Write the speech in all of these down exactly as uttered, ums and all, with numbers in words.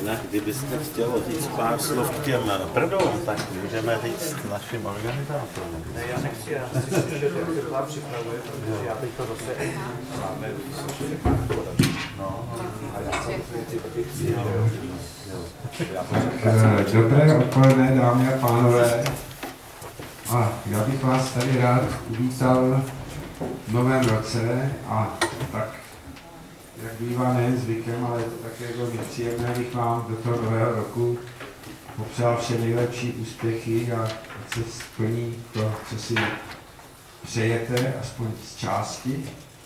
Jinak, kdybyste chtěl říct pár slov k těm prdům, tak můžeme říct našim organizátorům. Ne, já nechci, já chci slyšet, jak se plán připravuje, protože já teď to zase máme slyšet pár podaří. No, a já jsem ty taky chci, Dobré odpoledne, dámy a pánové. A já bych vás tady rád uvítal v novém roce a tak, jak bývá nejen zvykem, ale je to také jako nepříjemné, bych vám do toho nového roku popřál vše nejlepší úspěchy a ať se splní to, co si přejete, aspoň z části.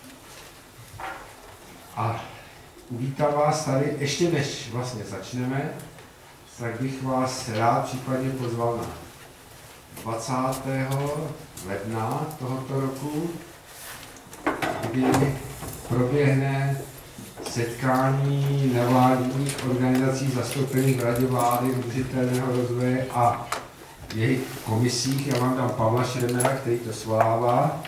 A uvítal vás tady, ještě než vlastně začneme, tak bych vás rád případně pozval na dvacátého ledna tohoto roku, kdy proběhne setkání nevládních organizací zastoupených v Radě vlády udržitelného rozvoje a jejich komisích. Já vám dám Pavla Šremera, který to svolává.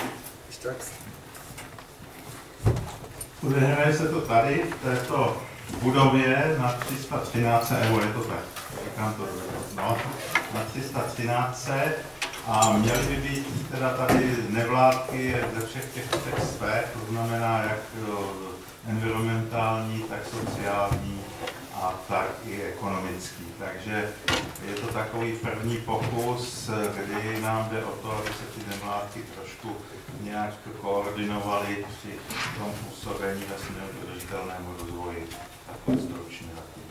Odehrane se to tady, v této budově na tři sta třináct, nebo je to tak, říkám to, no, na tři sta třináct a měly by být teda tady nevládky ze všech těch třech sfér, to znamená jak environmentální, tak sociální a tak i ekonomický. Takže je to takový první pokus, kdy nám jde o to, aby se ty nevládky trošku nějak koordinovaly při tom působení ve směru k udržitelnému rozvoji. Takhle stručně.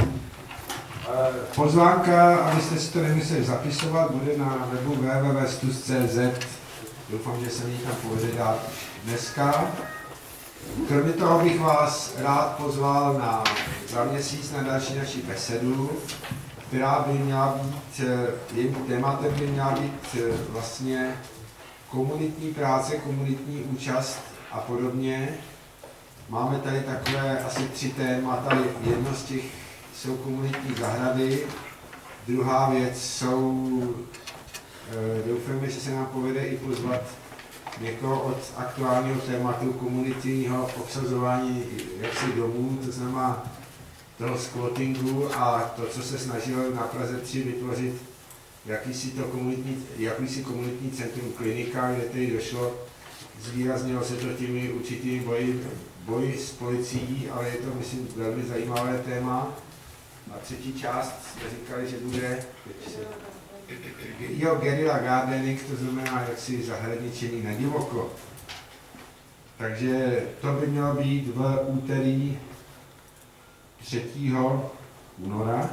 Pozvánka, abyste si to nemuseli zapisovat, bude na webu w w w tečka stus tečka c z. Doufám, že se mi tam povede dát dneska. Kromě toho bych vás rád pozval na za měsíc na další naši besedu, která by měla být, jejím tématem by měla být vlastně komunitní práce, komunitní účast a podobně. Máme tady takové asi tři témata. Jedno z těch jsou komunitní zahrady, druhá věc jsou, doufáme, že se nám povede i pozvat někoho od aktuálního tématu komunitního obsazování jaksi domů, to znamená toho squattingu a to, co se snažilo na Praze tři vytvořit jakýsi, to komunitní, jakýsi komunitní centrum klinika, kde tedy došlo, zvýraznilo se to těmi určitými boji, boji s policií, ale je to, myslím, velmi zajímavé téma. A třetí část jsme říkali, že bude jo, guerilla gardening, to znamená jaksi zahradničení na divoko. Takže to by mělo být v úterý třetího února.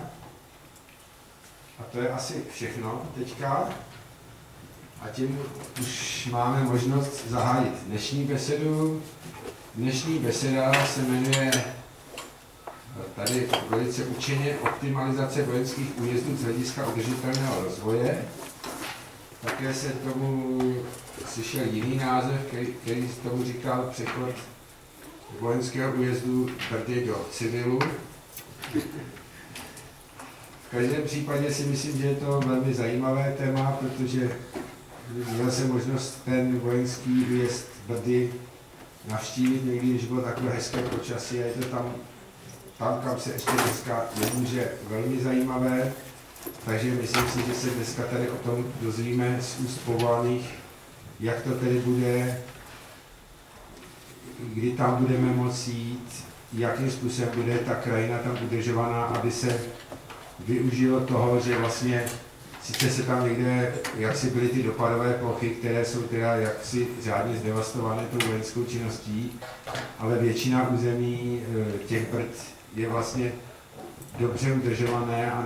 A to je asi všechno teďka. A tím už máme možnost zahájit dnešní besedu. Dnešní beseda se jmenuje tady velice učeně optimalizace vojenských újezdů z hlediska udržitelného rozvoje. Také se tomu slyšel jiný název, který, který tomu říkal přechod vojenského újezdu Brdy do civilu. V každém případě si myslím, že je to velmi zajímavé téma, protože měl jsem možnost ten vojenský újezd Brdy navštívit někdy, když bylo takové hezké počasí a je to tam, tam kam se ještě dneska nemůže, velmi zajímavé. Takže myslím si, že se dneska tady o tom dozvíme z úst povolaných, jak to tedy bude, kdy tam budeme moci jít, jakým způsobem bude ta krajina tam udržovaná, aby se využilo toho, že vlastně sice se tam někde, jak si byly ty dopadové plochy, které jsou teda jaksi řádně zdevastované tou vojenskou činností, ale většina území těch Brd je vlastně dobře udržované a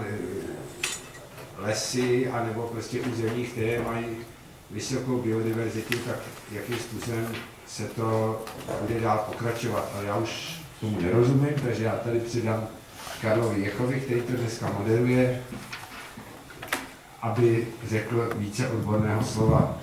lesy, anebo prostě území, které mají vysokou biodiverzitu, tak jakým způsobem se to bude dál pokračovat. Ale já už tomu nerozumím, takže já tady přidám Karlovi Jechovi, který to dneska moderuje, aby řekl více odborného slova.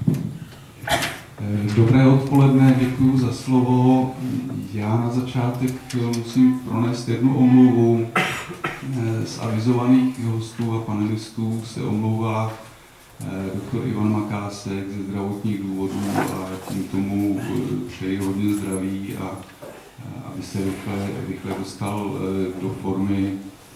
Dobré odpoledne, děkuji za slovo. Já na začátek musím pronést jednu omluvu. Z avizovaných hostů a panelistů se omlouvá doktor Ivan Makásek ze zdravotních důvodů a tím tomu přeji hodně zdraví a aby se rychle, rychle dostal do formy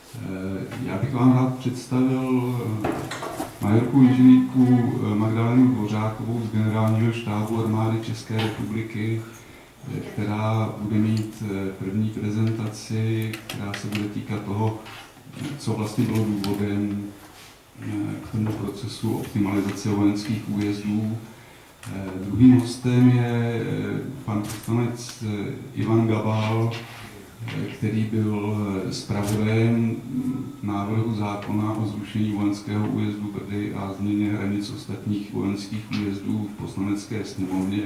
Já bych vám rád představil majorku inženýrku Magdalenu Dvořákovou z Generálního štábu armády České republiky, která bude mít první prezentaci, která se bude týkat toho, co vlastně bylo důvodem k tomu procesu optimalizace vojenských újezdů. Druhým hostem je pan poslanec Ivan Gabal, který byl zpravodajem návrhu zákona o zrušení vojenského újezdu Brdy a změně hranic ostatních vojenských újezdů v Poslanecké sněmovně.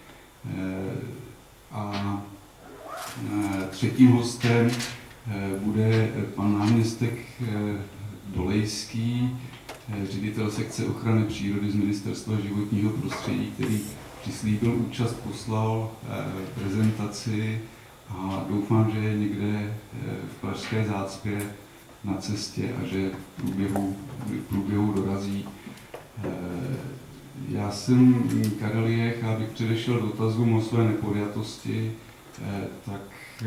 A třetím hostem bude pan náměstek Dolejský, ředitel sekce ochrany přírody z Ministerstva životního prostředí, který přislíbil účast, poslal prezentaci a doufám, že je někde v Pražské zácpě na cestě a že v průběhu, v průběhu dorazí. Já jsem Karel Jech, abych předešel dotazům o své nepodjatosti, tak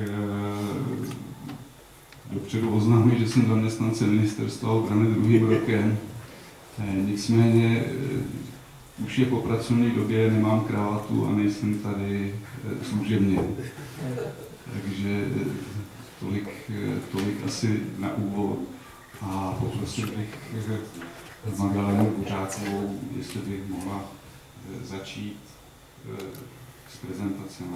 dopředu oznámím, že jsem zaměstnance Ministerstva obrany druhým rokem. Nicméně už je po pracovní době, nemám kravatu a nejsem tady služebně. Takže tolik, tolik asi na úvod a poprosil bych Magdalenu Dvořákovou, jestli bych mohla začít s prezentacemi.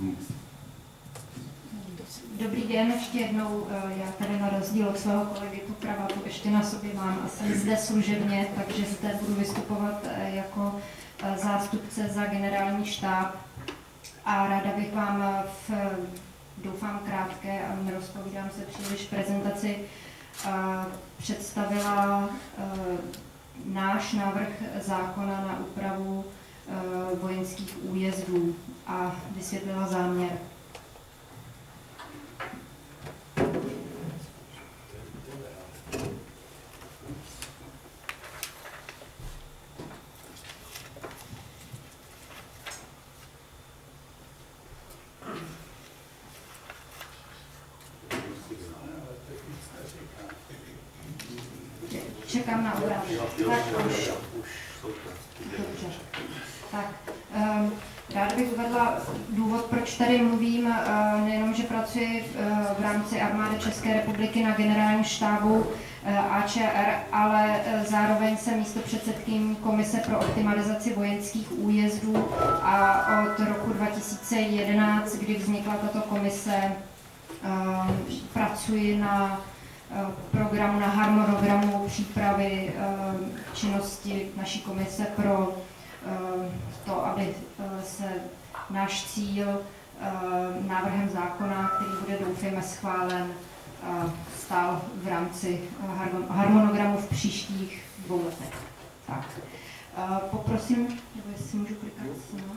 Dobrý den, ještě jednou. Já tady na rozdíl od svého kolegy tu kravatu ještě na sobě mám a jsem zde služebně, takže zde budu vystupovat jako zástupce za generální štáb a ráda bych vám v, doufám, krátké a nerozpovídám se příliš prezentaci představila náš návrh zákona na úpravu vojenských újezdů a vysvětlila záměr. Čekám na obraz. Tak už. Dobře. Tak, um, ráda bych uvedla důvod, proč tady mluvím, uh, nejenom, že pracuji v, uh, v rámci armády České republiky na generálním štábu uh, A Č R, ale uh, zároveň jsem místopředsedkyní Komise pro optimalizaci vojenských újezdů a od roku dva tisíce jedenáct, kdy vznikla tato komise, uh, pracuji na programu, na harmonogramu přípravy činnosti naší komise pro to, aby se náš cíl návrhem zákona, který bude doufejme schválen, stál v rámci harmonogramu v příštích dvou letech. Tak. Poprosím, nebo jestli můžu klikat no.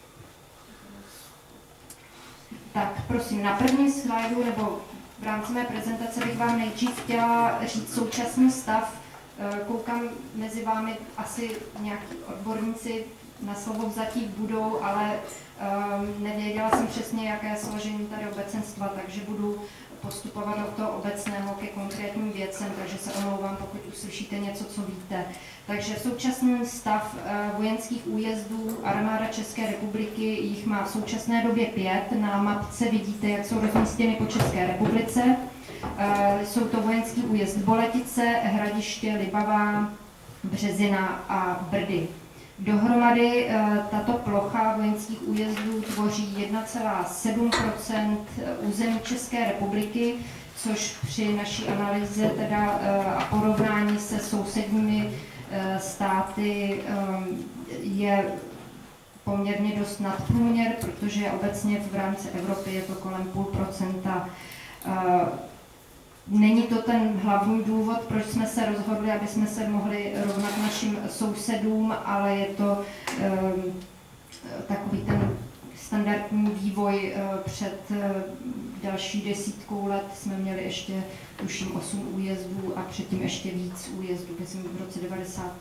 Tak, prosím, na prvním slajdu, nebo v rámci mé prezentace bych vám nejdřív chtěla říct současný stav. Koukám, mezi vámi asi nějaký odborníci na slovo vzatí budou, ale um, nevěděla jsem přesně, jaké je složení tady obecenstva, takže budu postupovat od toho obecného ke konkrétním věcem, takže se omlouvám, pokud uslyšíte něco, co víte. Takže současný stav uh, vojenských újezdů armáda České republiky, jich má v současné době pět. Na mapce vidíte, jak jsou rozmístěny po České republice. Uh, jsou to vojenský újezd Boletice, Hradiště, Libavá, Březina a Brdy. Dohromady uh, tato plocha vojenských újezdů tvoří jedna celá sedm procenta území České republiky, což při naší analýze teda, uh, a porovnání se sousedními uh, státy um, je poměrně dost nadprůměr, protože obecně v rámci Evropy je to kolem půl procenta. Uh, Není to ten hlavní důvod, proč jsme se rozhodli, aby jsme se mohli rovnat našim sousedům, ale je to um, takový ten standardní vývoj. Uh, před uh, další desítkou let jsme měli ještě, tuším, osm újezdů a předtím ještě víc újezdů. Myslím, v roce devadesát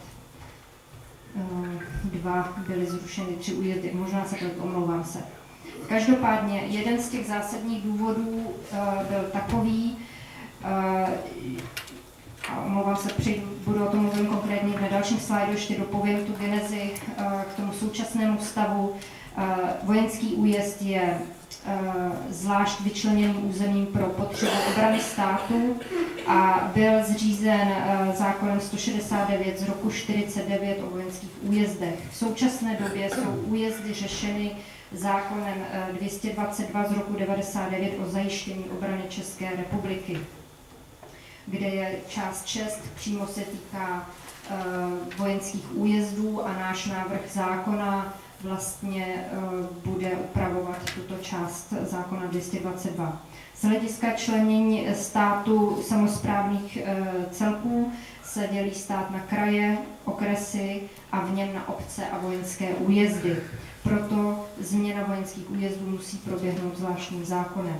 dva byly zrušeny tři újezdy, možná se to omlouvám se. Každopádně jeden z těch zásadních důvodů uh, byl takový, se přijdu, budu o tom mluvit konkrétně na dalším slajdu, ještě dopovím tu genezi k tomu současnému stavu. Vojenský újezd je zvlášť vyčleněným územím pro potřebu obrany státu a byl zřízen zákonem sto šedesát devět z roku čtyřicet devět o vojenských újezdech. V současné době jsou újezdy řešeny zákonem dvě stě dvacet dva z roku devadesát devět o zajištění obrany České republiky, kde je část šest, přímo se týká vojenských újezdů a náš návrh zákona vlastně bude upravovat tuto část zákona dvě stě dvacet dva. Z hlediska členění státu samosprávných celků se dělí stát na kraje, okresy a v něm na obce a vojenské újezdy. Proto změna vojenských újezdů musí proběhnout zvláštním zákonem.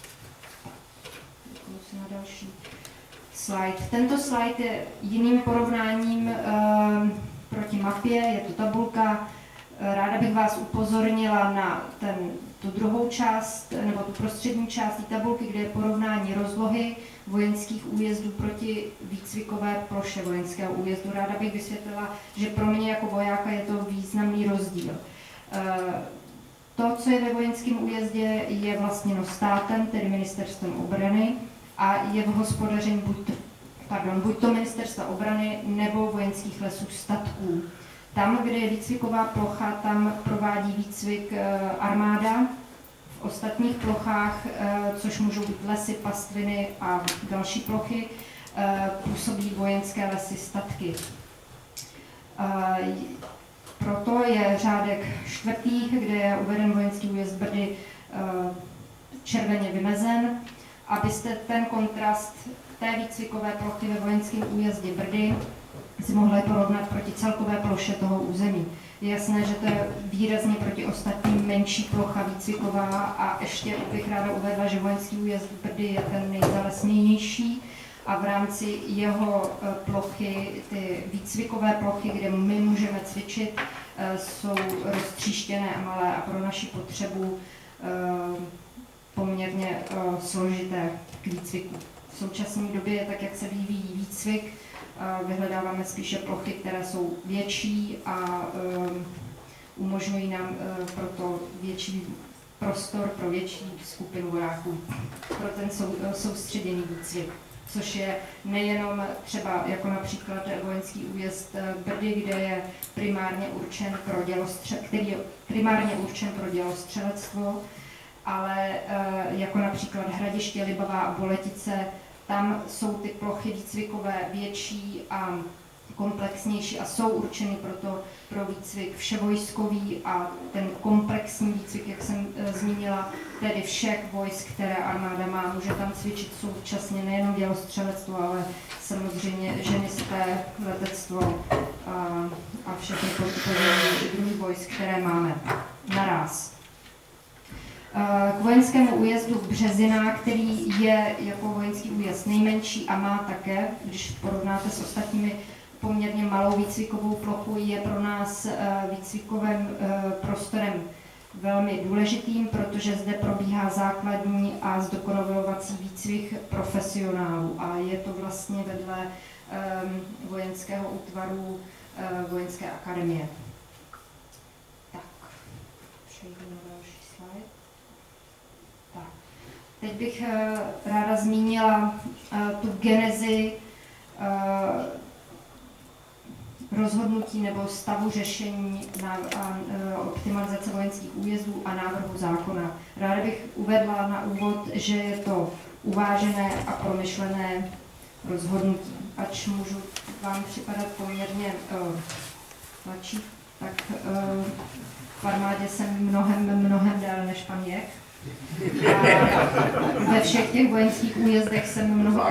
Na další slide. Tento slide je jiným porovnáním e, proti mapě, je to tabulka. Ráda bych vás upozornila na ten, tu druhou část, nebo tu prostřední část té tabulky, kde je porovnání rozlohy vojenských újezdů proti výcvikové ploše vojenského újezdu. Ráda bych vysvětlila, že pro mě jako vojáka je to významný rozdíl. To, co je ve vojenském újezdě, je vlastněno státem, tedy ministerstvem obrany, a je v hospodaření buď to, pardon, buď to ministerstva obrany nebo vojenských lesů statků. Tam, kde je výcviková plocha, tam provádí výcvik armáda. V ostatních plochách, což můžou být lesy, pastviny a další plochy, působí vojenské lesy statky. Proto je řádek čtvrtý, kde je uveden vojenský újezd Brdy červeně vymezen, abyste ten kontrast té výcvikové plochy ve vojenském újezdě Brdy si mohli porovnat proti celkové ploše toho území. Je jasné, že to je výrazně proti ostatním menší plocha výcviková a ještě bych ráda uvedla, že vojenský újezd Brdy je ten nejzalesnější a v rámci jeho plochy, ty výcvikové plochy, kde my můžeme cvičit, jsou roztříštěné a malé a pro naši potřebu poměrně složité k výcviku. V současné době, tak jak se vyvíjí výcvik, vyhledáváme spíše plochy, které jsou větší a umožňují nám proto větší prostor pro větší skupinu vojáků, pro ten sou, soustředěný výcvik, což je nejenom třeba jako například vojenský újezd Brdy, kde je primárně určen pro dělostře, který je primárně určen pro dělostřelectvo, ale jako například Hradiště, Libavá a Boletice, tam jsou ty plochy výcvikové větší a komplexnější a jsou určeny proto pro výcvik vševojskový a ten komplexní výcvik, jak jsem e, zmínila, tedy všech vojsk, které armáda má. Může tam cvičit současně nejenom dělostřelectvo, ale samozřejmě ženisté, letectvo a, a všechny druhý vojsk, které máme naráz. K vojenskému újezdu v Březinách, který je jako vojenský újezd nejmenší a má také, když porovnáte s ostatními, poměrně malou výcvikovou plochu, je pro nás výcvikovým prostorem velmi důležitým, protože zde probíhá základní a zdokonalovací výcvik profesionálů a je to vlastně vedle vojenského útvaru vojenské akademie. Tak, přejdu na další slide. Tak. Teď bych ráda zmínila tu genezi rozhodnutí nebo stavu řešení na a, optimalizace vojenských újezdů a návrhu zákona. Ráda bych uvedla na úvod, že je to uvážené a promyšlené rozhodnutí. Ač můžu vám připadat poměrně uh, tlačí, tak uh, v armádě jsem mnohem, mnohem déle než pan Jech. A ve všech těch vojenských újezdech jsem mnoho...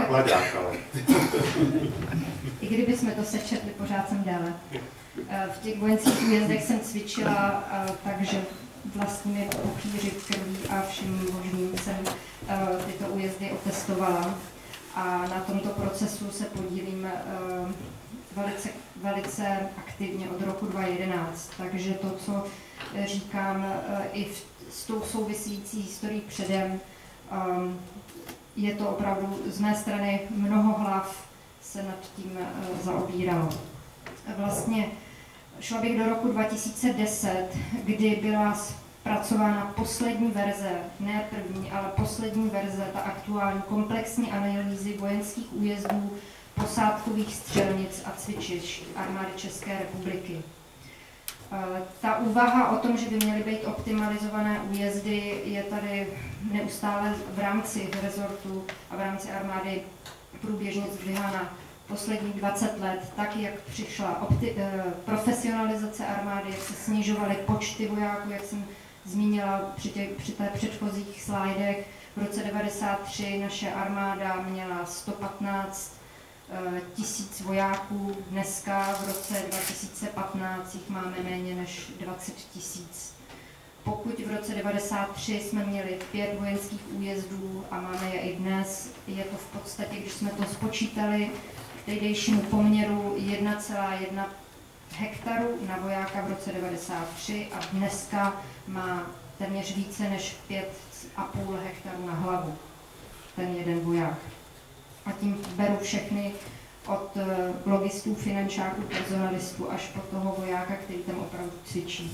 I kdyby jsme to sečetli, pořád jsem déle. V těch vojenských újezdech jsem cvičila, takže vlastními pupíři, krví a všem možným jsem tyto újezdy otestovala. A na tomto procesu se podílím velice, velice aktivně od roku dva tisíce jedenáct. Takže to, co říkám i v, s tou související historií předem, je to opravdu z mé strany mnoho hlav, se nad tím zaobíralo. Vlastně šla bych do roku dva tisíce deset, kdy byla zpracována poslední verze, ne první, ale poslední verze, ta aktuální komplexní analýzy vojenských újezdů, posádkových střelnic a cvičišť armády České republiky. Ta úvaha o tom, že by měly být optimalizované újezdy, je tady neustále v rámci rezortu a v rámci armády průběžně zdvihána posledních dvacet let, tak jak přišla opti- profesionalizace armády, jak se snižovaly počty vojáků, jak jsem zmínila při, těch, při té předchozích slajdech. V roce devadesát tři naše armáda měla sto patnáct tisíc vojáků, dneska v roce dva tisíce patnáct jich máme méně než dvacet tisíc. Pokud v roce devadesát tři jsme měli pět vojenských újezdů a máme je i dnes, je to v podstatě, když jsme to spočítali, k tehdejšímu poměru jedna celá jedna hektaru na vojáka v roce devadesát tři a dneska má téměř více než pět a půl hektaru na hlavu ten jeden voják. A tím beru všechny od logistů, finančáků, personalistů až po toho vojáka, který tam opravdu cvičí.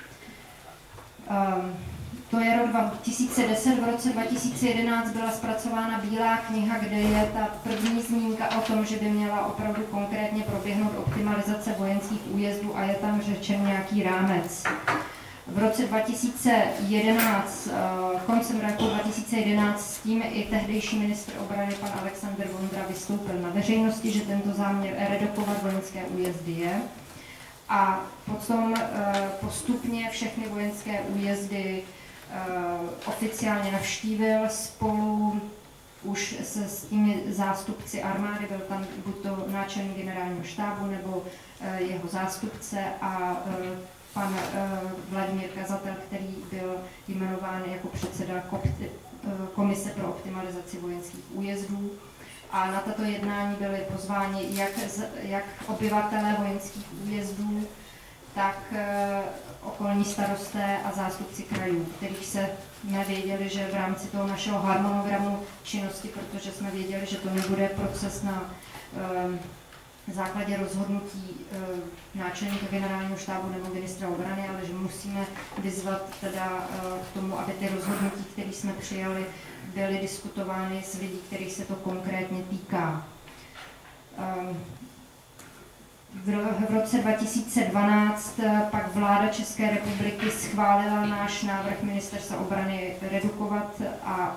Um, to je rok dva tisíce deset, v roce dva tisíce jedenáct byla zpracována Bílá kniha, kde je ta první zmínka o tom, že by měla opravdu konkrétně proběhnout optimalizace vojenských újezdů a je tam řečen nějaký rámec. V roce dva tisíce jedenáct, koncem roku dva tisíce jedenáct, s tím i tehdejší ministr obrany pan Alexander Vondra vystoupil na veřejnosti, že tento záměr redukovat vojenské újezdy je. A potom postupně všechny vojenské újezdy oficiálně navštívil spolu už se s těmi zástupci armády, byl tam buď to náčelník generálního štábu nebo jeho zástupce a pan Vladimír Kazatel, který byl jmenován jako předseda Komise pro optimalizaci vojenských újezdů. A na tato jednání byli pozváni jak, jak obyvatelé vojenských újezdů, tak okolní starosté a zástupci krajů, kterých se nevěděli, že v rámci toho našeho harmonogramu činnosti, protože jsme věděli, že to nebude proces na základě rozhodnutí e, náčelníka generálního štábu nebo ministra obrany, ale že musíme vyzvat teda e, k tomu, aby ty rozhodnutí, které jsme přijali, byly diskutovány s lidí, kterých se to konkrétně týká. E, v, v roce dva tisíce dvanáct pak vláda České republiky schválila náš návrh ministerstva obrany redukovat a,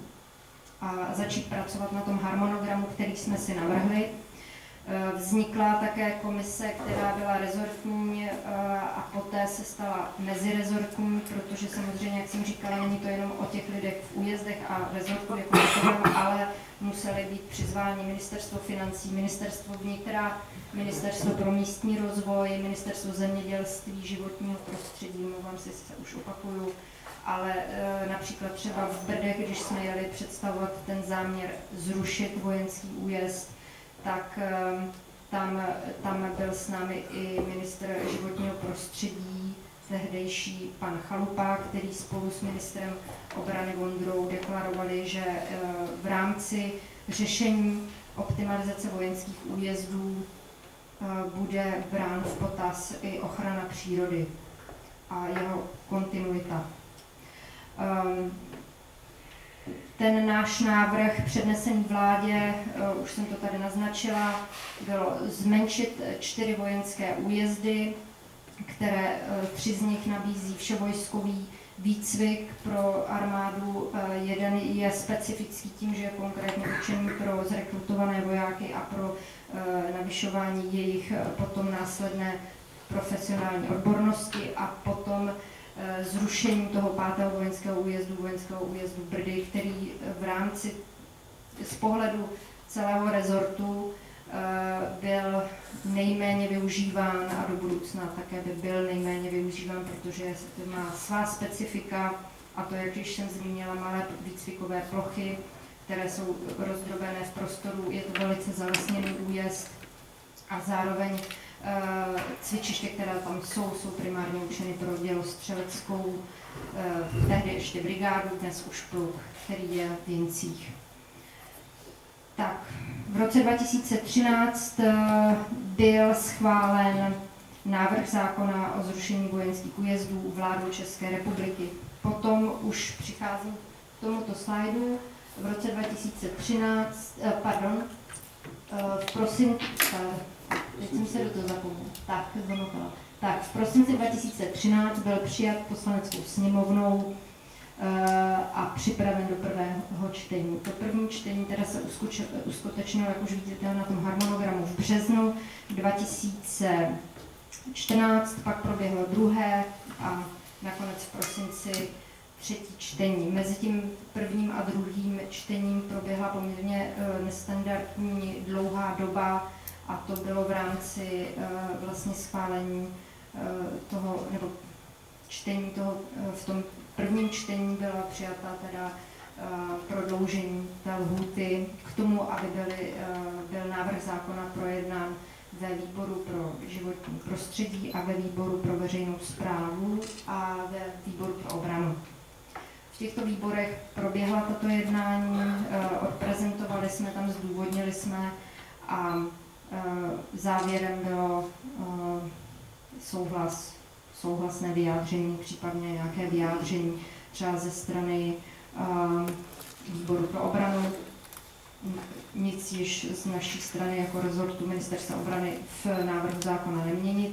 a začít pracovat na tom harmonogramu, který jsme si navrhli. Vznikla také komise, která byla rezortní a poté se stala mezirezortní, protože samozřejmě, jak jsem říkala, není to jenom o těch lidech v újezdech a rezortu, jako takovém, ale museli být přizváni ministerstvo financí, ministerstvo vnitra, ministerstvo pro místní rozvoj, ministerstvo zemědělství, životního prostředí, mluvám si, se už opakuju, ale e, například třeba v Brdech, když jsme jeli představovat ten záměr zrušit vojenský újezd, tak tam, tam byl s námi i ministr životního prostředí, tehdejší pan Chalupa, který spolu s ministrem obrany Vondrou deklarovali, že v rámci řešení optimalizace vojenských újezdů bude brán v potaz i ochrana přírody a jeho kontinuita. Ten náš návrh přednesený vládě, už jsem to tady naznačila, bylo zmenšit čtyři vojenské újezdy, které tři z nich nabízí vševojskový výcvik pro armádu. Jeden je specifický tím, že je konkrétně určený pro zrekrutované vojáky a pro navyšování jejich potom následné profesionální odbornosti a potom zrušení toho pátého vojenského újezdu, vojenského újezdu Brdy, který v rámci z pohledu celého rezortu byl nejméně využíván a do budoucna také by byl nejméně využíván, protože má svá specifika a to, jak když jsem zmínila, malé výcvikové plochy, které jsou rozdrobené v prostoru, je to velice zalesněný újezd a zároveň cvičiště, které tam jsou, jsou primárně určeny pro dělostřeleckou, tehdy ještě brigádu, dnes už pluk, který je v Jincích. Tak, V roce dva tisíce třináct byl schválen návrh zákona o zrušení vojenských újezdů vládou České republiky. Potom už přicházím k tomuto slajdu. V roce dva tisíce třináct, pardon, v prosinci, teď jsem se do toho zapomněla, tak, zamotala. Tak, v prosinci dva tisíce třináct byl přijat poslaneckou sněmovnou a připraven do prvého čtení. To první čtení teda se uskutečnilo, jak už vidíte na tom harmonogramu, v březnu dva tisíce čtrnáct, pak proběhlo druhé a nakonec v prosinci třetí čtení. Mezi tím prvním a druhým čtením proběhla poměrně nestandardní dlouhá doba a to bylo v rámci vlastně schválení toho, nebo čtení toho, v tom prvním čtení byla přijata teda prodloužení té lhůty k tomu, aby byly, byl návrh zákona projednán ve výboru pro životní prostředí a ve výboru pro veřejnou správu a ve výboru pro obranu. V těchto výborech proběhla tato jednání, odprezentovali jsme tam, zdůvodnili jsme a závěrem bylo souhlas, souhlasné vyjádření, případně nějaké vyjádření třeba ze strany výboru pro obranu. Nic již z naší strany jako rezortu Ministerstva obrany v návrhu zákona neměnit.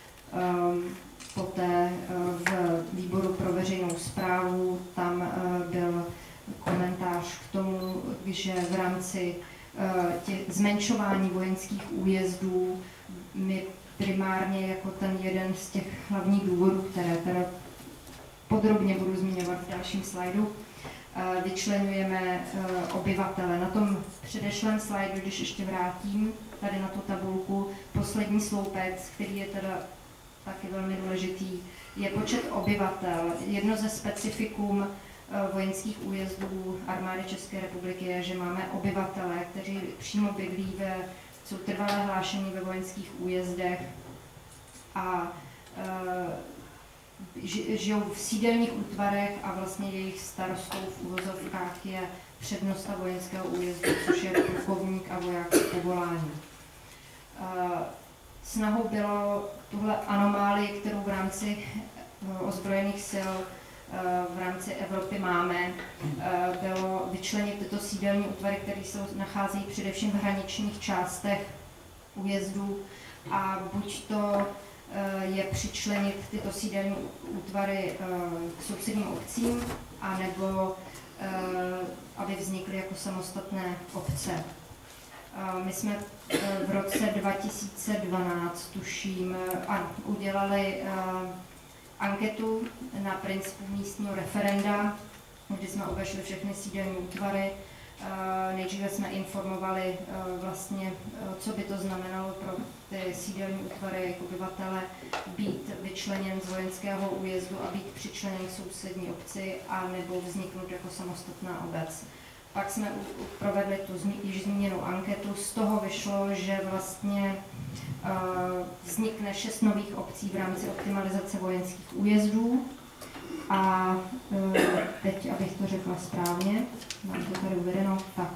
Poté v výboru pro veřejnou správu tam byl komentář k tomu, že v rámci těch zmenšování vojenských újezdů my primárně jako ten jeden z těch hlavních důvodů, které teda podrobně budu zmiňovat v dalším slajdu, vyčleňujeme obyvatele. Na tom předešlém slajdu, když ještě vrátím tady na tu tabulku, poslední sloupec, který je teda taky velmi důležitý, je počet obyvatel. Jedno ze specifikum vojenských újezdů armády České republiky je, že máme obyvatele, kteří přímo bydlí ve, jsou trvalé hlášení ve vojenských újezdech a žijou v sídelních útvarech a vlastně jejich starostou v uvozovkách je přednosta vojenského újezdu, což je plukovník a voják z povolání. Snahou bylo tuhle anomálii, kterou v rámci ozbrojených sil v rámci Evropy máme, bylo vyčlenit tyto sídelní útvary, které se nacházejí především v hraničních částech újezdů a buď to je přičlenit tyto sídelní útvary k sousedním obcím, anebo aby vznikly jako samostatné obce. My jsme v roce dva tisíce dvanáct, tuším, udělali anketu na principu místního referenda, kdy jsme obešli všechny sídelní útvary. Nejdříve jsme informovali vlastně, co by to znamenalo pro ty sídelní útvary jako obyvatele být vyčleněn z vojenského újezdu a být přičleněn k sousední obci a nebo vzniknout jako samostatná obec. Pak jsme provedli tu již zmíněnou anketu, z toho vyšlo, že vlastně vznikne šest nových obcí v rámci optimalizace vojenských újezdů. A teď, abych to řekla správně, mám to tady uvedeno, tak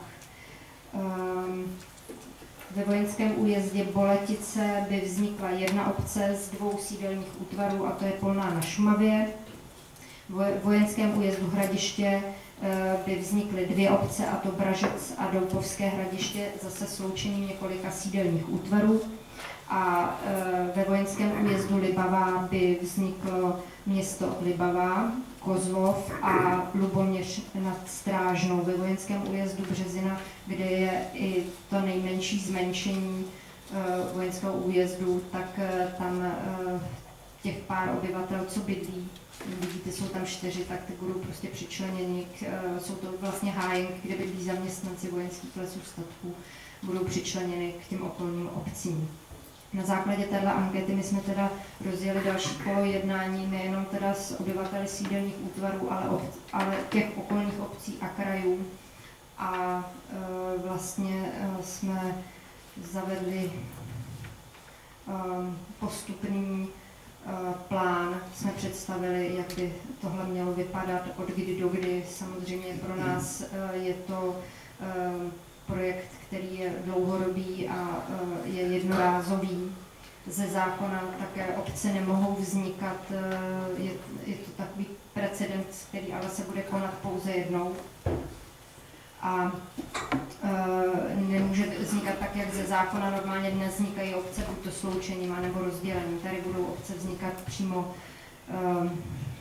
ve vojenském újezdě Boletice by vznikla jedna obce z dvou sídelních útvarů, a to je Polná na Šumavě. V vojenském újezdu Hradiště by vznikly dvě obce, a to Bražec a Doupovské Hradiště, zase sloučením několika sídelních útvarů. A ve vojenském újezdu Libavá by vzniklo město Libavá, Kozlov a Luboměř nad Strážnou. Ve vojenském újezdu Březina, kde je i to nejmenší zmenšení vojenského újezdu, tak tam těch pár obyvatel, co bydlí, vidíte, jsou tam čtyři, tak ty budou prostě přičleněni, k, jsou to vlastně hájenky, kde bydlí zaměstnanci vojenských lesů statků, budou přičleněni k těm okolním obcím. Na základě této ankety my jsme teda rozjeli další kolo jednání nejenom teda s obyvateli sídelních útvarů, ale, ob, ale těch okolních obcí a krajů. A e, vlastně e, jsme zavedli e, postupný e, plán, jsme představili, jak by tohle mělo vypadat od kdy do kdy. Samozřejmě pro nás e, je to e, projekt, který je dlouhodobý a je jednorázový. Ze zákona také obce nemohou vznikat, je, je to takový precedent, který ale se bude konat pouze jednou. A e, nemůže vznikat tak, jak ze zákona normálně dnes vznikají obce, buď to sloučením, nebo rozdělením. Tady budou obce vznikat přímo e,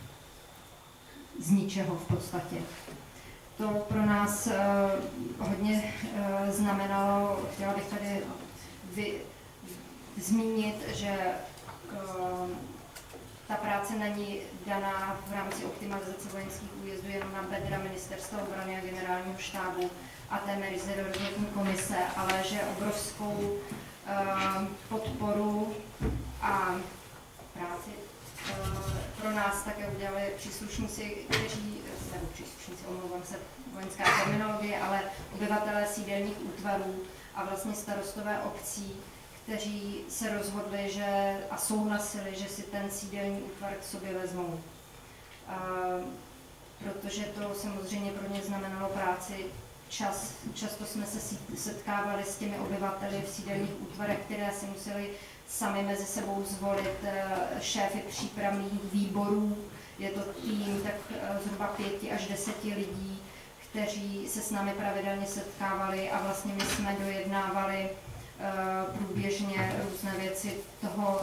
z ničeho v podstatě. To pro nás e, hodně e, znamenalo, chtěla bych tady vy, zmínit, že uh, ta práce není daná v rámci optimalizace vojenských újezdů jenom na bedra Ministerstva obrany a Generálního štábu a té meziresortní komise, ale že obrovskou uh, podporu a práci uh, pro nás také udělali příslušníci, kteří, nebo příslušníci, omlouvám se, vojenská terminologie, ale obyvatelé sídelních útvarů a vlastně starostové obcí, kteří se rozhodli, že a souhlasili, že si ten sídelní útvar k sobě vezmou. A, protože to samozřejmě pro ně znamenalo práci. Čas, často jsme se setkávali s těmi obyvateli v sídelních útvarech, které si museli sami mezi sebou zvolit šéfy přípravných výborů. Je to tým tak zhruba pěti až deseti lidí, kteří se s námi pravidelně setkávali a vlastně my jsme dojednávali průběžně různé věci toho,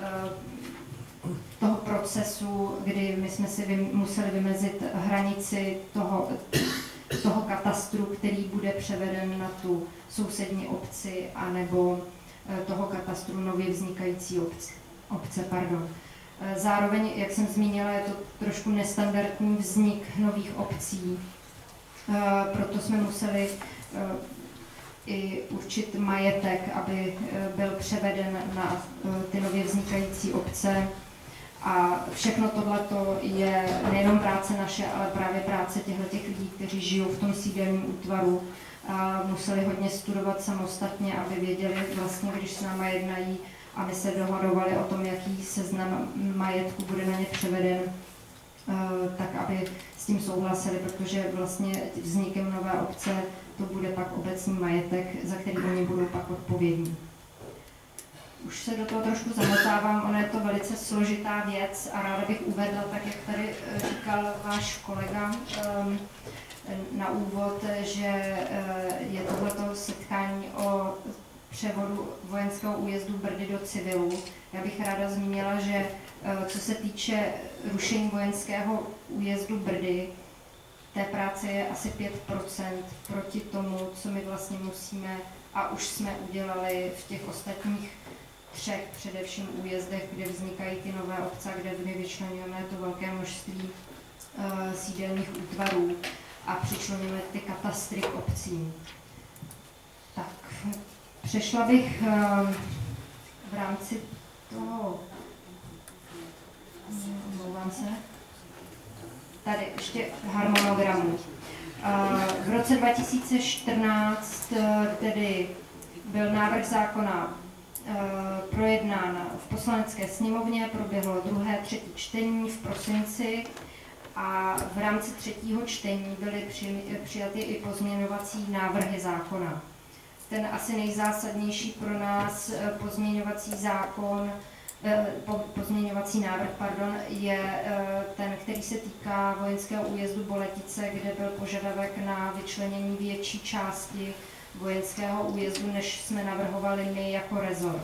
toho procesu, kdy my jsme si vy, museli vymezit hranici toho, toho katastru, který bude převeden na tu sousední obci, anebo toho katastru nově vznikající obce. obce pardon. Zároveň, jak jsem zmínila, je to trošku nestandardní vznik nových obcí, proto jsme museli i určit majetek, aby byl převeden na ty nově vznikající obce. A všechno tohleto je nejenom práce naše, ale právě práce těchto lidí, kteří žijou v tom sídelním útvaru. A museli hodně studovat samostatně, aby věděli vlastně, když s náma jednají a my se dohadovali o tom, jaký seznam majetku bude na ně převeden, tak aby s tím souhlasili, protože vlastně vznikem nové obce to bude pak obecní majetek, za který oni budou pak odpovědní. Už se do toho trošku zamotávám, ono je to velice složitá věc a ráda bych uvedla, tak jak tady říkal váš kolega na úvod, že je tohleto setkání o převodu vojenského újezdu Brdy do civilu. Já bych ráda zmínila, že co se týče rušení vojenského újezdu Brdy, té práce je asi pět procent proti tomu, co my vlastně musíme a už jsme udělali v těch ostatních třech především újezdech, kde vznikají ty nové obce, kde my vyčlenujeme to velké množství uh, sídelních útvarů a přičlenujeme ty katastry k obcím. Tak, přešla bych uh, v rámci toho, omlouvám se, tady ještě harmonogramu. V roce dva tisíce čtrnáct tedy byl návrh zákona projednán v Poslanecké sněmovně, proběhlo druhé, třetí čtení v prosinci a v rámci třetího čtení byly přijaty i pozměňovací návrhy zákona. Ten asi nejzásadnější pro nás pozměňovací zákon pozměňovací návrh pardon, je ten, který se týká vojenského újezdu Boletice, kde byl požadavek na vyčlenění větší části vojenského újezdu, než jsme navrhovali my jako rezort.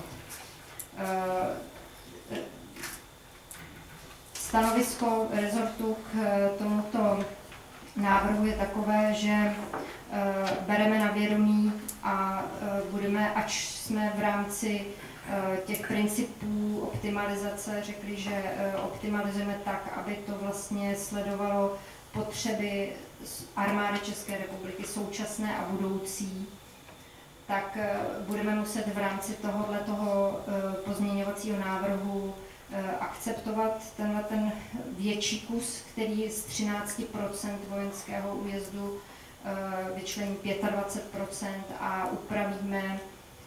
Stanovisko rezortu k tomuto návrhu je takové, že bereme na vědomí a budeme, ač jsme v rámci těch principů optimalizace řekli, že optimalizujeme tak, aby to vlastně sledovalo potřeby armády České republiky současné a budoucí, tak budeme muset v rámci tohoto pozměňovacího návrhu akceptovat tenhle ten větší kus, který z třináct procent vojenského újezdu vyčlení dvacet pět procent a upravíme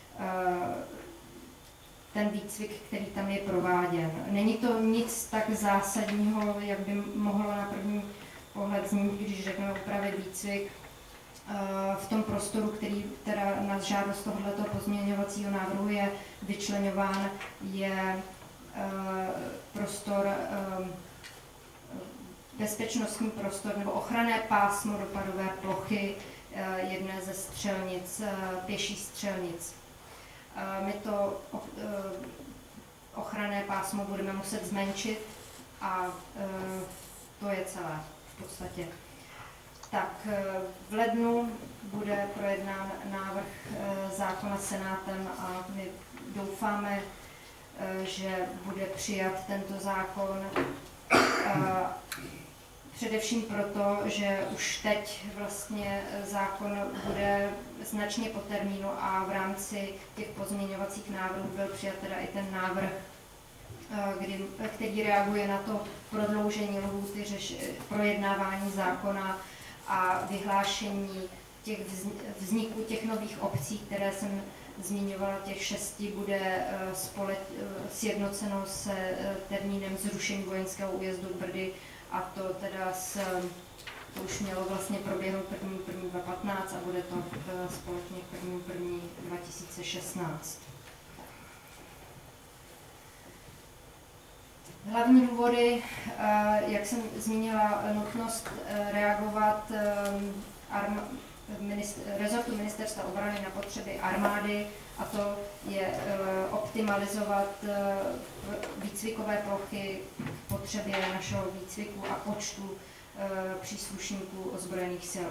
ten výcvik, který tam je prováděn. Není to nic tak zásadního, jak by mohlo na první pohled znít, když řekneme upravit výcvik. v tom prostoru, který teda na žádost tohoto pozměňovacího návrhu je vyčleňován, je prostor, bezpečnostní prostor nebo ochranné pásmo dopadové plochy jedné ze střelnic, pěší střelnic. My to ochranné pásmo budeme muset zmenšit a to je celé v podstatě. Tak v lednu bude projednán návrh zákona Senátem a my doufáme, že bude přijat tento zákon. Především proto, že už teď vlastně zákon bude značně po termínu a v rámci těch pozměňovacích návrhů byl přijat teda i ten návrh, kdy, který reaguje na to prodloužení lhůty projednávání zákona a vyhlášení těch vzniku těch nových obcí, které jsem zmiňovala, těch šesti, bude spole, sjednoceno se termínem zrušení vojenského újezdu Brdy, a to teda s, to už mělo vlastně proběhnout první první dva tisíce patnáct a bude to společně první první dva tisíce šestnáct. Hlavní důvody, jak jsem zmínila, nutnost reagovat rezortu Ministerstva obrany na potřeby armády, a to je optimalizovat výcvikové plochy k potřebě našeho výcviku a počtu příslušníků ozbrojených sil.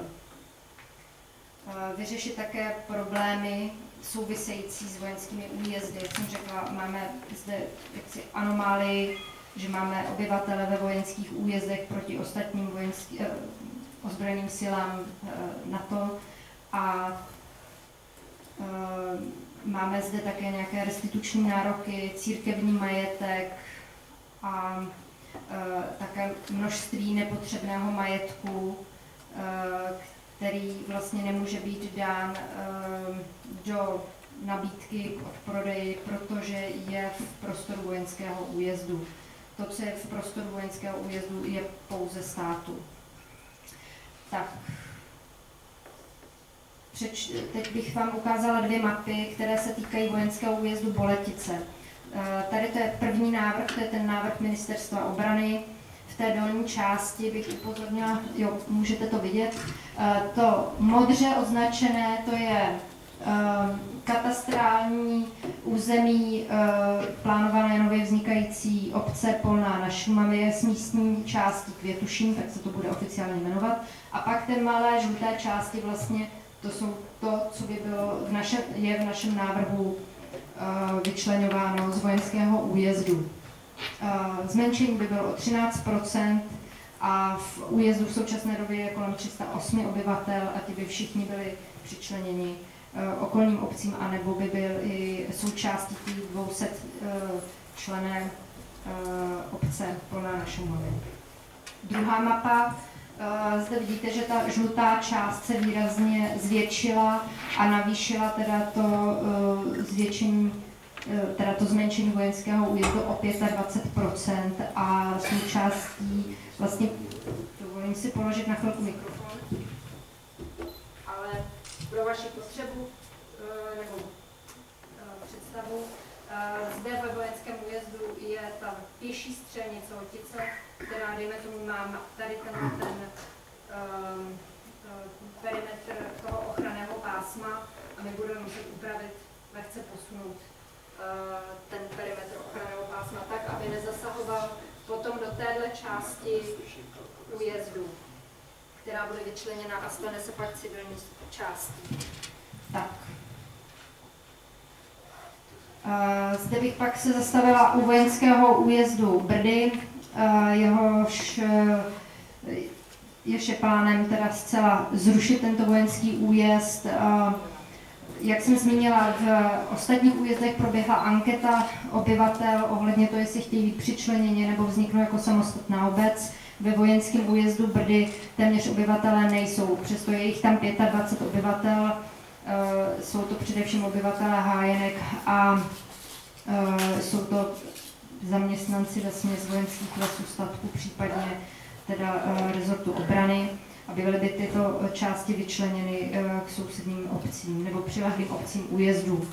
Vyřešit také problémy související s vojenskými újezdy. Jak jsem řekla, máme zde jaksi anomálii, že máme obyvatele ve vojenských újezdech proti ostatním vojenský, eh, ozbrojeným silám eh, NATO a eh, máme zde také nějaké restituční nároky, církevní majetek a eh, také množství nepotřebného majetku, eh, který vlastně nemůže být dán eh, do nabídky k prodeji, protože je v prostoru vojenského újezdu. To, co je v prostoru vojenského újezdu, je pouze státu. Tak. Přeč, teď bych vám ukázala dvě mapy, které se týkají vojenského újezdu Boletice. Tady to je první návrh, to je ten návrh Ministerstva obrany. V té dolní části bych upozornila, jo, můžete to vidět, to modře označené, to je katastrální území plánované nově vznikající obce Polná na Šumavě s místní částí Květušín, tak se to bude oficiálně jmenovat. A pak ty malé žluté části vlastně, to jsou to, co by bylo v našem, je v našem návrhu vyčleňováno z vojenského újezdu. Zmenšení by bylo o třináct procent a v újezdu v současné době je kolem tři sta osm obyvatel a ti by všichni byli přičleněni okolním obcím, anebo by byly součástí těch dvou set členné obce Polná na Šumavě. Druhá mapa, zde vidíte, že ta žlutá část se výrazně zvětšila a navýšila teda to zvětšení, teda to zmenšení vojenského újezdu o dvacet pět procent a součástí vlastně, dovolím si položit na chvilku mikrofon, ale pro vaši potřebu nebo představu, zde ve vojenském újezdu je ta pěší střelnice Hotice, která, dejme tomu, má tady ten, ten um, perimetr toho ochranného pásma a my budeme muset upravit, lehce posunout uh, ten perimetr ochranného pásma tak, aby nezasahoval potom do téhle části újezdu, která bude vyčleněna a stane se pak civilní částí. Tak. Zde bych pak se zastavila u vojenského újezdu Brdy, jehož jež je plánem teda zcela zrušit tento vojenský újezd. Jak jsem zmínila, v ostatních újezdech proběhla anketa obyvatel ohledně toho, jestli chtějí být přičleněni nebo vzniknou jako samostatná obec. Ve vojenském újezdu Brdy téměř obyvatelé nejsou, přesto je jich tam dvacet pět obyvatel. Jsou to především obyvatelé hájenek a jsou to zaměstnanci vlastně z vojenských lesů, statků, případně teda rezortu obrany. aby byly by tyto části vyčleněny k sousedním obcím nebo přilehlým obcím újezdu.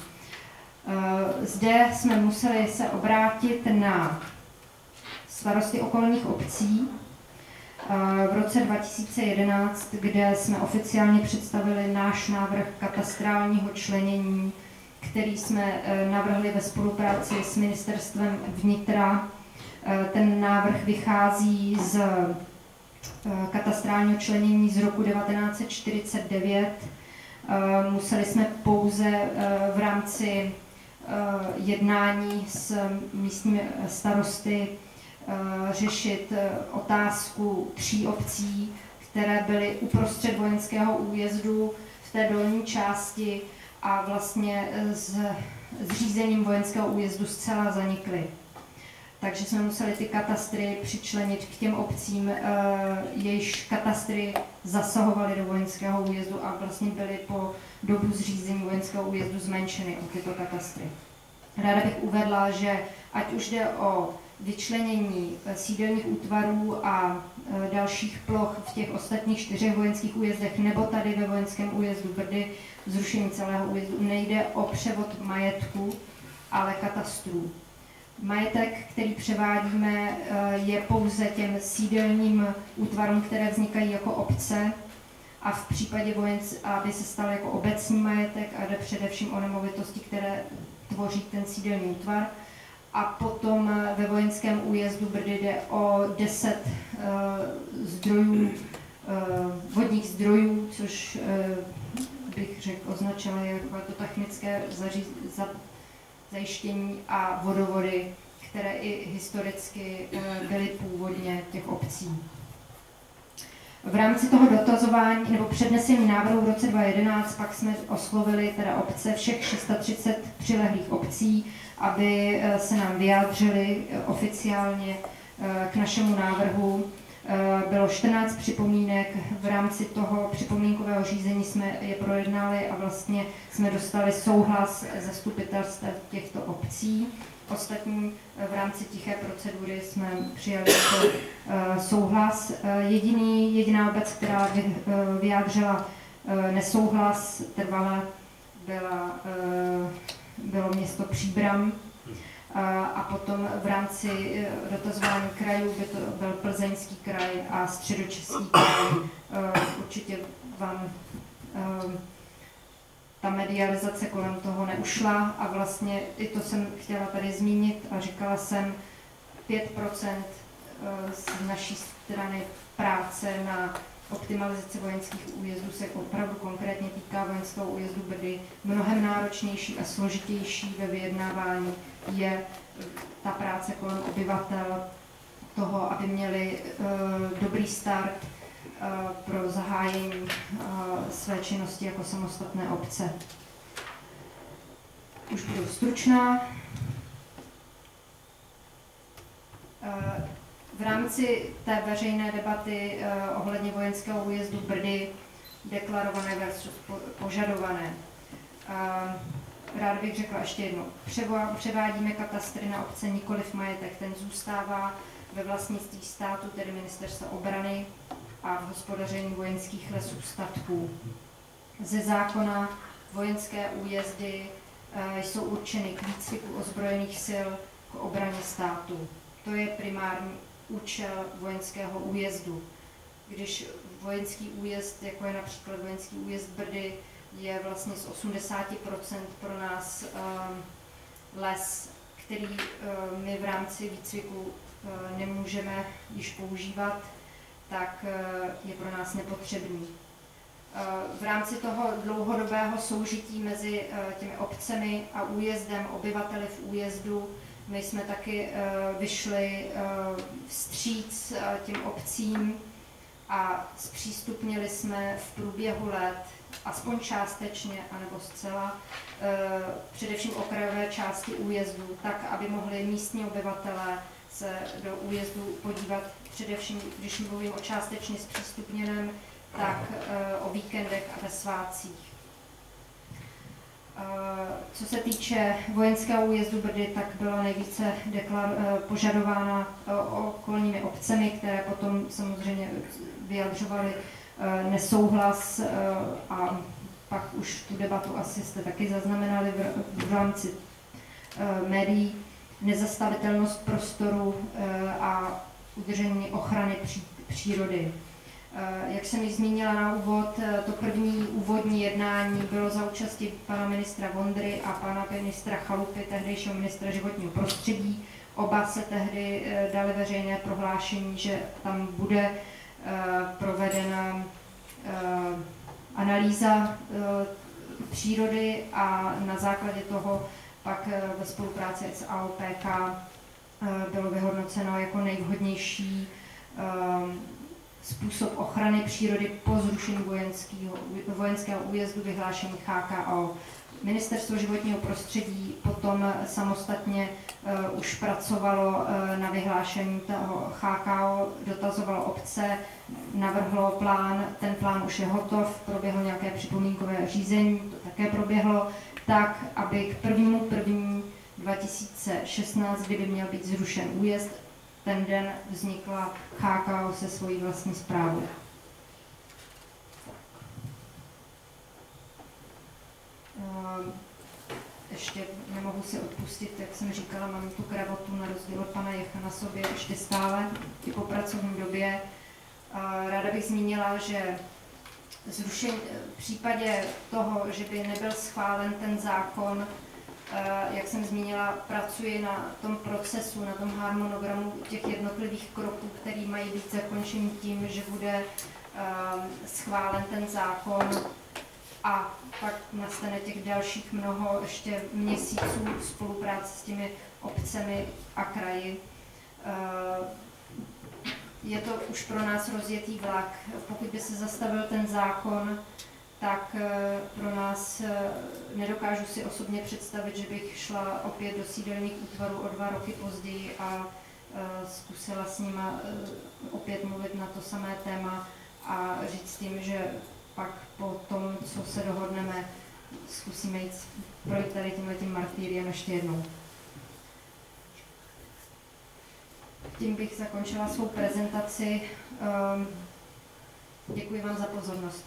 Zde jsme museli se obrátit na starosty okolních obcí v roce dva tisíce jedenáct, kde jsme oficiálně představili náš návrh katastrálního členění, který jsme navrhli ve spolupráci s Ministerstvem vnitra. Ten návrh vychází z katastrálního členění z roku devatenáct set čtyřicet devět. Museli jsme pouze v rámci jednání s místními starosty řešit otázku tří obcí, které byly uprostřed vojenského újezdu v té dolní části a vlastně s zřízením vojenského újezdu zcela zanikly. Takže jsme museli ty katastry přičlenit k těm obcím, jejichž katastry zasahovaly do vojenského újezdu a vlastně byly po dobu zřízení vojenského újezdu zmenšeny o tyto katastry. Ráda bych uvedla, že ať už jde o vyčlenění sídelních útvarů a dalších ploch v těch ostatních čtyřech vojenských újezdech nebo tady ve vojenském újezdu Brdy, zrušení celého újezdu, nejde o převod majetku, ale katastrů. Majetek, který převádíme, je pouze těm sídelním útvarům, které vznikají jako obce a v případě vojenství, aby se stal jako obecní majetek a jde především o nemovitosti, které tvoří ten sídelní útvar. A potom ve vojenském újezdu Brdy jde o deset uh, zdrojů, uh, vodních zdrojů, což uh, bych řekl označila jako to technické zaří, za, zajištění a vodovody, které i historicky uh, byly původně těch obcí. V rámci toho dotazování nebo přednesení návrhu v roce dva tisíce jedenáct pak jsme oslovili teda obce všech tři sta třicet přilehlých obcí, aby se nám vyjádřili oficiálně k našemu návrhu. Bylo čtrnáct připomínek, v rámci toho připomínkového řízení jsme je projednali a vlastně jsme dostali souhlas zastupitelstev těchto obcí. Ostatní v rámci tiché procedury jsme přijali jako souhlas. Jediný, jediná obec, která vyjádřila nesouhlas trvale, byla, bylo město Příbram. A potom v rámci dotazování krajů by to byl Plzeňský kraj a Středočeský kraj. Určitě vám ta medializace kolem toho neušla a vlastně i to jsem chtěla tady zmínit a říkala jsem, pět procent z naší strany práce na optimalizaci vojenských újezdů se opravdu konkrétně týká vojenského újezdu Brdy. Mnohem náročnější a složitější ve vyjednávání je ta práce kolem obyvatel, toho, aby měli uh, dobrý start uh, pro zahájení uh, své činnosti jako samostatné obce. Už budu stručná. Uh, v rámci té veřejné debaty uh, ohledně vojenského újezdu Brdy deklarované versus požadované. Uh, Rád bych řekla ještě jednou, převádíme katastry na obce, nikoliv majetek, ten zůstává ve vlastnictví státu, tedy Ministerstva obrany a v hospodaření vojenských lesů statků. Ze zákona vojenské újezdy e, jsou určeny k výcviku ozbrojených sil k obraně státu. To je primární účel vojenského újezdu. Když vojenský újezd, jako je například vojenský újezd Brdy, je vlastně z osmdesát procent pro nás um, les, který um, my v rámci výcviku um, nemůžeme již používat, tak uh, je pro nás nepotřebný. Uh, v rámci toho dlouhodobého soužití mezi uh, těmi obcemi a újezdem, obyvateli v újezdu, my jsme taky uh, vyšli uh, vstříc uh, těm obcím a zpřístupnili jsme v průběhu let aspoň částečně, anebo zcela, e, především okrajové části újezdu, tak, aby mohli místní obyvatelé se do újezdu podívat, především, když mluvím o částečně zpřístupněném, tak e, o víkendech a ve svátcích. E, co se týče vojenského újezdu Brdy, tak byla nejvíce deklar, e, požadována e, okolními obcemi, které potom samozřejmě vyjadřovaly nesouhlas a pak už tu debatu asi jste taky zaznamenali v, v rámci médií, nezastavitelnost prostoru a udržení ochrany pří, přírody. Jak jsem již zmínila na úvod, to první úvodní jednání bylo za účasti pana ministra Vondry a pana ministra Chalupy, tehdejšího ministra životního prostředí. Oba se tehdy dali veřejné prohlášení, že tam bude provedena analýza přírody a na základě toho pak ve spolupráci s A O P K bylo vyhodnoceno jako nejvhodnější způsob ochrany přírody po zrušení vojenského, vojenského újezdu vyhlášení H K O. Ministerstvo životního prostředí potom samostatně uh, už pracovalo uh, na vyhlášení toho H K O, dotazovalo obce, navrhlo plán, ten plán už je hotov, proběhlo nějaké připomínkové řízení, to také proběhlo, tak, aby k prvnímu prvnímu dva tisíce šestnáct, kdyby měl být zrušen újezd, ten den vznikla H K O se svojí vlastní správou. Ještě nemohu si odpustit, jak jsem říkala, mám tu kravotu na rozdíl od pana Jecha na sobě ještě stále i po pracovní době. Ráda bych zmínila, že zrušení, v případě toho, že by nebyl schválen ten zákon, jak jsem zmínila, pracuji na tom procesu, na tom harmonogramu těch jednotlivých kroků, který mají být zakončeny tím, že bude schválen ten zákon a pak nastane těch dalších mnoho ještě měsíců spolupráce s těmi obcemi a kraji. Je to už pro nás rozjetý vlak. Pokud by se zastavil ten zákon, tak pro nás nedokážu si osobně představit, že bych šla opět do sídelních útvarů o dva roky později a zkusila s nima opět mluvit na to samé téma a říct tím, že pak po tom, co se dohodneme, zkusíme jít projít tady tímhletím martýriem ještě jednou. Tím bych zakončila svou prezentaci. Děkuji vám za pozornost.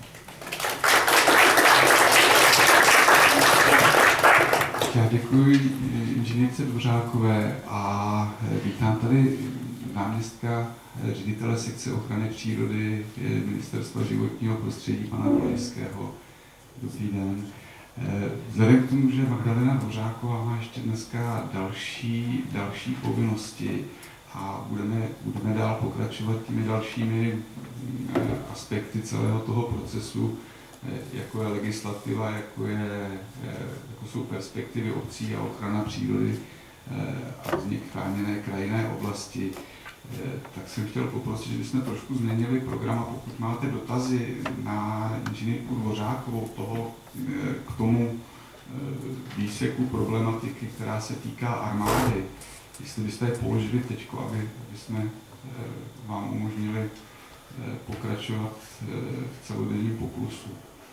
Já děkuji inženýrce Dvořákové a vítám tady náměstka ředitele sekce ochrany přírody Ministerstva životního prostředí pana Dolejského. Dobrý den. Vzhledem k tomu, že Magdalena Dvořáková má ještě dneska další, další povinnosti a budeme, budeme dál pokračovat těmi dalšími aspekty celého toho procesu, jako je legislativa, jako, je, jako jsou perspektivy obcí a ochrana přírody a vznik chráněné krajinné oblasti, tak jsem chtěl poprosit, že bychom trošku změnili program a pokud máte dotazy na inženýrku Dvořákovou toho, k tomu výseku problematiky, která se týká armády, jestli byste je položili teď, aby jsme vám umožnili pokračovat v celodenním poklusu.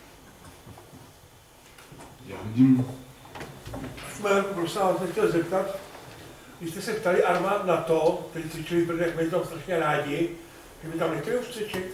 Já vidím... Prosím, vás jsem chtěl zeptat, když jste se ptali armád na to, kteří cvičili, protože jak my tam strašně rádi, že by tam nechtěli už cvičit?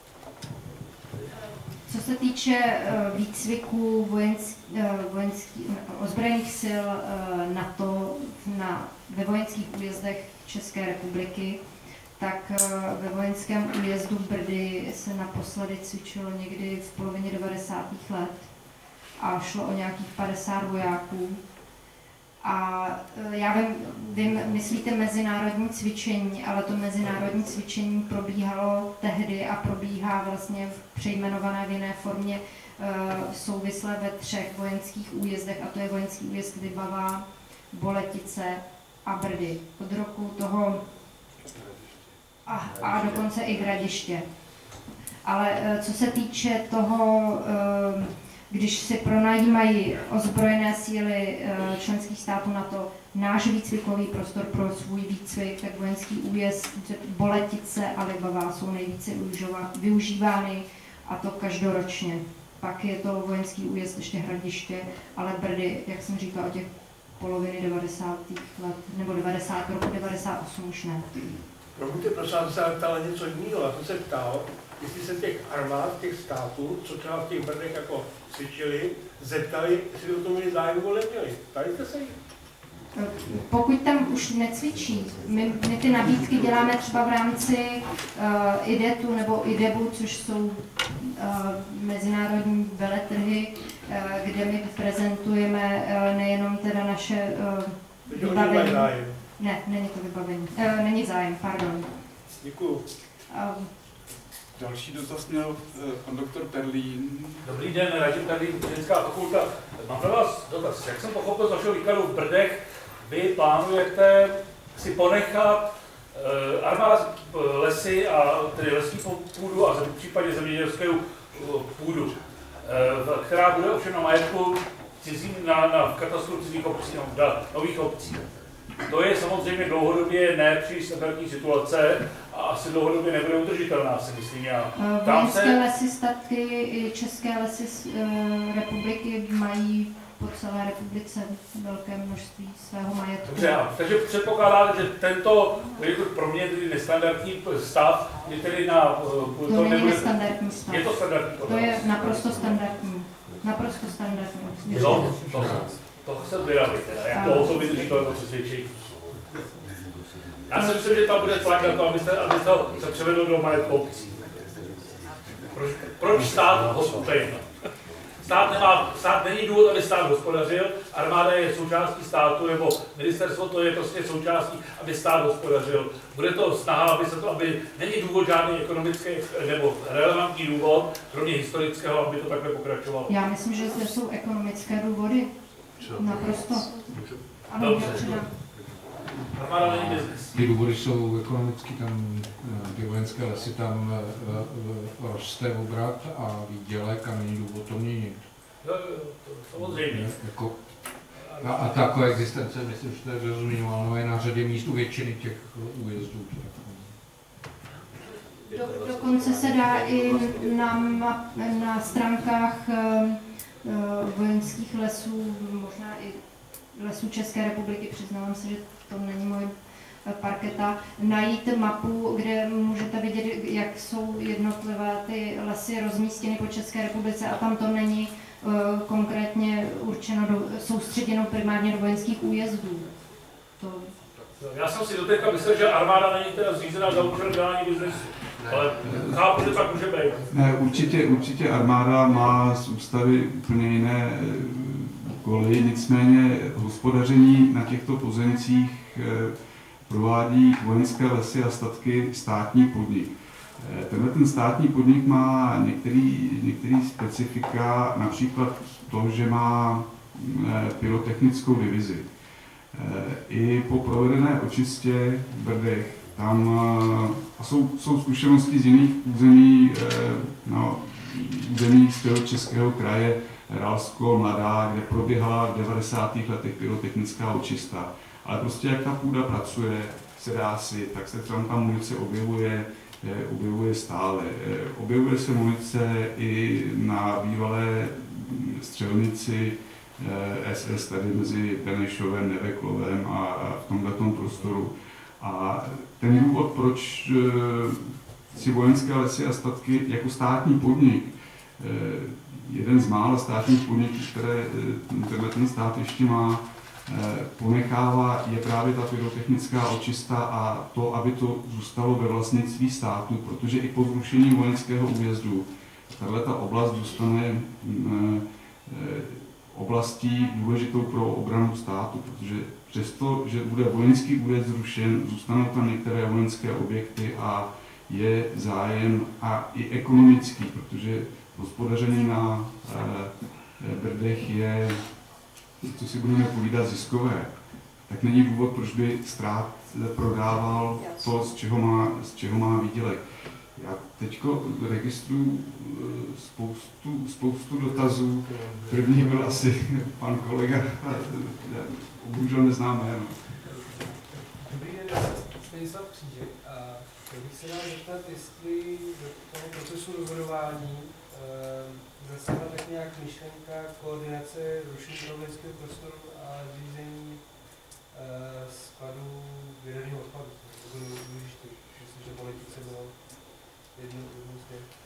Co se týče výcviku vojenský, vojenský, ozbrojených sil NATO na, ve vojenských újezdech České republiky, tak ve vojenském újezdu Brdy se naposledy cvičilo někdy v polovině devadesátých let a šlo o nějakých padesát vojáků. A já vím, vím, myslíte mezinárodní cvičení, ale to mezinárodní cvičení probíhalo tehdy a probíhá vlastně v přejmenované v jiné formě souvisle ve třech vojenských újezdech, a to je vojenský újezd Libavá, Boletice a Brdy. Od roku toho a, a dokonce i Hradiště. Ale co se týče toho, když si pronajímají ozbrojené síly členských států NATO náš výcvikový prostor pro svůj výcvik, tak vojenský újezd Boletice a Libavá jsou nejvíce využívány, a to každoročně. Pak je to vojenský újezd ještě Hradiště, ale Brdy, jak jsem říkala, o těch poloviny devadesátých let, nebo devadesátého roku devadesát osm už ne. Promiňte, prosím, se ptala něco jiného, já jsem se ptal, jestli se těch armád, těch států, co třeba v těch Brdech jako cvičili, zeptali, jestli o tom měli zájem nebo neměli. Ptali jste se jich? Pokud tam už necvičí, my, my ty nabídky děláme třeba v rámci uh, IDETu nebo IDEBu, což jsou uh, mezinárodní veletrhy, uh, kde my prezentujeme uh, nejenom teda naše uh, vybavení. Ne, není to vybavení. Uh, není zájem, pardon. Děkuju. Um, Další dotaz měl pan doktor Perlín. Dobrý den, Radim Perlín, Fyzická fakulta. Mám pro vás dotaz. Jak jsem pochopil z vašeho výkladu v Brdech, vy plánujete si ponechat uh, armáda lesy a tedy lesní půdu a v případě zemědělskou půdu, uh, která bude ovšem na majetku cizím, na, na katastru cizích obcí, no, nových obcí. To je samozřejmě dlouhodobě nepříliš standardní situace a asi dlouhodobě nebude udržitelná, si myslím já. Vojenské se... lesy, statky i české lesy uh, republiky mají po celé republice velké množství svého majetku. Dobře, takže předpokládáte, že tento pro mě tedy nestandardní stav je tedy na... To, to není nebude... nestandardní stav. Je to standardní? To je naprosto standardní. Naprosto standardní. Jo, to, to se vyrábí teda. Jak dlouho to vydrží tohle přesvědčení? Já si myslím, že tam bude tlak na to, abyste, abyste se převedl do majetku obcí. Proč, proč stát hospodaří? Stát, nemá, stát není důvod, aby stát hospodařil, armáda je součástí státu, nebo ministerstvo to je prostě součástí, aby stát hospodařil. Bude to snaha, aby se to, aby není důvod žádný ekonomický nebo relevantní důvod, kromě historického, aby to takhle pokračovalo. Já myslím, že zde jsou ekonomické důvody. Naprosto. Ano, dobře. Armáda není business. Ty důvody jsou ekonomicky, tam ty vojenské lesy tam roste obrat a výdělek a není důvod to měnit. Jo, jo, to samozřejmě. Jako, a, a ta koexistence, myslím, že to je zrozuměnováno, je na řadě míst u většiny těch újezdů. Do, dokonce se dá i na, na stránkách vojenských lesů, možná i lesů České republiky, přiznávám se, že to není můj parketa, najít mapu, kde můžete vidět, jak jsou jednotlivé ty lesy rozmístěny po České republice a tam to není uh, konkrétně určeno, do, soustředěno primárně do vojenských újezdů. To... Já jsem si doteďka myslel, že armáda není teda zřízená za účelem dělání biznesu, ale chápu, že tak může být. Ne, určitě, určitě armáda má z ústavy úplně jiné úkoly, nicméně hospodaření na těchto pozemcích provádí vojenské lesy a statky státní podnik. Tenhle ten státní podnik má některý, některý specifika, například to, že má pyrotechnickou divizi. I po provedené očistě v Brdech tam a jsou, jsou zkušenosti z jiných území, no, území Středočeského kraje, Ralsko, Mladá, kde proběhla v devadesátých letech pyrotechnická očista. Ale prostě jak ta půda pracuje, se dá si, tak se tam ta munice objevuje, objevuje stále. Objevuje se munice i na bývalé střelnici S S tady mezi Benešovem, Neveklovem a v tomhletom prostoru. A ten důvod, proč si vojenské lesy a statky jako státní podnik, jeden z mála státních podniků, které tenhle ten stát ještě má, ponechává, je právě ta pyrotechnická očista a to, aby to zůstalo ve vlastnictví státu, protože i po zrušení vojenského újezdu tato oblast zůstane oblastí důležitou pro obranu státu, protože přesto, že bude vojenský újezd zrušen, zůstanou tam některé vojenské objekty a je zájem a i ekonomický, protože hospodaření na Brdech je, co si budeme povídat, ziskové, tak není důvod, proč by stát prodával to, z čeho má, z čeho má výdělek. Já teď registruju spoustu, spoustu dotazů. První byl asi pan kolega, bohužel neznáme jméno. Dobrý den, Stanislav Křížek. A chtěl bych se vás zeptat, jestli do toho procesu rozhodování e, zasáhla tak nějak myšlenka koordinace rušení vojenského prostoru a řízení e, skladů vyrobeného odpadu. To bylo důležité, myslím, že politice bylo. jednu, jednu z těch.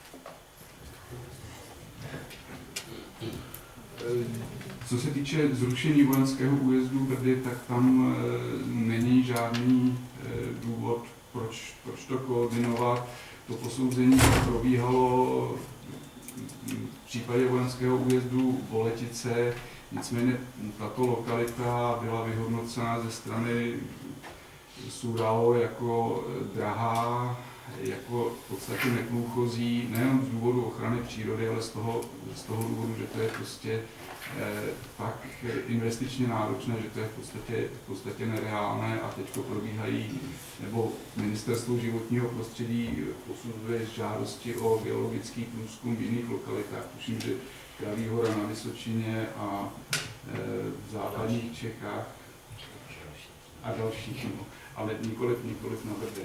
Co se týče zrušení vojenského újezdu Brdy, tak tam e, není žádný e, důvod, proč, proč to koordinovat. To posouzení probíhalo v případě vojenského újezdu Boletice, nicméně tato lokalita byla vyhodnocena ze strany SÚRAO jako drahá, jako v podstatě neprůchozí, nejen z důvodu ochrany přírody, ale z toho, z toho důvodu, že to je prostě eh, tak investičně náročné, že to je v podstatě, v podstatě nereálné a teď probíhají, nebo Ministerstvo životního prostředí posuzuje žádosti o geologický průzkum v jiných lokalitách. Tuším, že Kraví hora na Vysočině a eh, v západních Čechách a dalších, no, ale nikoliv, nikoliv na Brdy.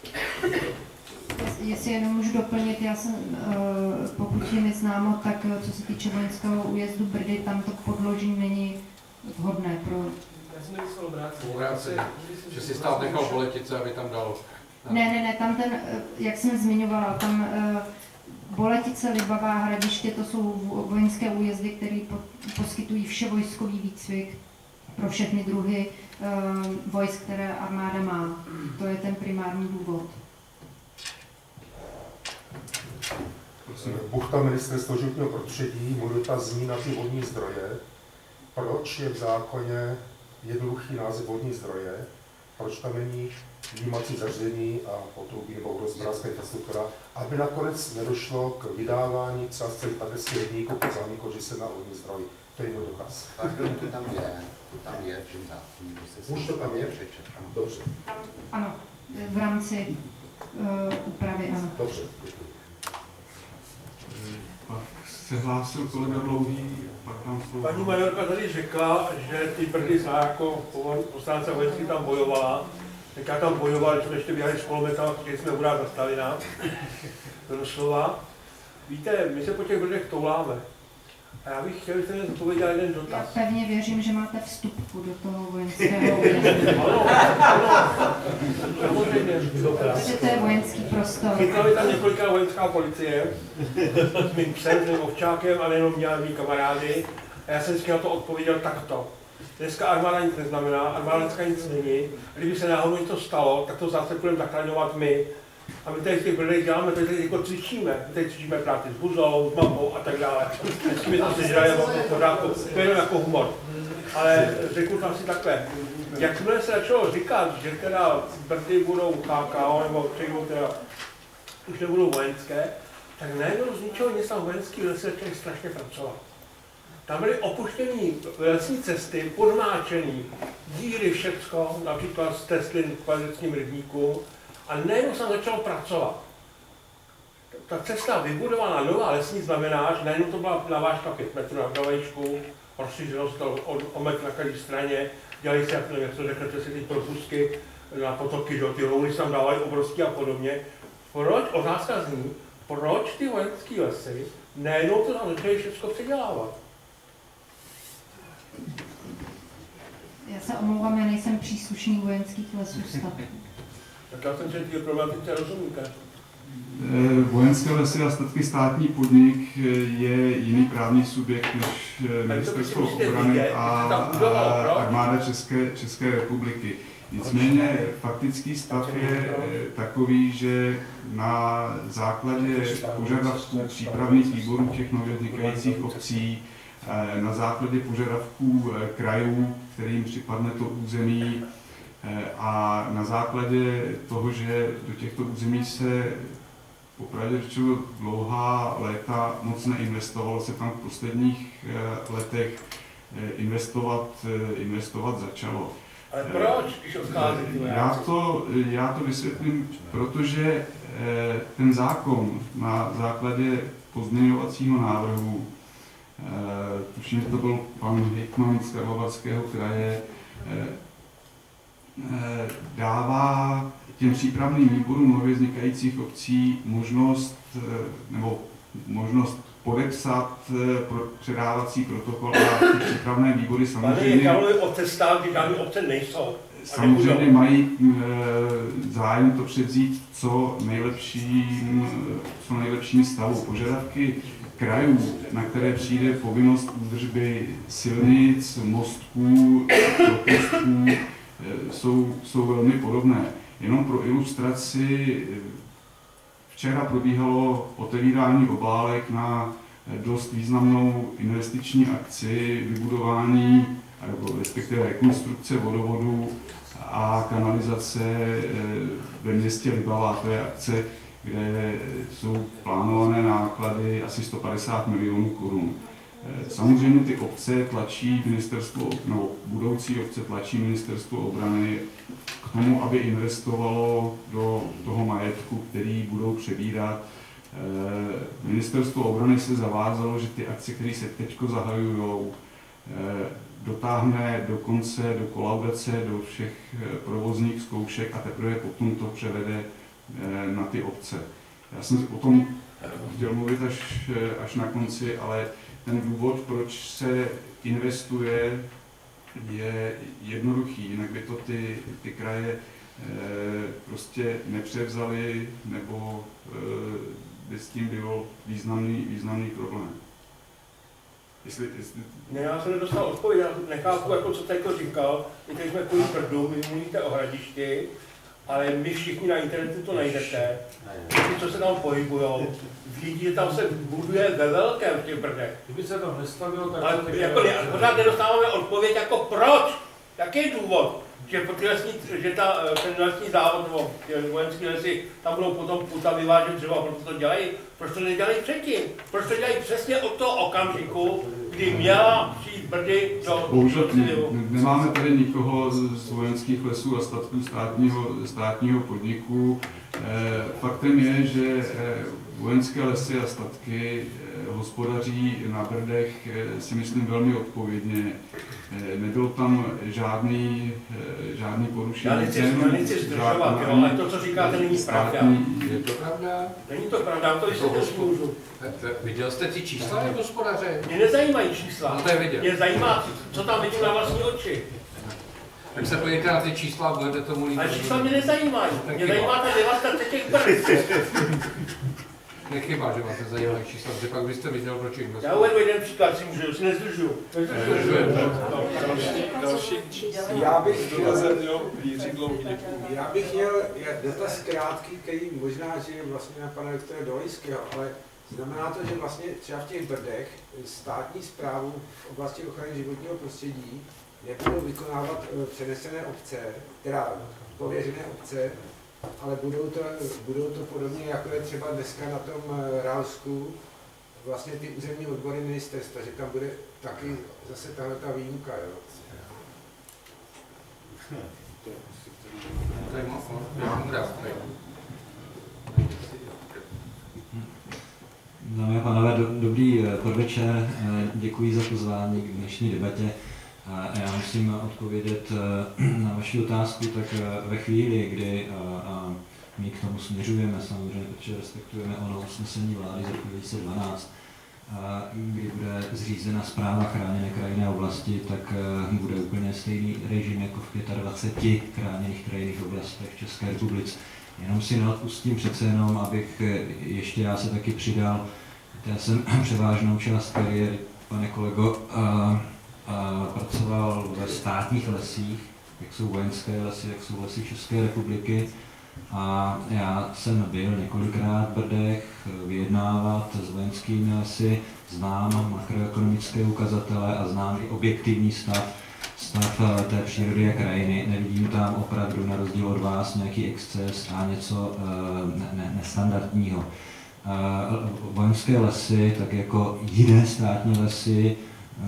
Jestli jenom můžu doplnit, já jsem, pokud je mi známo, tak co se týče vojenského újezdu Brdy, tam to podloží není vhodné pro... Já jsem nemyslel obráceně. Obráceně, že si stát nechal Boletice, aby tam dal... Ne, ne, ne, tam ten, jak jsem zmiňovala, tam Boletice, Libavá, Hradiště, to jsou vojenské újezdy, které poskytují vševojskový výcvik pro všechny druhy vojsk, které armáda má. To je ten primární důvod. Buchta, Ministerstvo životního prostředí, můj dotaz zní na ty vodní zdroje. Proč je v zákoně jednoduchý název vodní zdroje? Proč tam není vnímací zařízení a potrubí nebo vodohospodářská infrastruktura, aby nakonec nedošlo k vydávání třeba z celých tateřských rybníků pod záminkou, že se na vodní zdroj. To je můj dotaz. Pardon, to tam je, to tam je v tom zákoně. Už to tam je? Dobře. Ano, v rámci uh, úpravy, ano. Dobře. Pak se hlásil kolega Dlouhý, pak tam slovo. Paní majorka tady řekla, že ty Brdy za jako poslance vojenský tam bojovala. Tak já tam bojoval, když jsme ještě běhali s kulometama, protože jsme urát na Stalina. Doslova. Víte, my se po těch Brdech touláme. A já bych chtěl, abyste mi odpověděl jeden dotaz. Já pevně věřím, že máte vstupku do toho vojenského újezdu. Ano, ano. Samozřejmě. Protože to je vojenský prostor. Chytla mi tam několikrát vojenská policie s mým psem, s mým ovčákem a nejenom mě, ale mý kamarády. A já jsem vždycky na to odpověděl takto. Dneska armáda nic neznamená, armáda dneska nic není. A kdyby se náhodou něco stalo, tak to zase budeme zachraňovat my. A my tady v těch Brdech děláme, tady tady jako cvičíme. My tady cvičíme práci s buzou, s mapou a tak dále. Vždycky mi to sežraje, mám to v pořádku. To je jenom jako humor. Ale řeknu tam si takhle. Jakmile se začalo říkat, že teda Brdy budou K K O, nebo přejdou teda, už nebudou vojenské, tak najednou z ničeho nic tam vojenský lesy začaly strašně pracovat. Tam byly opuštěné lesní cesty, podmáčené, díry, všecko, například z Teslin k Pazeckým rybníkům, a najednou se začalo pracovat. Ta cesta vybudovaná nová lesní znamená, že najednou to byla navážka pět metrů na kavejšku, rozšířenost o, o metr na každé straně, dělají se, jak to řeknete, si ty propustky na potoky, že ty rouny se tam dávají obrovský a podobně. Proč, otázka zní, proč ty vojenské lesy najednou to tam začaly všechno předělávat? Já se omlouvám, já nejsem příslušný vojenských lesů stav. Tak já jsem že ty problematice rozumíte. Vojenské lesy a statky státní podnik je jiný právní subjekt než Ministerstvo obrany a, a armáda České, České republiky. Nicméně faktický stav je takový, že na základě požadavků přípravných výborů těch nově vznikajících obcí, na základě požadavků krajů, kterým připadne to území, a na základě toho, že do těchto území se popravdě řečeno dlouhá léta moc neinvestovalo, se tam v posledních letech investovat, investovat začalo. Ale proč, když odchází? Já to, já to vysvětlím, protože ten zákon na základě pozměňovacího návrhu, tuším, že to byl pan hejtman z Karlovarského kraje, dává těm přípravným výborům nově vznikajících obcí možnost, nebo možnost podepsat pro předávací protokol a ty přípravné výbory samozřejmě... Pane, je o cestách, kdy žádné obce nejsou. samozřejmě mají zájem to převzít co nejlepším, co nejlepším stavu. Požadavky krajů, na které přijde povinnost údržby silnic, mostků, propustů, jsou, jsou velmi podobné. Jenom pro ilustraci, včera probíhalo otevírání obálek na dost významnou investiční akci vybudování, nebo respektive rekonstrukce vodovodu a kanalizace ve městě Libavá. To je akce, kde jsou plánované náklady asi sto padesát milionů korun. Samozřejmě ty obce tlačí ministerstvo, no, budoucí obce tlačí ministerstvo obrany k tomu, aby investovalo do toho majetku, který budou přebírat. Ministerstvo obrany se zavázalo, že ty akce, které se teď zahajují, dotáhne do konce, do kolaudace, do všech provozních zkoušek a teprve potom to převede na ty obce. Já jsem o tom chtěl mluvit až, až na konci, ale ten důvod, proč se investuje, je jednoduchý, jinak by to ty, ty kraje e, prostě nepřevzaly, nebo e, by s tím byl významný, významný problém. Jestli, jestli... Ne, já jsem nedostal odpověď, já nechápu, jako co teď říkal, i teď jsme kvůli Brdu, vy mluvíte o Hradišti, ale my všichni na internetu to najdete, ty, co se tam pohybujou, vidí, že tam se buduje ve velkém v těch Brdech. Kdyby se to nestavilo, tak... Ale jako, pořád nedostáváme odpověď jako proč, jaký je důvod, že, ty lesní, že ta, ten lesní závod nebo vojenské lesy, tam budou potom puta vyvážet dřeva, proto to dělají, proč to nedělají předtím, proč to dělají přesně od toho okamžiku, kdy měla přijít Brdy do... Bohužel nemáme tady nikoho z vojenských lesů a statků státního, státního podniku. Faktem je, že vojenské lesy a statky hospodaří na Brdech, si myslím, velmi odpovědně. Nebyl tam žádný, žádný porušení. Já nechci, já nechci zdržovat, jo, ale to, co říkáte, není pravda. Je to pravda? Není to pravda, to vysvětlit můžu. Viděl jste ty čísla, jak hospodaře? Mě nezajímají čísla. No to je viděl. Mě zajímá, co tam vidím na vlastní oči. Tak se podívejte na ty čísla a budete tomu líbit. Ale čísla mě nezajímají. Mě zajímá ta devastace těch Brd. Nechyba, že máte zajímavé čísla, protože pak byste viděl, proč jim Já uvedu jeden příklad, si můžu, si nezdržuju. Další Já bych chtěl, já bych měl dotaz krátký, který možná, že je vlastně na pana doktora Dolejského, ale znamená to, že vlastně třeba v těch Brdech státní správu v oblasti ochrany životního prostředí nebudou vykonávat přenesené obce, teda pověřené obce, ale budou to, budou to podobně, jako je třeba dneska na tom Ralsku, vlastně ty územní odbory ministerstva, že tam bude taky zase tahle ta výjimka, jo. To je moudrá. Dámy a pánové, do, dobrý podvečer, děkuji za pozvání k dnešní debatě. Já musím odpovědět na vaši otázku, tak ve chvíli, kdy a my k tomu směřujeme, samozřejmě, protože respektujeme ono usnesení vlády z roku dva tisíce dvanáct, kdy bude zřízena správa chráněné krajinné oblasti, tak bude úplně stejný režim jako v dvaceti pěti chráněných krajinných oblastech v České republice. Jenom si neodpustím přece jenom, abych ještě já se taky přidal. Já jsem převážnou část kariéry, pane kolego, a, a pracoval ve státních lesích, jak jsou vojenské lesy, jak jsou lesy České republiky. A já jsem byl několikrát v Brdech vyjednávat s vojenskými lesy, znám makroekonomické ukazatele a znám i objektivní stav, stav té přírody a krajiny. Nevidím tam opravdu na rozdíl od vás nějaký exces a něco ne, ne, nestandardního. Vojenské lesy, tak jako jiné státní lesy,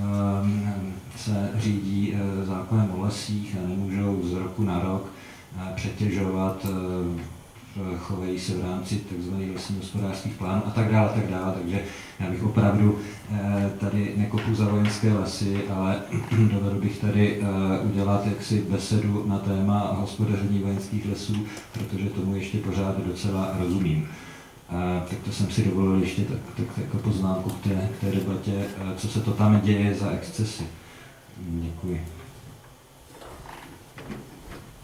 se řídí zákonem o lesích a nemůžou z roku na rok přetěžovat, chovají se v rámci tzv. Lesních hospodářských plánů a tak dále, tak dále. Takže já bych opravdu tady nekopu za vojenské lesy, ale dovedl bych tady udělat jaksi besedu na téma hospodaření vojenských lesů, protože tomu ještě pořád docela rozumím. Tak to jsem si dovolil ještě tak, tak, tak jako poznámku k té, k té debatě, co se to tam děje za excesy. Děkuji.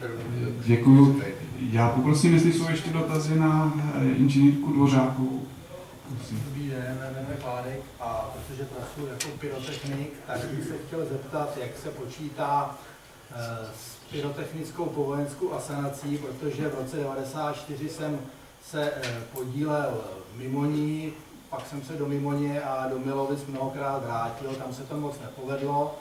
Děkuju. Já poprosím, jestli jsou ještě dotazy na inženýrku Dvořákovou. Dobrý den, jmenuji se Kládek a protože pracuji jako pyrotechnik, tak bych se chtěl zeptat, jak se počítá s pyrotechnickou povojenskou asanací, protože v roce devadesát čtyři jsem se podílel v Mimoní, pak jsem se do Mimoně a do Milovic mnohokrát vrátil, tam se to moc nepovedlo.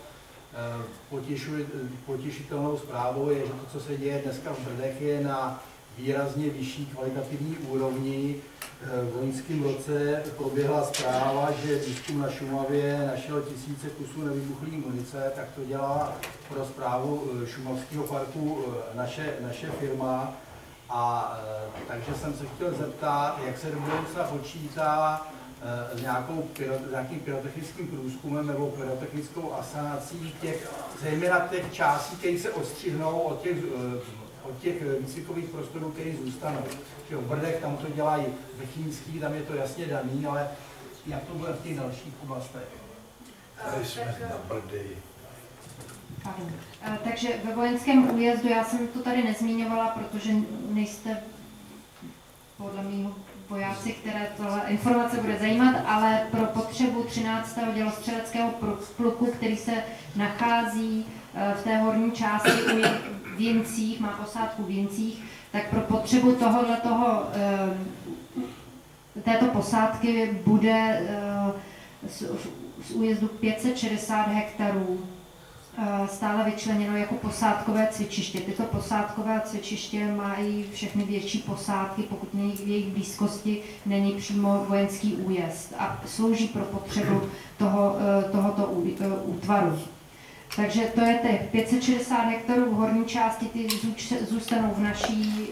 Potěšitelnou zprávou je, že to, co se děje dneska v Brdech, je na výrazně vyšší kvalitativní úrovni. V loňském roce proběhla zpráva, že výzkum na Šumavě našel tisíce kusů nevybuchlé munice, tak to dělá pro správu Šumavského parku naše, naše firma. A takže jsem se chtěl zeptat, jak se do budoucna počítá s nějakou, nějakým pyrotechnickým průzkumem nebo pyrotechnickou asanací těch, zejména těch částí, které se odstřihnou od těch, od těch výcvikových prostorů, které zůstanou. V Brdech tam to dělají Bechyňský, tam je to jasně daný, ale jak to bude v těch dalších oblastech? Tady jsme na Brdy. Takže ve vojenském újezdu, já jsem to tady nezmíňovala, protože nejste podle mého vojáci, které tohle informace bude zajímat, ale pro potřebu třináctého dělostřeleckého pluku, který se nachází v té horní části u v Jincích, má posádku v Jincích, tak pro potřebu tohoto, této posádky bude z újezdu pět set šedesát hektarů stále vyčleněno jako posádkové cvičiště. Tyto posádkové cvičiště mají všechny větší posádky, pokud v jejich blízkosti není přímo vojenský újezd a slouží pro potřebu toho, tohoto útvaru. Takže to je těch pět set šedesát hektarů v horní části, ty zůstanou v naší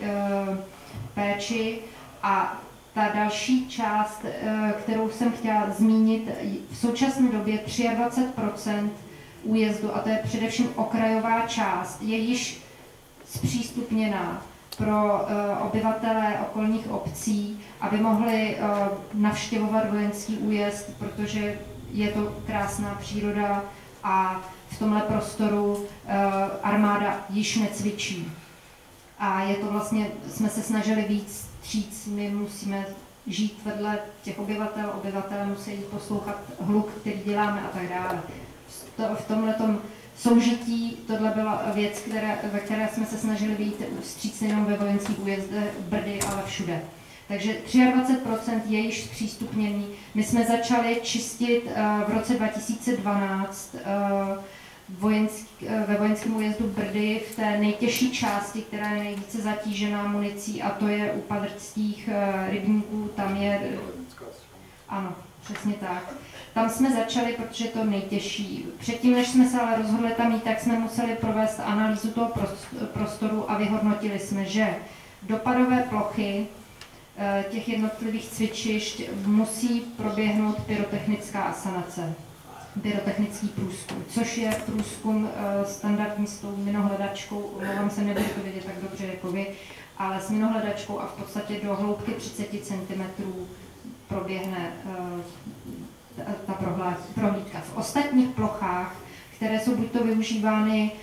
péči a ta další část, kterou jsem chtěla zmínit, v současné době dvacet tři procent újezdu, a to je především okrajová část, je již zpřístupněná pro uh, obyvatele okolních obcí, aby mohli uh, navštěvovat vojenský újezd, protože je to krásná příroda a v tomhle prostoru uh, armáda již necvičí. A je to vlastně, jsme se snažili víc říct, my musíme žít vedle těch obyvatel, obyvatel musí poslouchat hluk, který děláme a tak dále. V tomhletom soužití tohle byla věc, které, ve které jsme se snažili být vstřícni jenom ve vojenských újezdech Brdy, ale všude. Takže dvacet tři procent je již zpřístupněný. My jsme začali čistit uh, v roce dva tisíce dvanáct uh, vojenský, uh, ve vojenském újezdu Brdy v té nejtěžší části, která je nejvíce zatížená municí, a to je u padrčských uh, rybníků, tam je... Ano, přesně tak. Tam jsme začali, protože je to nejtěžší. Předtím, než jsme se ale rozhodli tam jít, tak jsme museli provést analýzu toho prostoru a vyhodnotili jsme, že dopadové plochy těch jednotlivých cvičišť musí proběhnout pyrotechnická asanace, pyrotechnický průzkum, což je průzkum standardní s tou minohledačkou, omlouvám se, nebudu to vidět tak dobře jako vy, ale s minohledačkou a v podstatě do hloubky třicet centimetrů proběhne ta prohlídka. V ostatních plochách, které jsou buď to využívány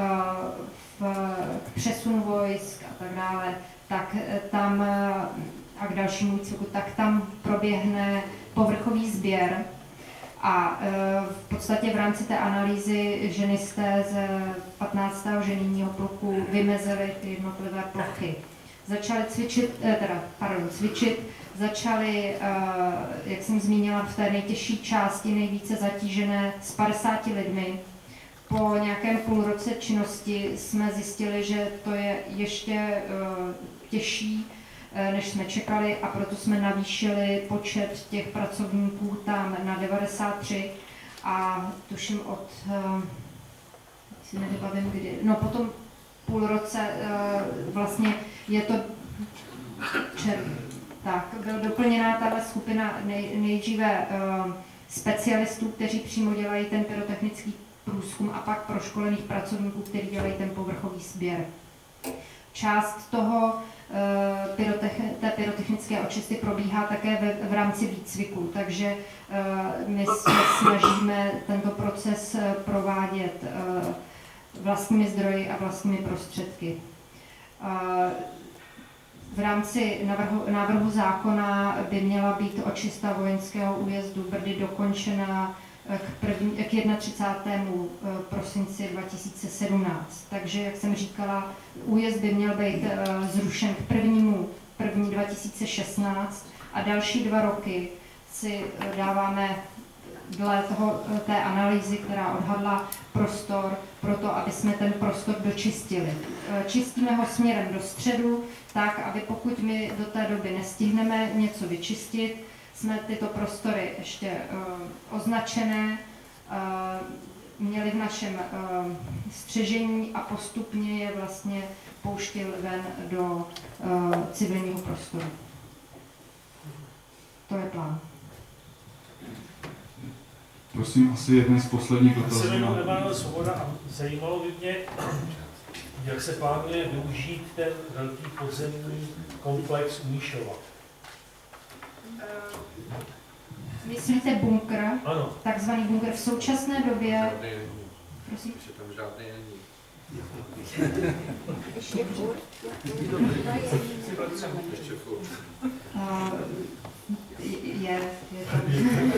v přesunu vojsk a tak dále, tak tam a k dalšímu výcviku, tak tam proběhne povrchový sběr a v podstatě v rámci té analýzy ženisté z patnáctého ženijního pluku vymezily ty jednotlivé plochy. Začali cvičit, teda, pardon, cvičit, začali, jak jsem zmínila, v té nejtěžší části, nejvíce zatížené s padesáti lidmi. Po nějakém půlroce činnosti jsme zjistili, že to je ještě těžší, než jsme čekali, a proto jsme navýšili počet těch pracovníků tam na devadesát tři a tuším od, si nevybavím kdy, no potom půl roce vlastně je to červen. Tak, byl doplněná tahle skupina nej, nejdříve uh, specialistů, kteří přímo dělají ten pyrotechnický průzkum, a pak proškolených pracovníků, kteří dělají ten povrchový sběr. Část toho uh, pyrotech, té pyrotechnické očisty probíhá také ve, v rámci výcviku, takže uh, my se snažíme tento proces uh, provádět uh, vlastními zdroji a vlastními prostředky. V rámci návrhu, návrhu zákona by měla být očista vojenského újezdu Brdy dokončena k, první, k třicátému prvnímu prosinci dva tisíce sedmnáct. Takže, jak jsem říkala, újezd by měl být zrušen k prvnímu prvnímu dva tisíce šestnáct a další dva roky si dáváme dle toho, té analýzy, která odhadla prostor pro to, aby jsme ten prostor dočistili. Čistíme ho směrem do středu, tak, aby pokud my do té doby nestihneme něco vyčistit, jsme tyto prostory ještě uh, označené, uh, měli v našem uh, střežení a postupně je vlastně pouštěl ven do uh, civilního prostoru. To je plán. Prosím, asi jeden z posledních dotazů. dotazů. Jsem Emanuel Svoboda a zajímalo by mě, jak se plánuje využít ten velký podzemní komplex u Mnišova. Myslíte bunkr? Ano. Takzvaný bunkr v současné době. Prosím. Tam žádný není. Ještě furt? Ještě furt. Je, je to.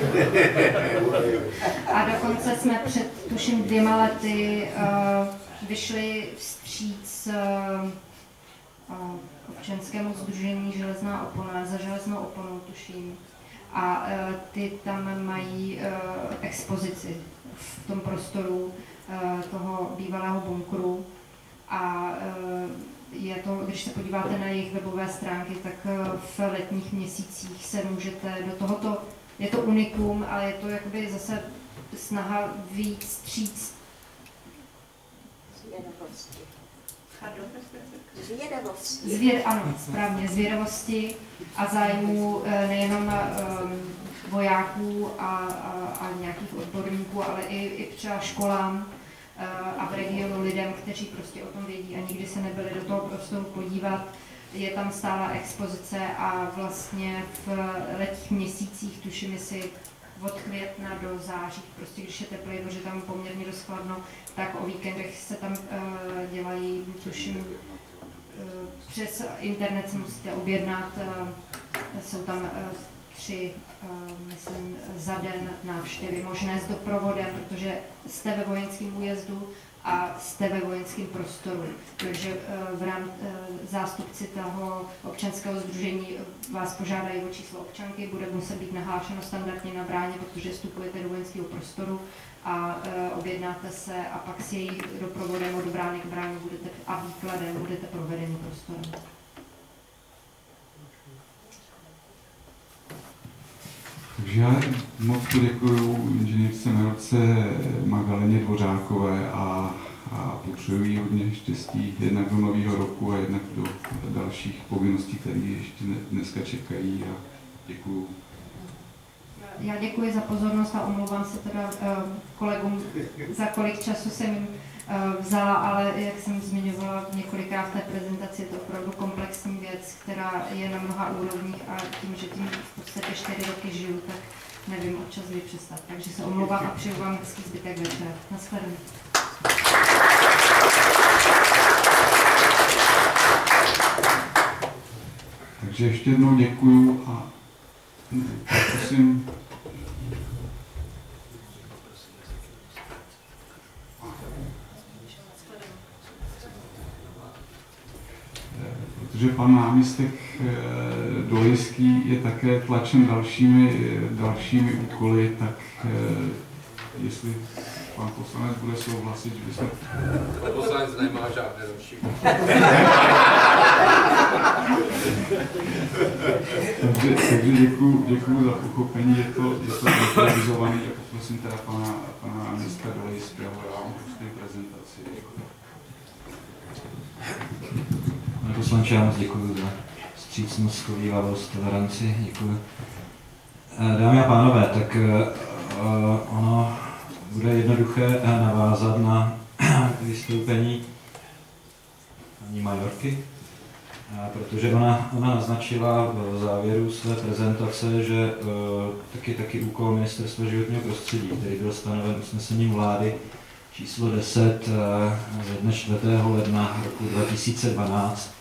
A dokonce jsme před, tuším, dvěma lety uh, vyšli vstříc uh, uh, občanskému sdružení Železná opona, za železnou oponou, tuším. A uh, ty tam mají uh, expozici v tom prostoru uh, toho bývalého bunkru. A uh, je to, když se podíváte na jejich webové stránky, tak v letních měsících se můžete do tohoto, je to unikum, ale je to jakoby zase snaha víc vstříc. Zvědavosti. Zvědavosti. Zvěd, ano, správně, zvědavosti a zájmu nejenom um, vojáků a, a, a nějakých odborníků, ale i, i třeba školám a v regionu lidem, kteří prostě o tom vědí a nikdy se nebyli do toho prostoru podívat. Je tam stála expozice a vlastně v letních měsících, tuším, jestli od května do září, prostě když je teplej, protože tam poměrně dost chladno, tak o víkendech se tam uh, dělají, tuším, uh, přes internet se musíte objednat, uh, jsou tam uh, tři, uh, myslím, za den návštěvy možné s doprovodem, protože jste ve vojenském újezdu a jste ve vojenském prostoru. Takže uh, v rám, uh, zástupci toho občanského sdružení vás požádají o číslo občanky, bude muset být nahlášeno standardně na bráně, protože vstupujete do vojenského prostoru a uh, objednáte se a pak s jejich doprovodem od brány k bráně budete, a výkladem budete provedeni prostorem. Takže já moc poděkuju inženýrce Melce Magdaleně Dvořákové a, a popřeju jí hodně štěstí jednak do nového roku a jednak do dalších povinností, které ještě dneska čekají a děkuju. Já děkuji za pozornost a omlouvám se teda uh, kolegům, za kolik času jsem jim uh, vzala, ale jak jsem zmiňovala několikrát v té prezentaci, je to opravdu komplexní věc, která je na mnoha úrovních a tím, že tím v podstatě čtyři roky žiju, tak nevím od čas kdy přestat. Takže se omlouvám a přeju vám hezký zbytek večer. Naschledanou. Takže ještě jednou děkuju a prosím. Protože pan náměstek Dolejský je také tlačen dalšími, dalšími úkoly, tak jestli pan poslanec bude souhlasit, že bychom... Ten poslanec nemá žádné další takže, takže děkuju, děkuju za pochopení, je to, je to improvizovaný a poprosím teda pana, pana náměstka Dolejského, já vám pustím prezentaci. Pane poslanče, já moc děkuji za vstřícnost, shovívavost, toleranci, děkuji. Dámy a pánové, tak uh, ono bude jednoduché navázat na vystoupení paní majorky, protože ona, ona naznačila v závěru své prezentace, že uh, taky, taky úkol Ministerstva životního prostředí, který byl stanoven usnesením vlády číslo deset uh, ze dne čtvrtého ledna roku dva tisíce dvanáct,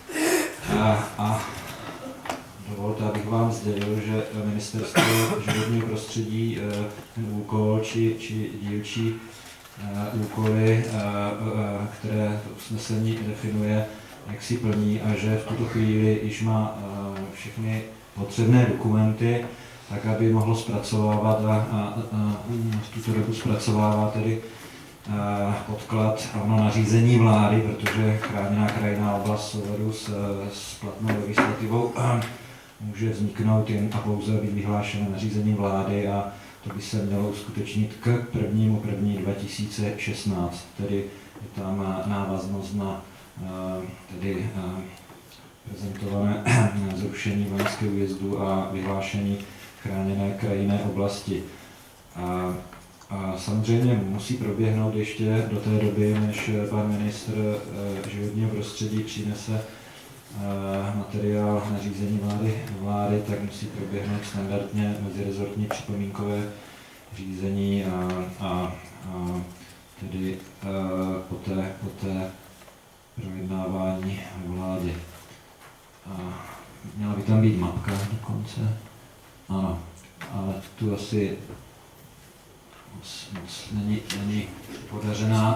A, a dovolte, abych vám sdělil, že Ministerstvo životního prostředí ten úkol či, či dílčí úkoly, které to usnesení definuje, jak si plní a že v tuto chvíli již má všechny potřebné dokumenty, tak aby mohlo zpracovávat a, a, a v tuto dobu zpracovává tedy podklad ono nařízení vlády, protože chráněná krajinná oblast v souladu s, s platnou legislativou může vzniknout jen a pouze být vyhlášeno nařízení vlády a to by se mělo uskutečnit k prvnímu prvnímu dva tisíce šestnáct, tedy je tam návaznost na tedy prezentované zrušení vojenského újezdu a vyhlášení chráněné krajinné oblasti. A, a samozřejmě musí proběhnout ještě do té doby, než pan ministr životního prostředí přinese materiál nařízení vlády, vlády, tak musí proběhnout standardně mezirezortní připomínkové řízení a, a, a tedy a poté, poté projednávání vlády. A měla by tam být mapka dokonce. Ano, ale tu asi moc, moc není, není podařená.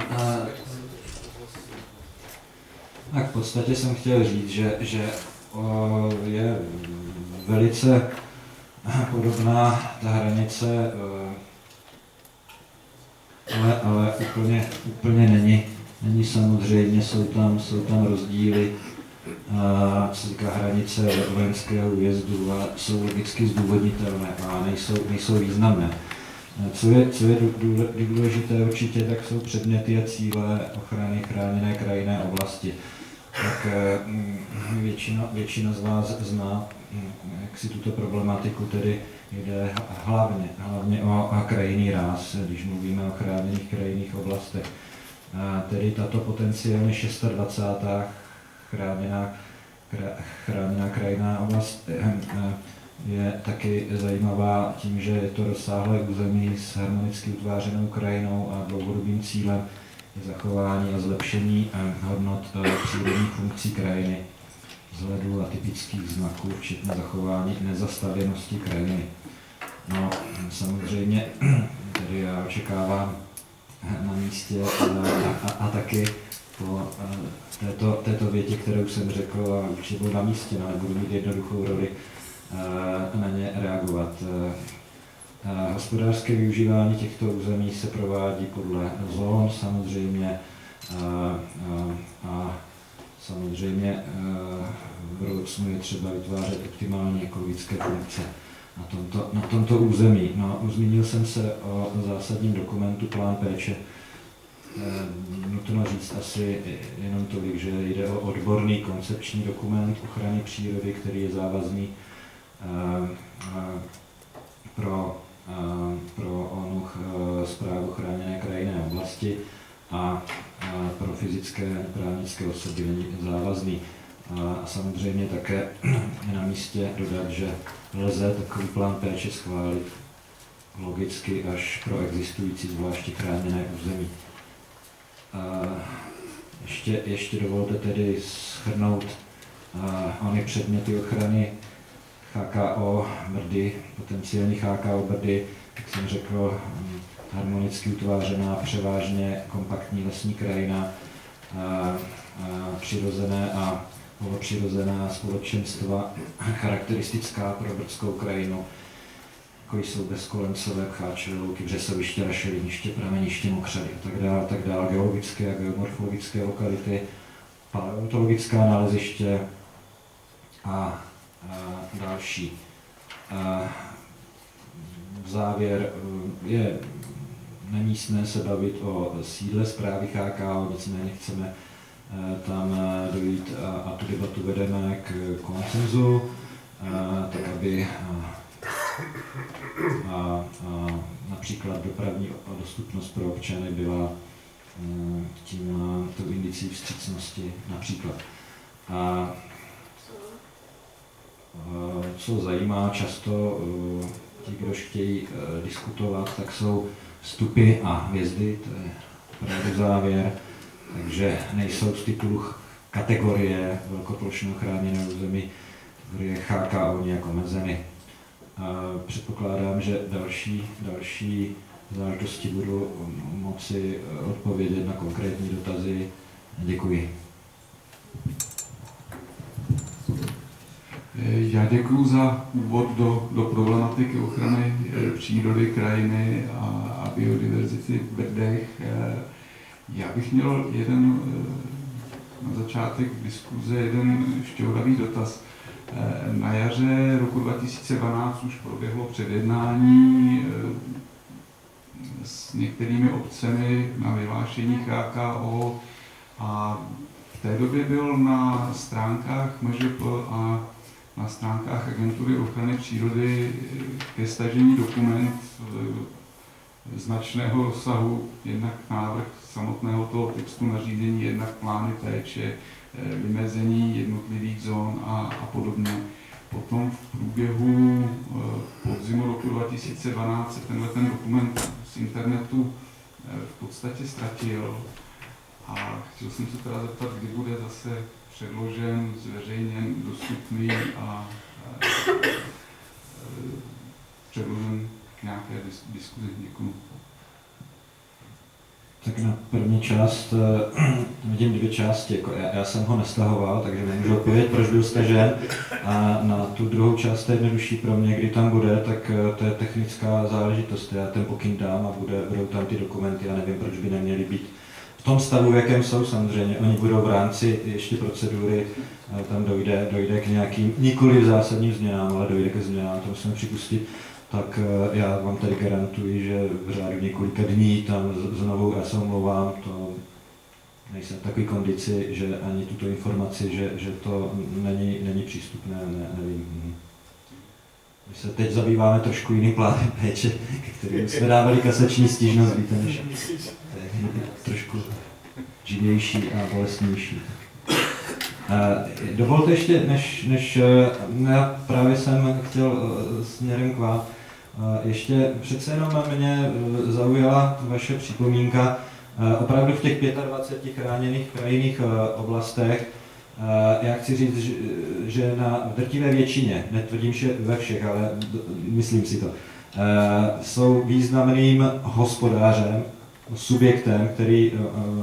Tak v podstatě jsem chtěl říct, že, že o, je velice podobná ta hranice, o, ale, ale úplně, úplně není, není samozřejmě, jsou tam, jsou tam rozdíly, a, co se týká hranice vojenského újezdu a jsou logicky zdůvodnitelné a nejsou, nejsou významné. Co je, co je důležité určitě, tak jsou předměty a cíle ochrany chráněné krajinné oblasti. Tak většina, většina z vás zná, jak si tuto problematiku, tedy jde hlavně, hlavně o krajinný ráz, když mluvíme o chráněných krajinných oblastech. A tedy tato potenciálně dvacátá šestá chráněná, chráněná krajinná oblast je taky zajímavá tím, že je to rozsáhlé území s harmonicky utvářenou krajinou a dlouhodobým cílem je zachování a zlepšení hodnot přírodních funkcí krajiny, vzhledu a typických znaků, včetně zachování nezastavěnosti krajiny. No, samozřejmě, tedy já očekávám na místě a, a, a taky po této, této větě, kterou jsem řekl, a určitě byl na místě, ale budu mít jednoduchou roli na ně reagovat. Hospodářské využívání těchto území se provádí podle zón samozřejmě a, a, a samozřejmě v budoucnu je třeba vytvářet optimální ekologické funkce na tomto, na tomto území. No, zmínil jsem se o zásadním dokumentu plán péče. Nutno říct asi jenom tolik, že jde o odborný koncepční dokument ochrany přírody, který je závazný pro, pro onu správu chráněné krajinné oblasti a pro fyzické a právnické osoby není závazný. A samozřejmě také je na místě dodat, že lze takový plán péče schválit logicky až pro existující zvláště chráněné území. A ještě, ještě dovolte tedy shrnout ony předměty ochrany H K O Brdy, potenciální H K O Brdy, jak jsem řekl, harmonicky utvářená, převážně kompaktní lesní krajina, a, a přirozené a polopřirozená společenstva, charakteristická pro brdskou krajinu, jako jsou bezkolencové, pcháčové louky, břesoviště, rašeliniště, prameniště, mokřady a tak dále, tak dále, geologické a geomorfologické lokality, paleontologická naleziště a, a další. A v závěr je nemístné se bavit o sídle správy H K O, nicméně chceme tam dojít a, a tu debatu vedeme k konsenzu, tak aby a, a například dopravní dostupnost pro občany byla tím tou indicí vstřícnosti například. A, co zajímá často ti, kdo chtějí diskutovat, tak jsou vstupy a hvězdy, to je opravdu závěr, takže nejsou z titulu kategorie velkoplošného chráněného území, kategorie H K O nějak omezeny. Předpokládám, že další, další záležitosti budu moci odpovědět na konkrétní dotazy. Děkuji. Já děkuji za úvod do, do problematiky ochrany přírody, krajiny a, a biodiverzity v Brdech. Já bych měl jeden na začátek diskuze jeden šťouravý dotaz. Na jaře roku dva tisíce dvanáct už proběhlo předjednání s některými obcemi na vyhlášení H K O a v té době byl na stránkách M Ž P a na stránkách Agentury ochrany přírody ke stažení dokument značného rozsahu, jednak návrh samotného toho textu nařízení, jednak plány péče, vymezení jednotlivých zón a, a podobně. Potom v průběhu podzimu roku dva tisíce dvanáct se tenhle ten dokument z internetu v podstatě ztratil. A chtěl jsem se teda zeptat, kdy bude zase předložen, zveřejněn, dostupný a předložen k nějaké diskuzi. Děkuji. Tak na první část vidím dvě části. Jako já, já jsem ho nestahoval, takže nemůžu odpovědět, proč byl stažen. A na tu druhou část je jednodušší pro mě, kdy tam bude, tak to je technická záležitost. Já ten pokyn dám a bude, budou tam ty dokumenty. Já nevím, proč by neměly být v tom stavu, v jakém jsou samozřejmě. Oni budou v rámci ještě procedury, tam dojde, dojde k nějakým, nikoli zásadním změnám, ale dojde ke změnám, to musíme připustit. Tak já vám tady garantuji, že v řádu několika dní tam znovu, já se omlouvám, to nejsem v takové kondici, že ani tuto informaci, že, že to není, není přístupné, ne, nevím. My se teď zabýváme trošku jiným plánem péče, kterým jsme dávali kasační stížnost, víte, než trošku živější a bolestnější. Dovolte ještě, než, než já právě jsem chtěl směrem k vám, ještě přece jenom mě zaujala vaše připomínka, opravdu v těch dvaceti pěti chráněných krajinných oblastech, já chci říct, že na drtivé většině, netvrdím, že ve všech, ale myslím si to, jsou významným hospodářem, subjektem, který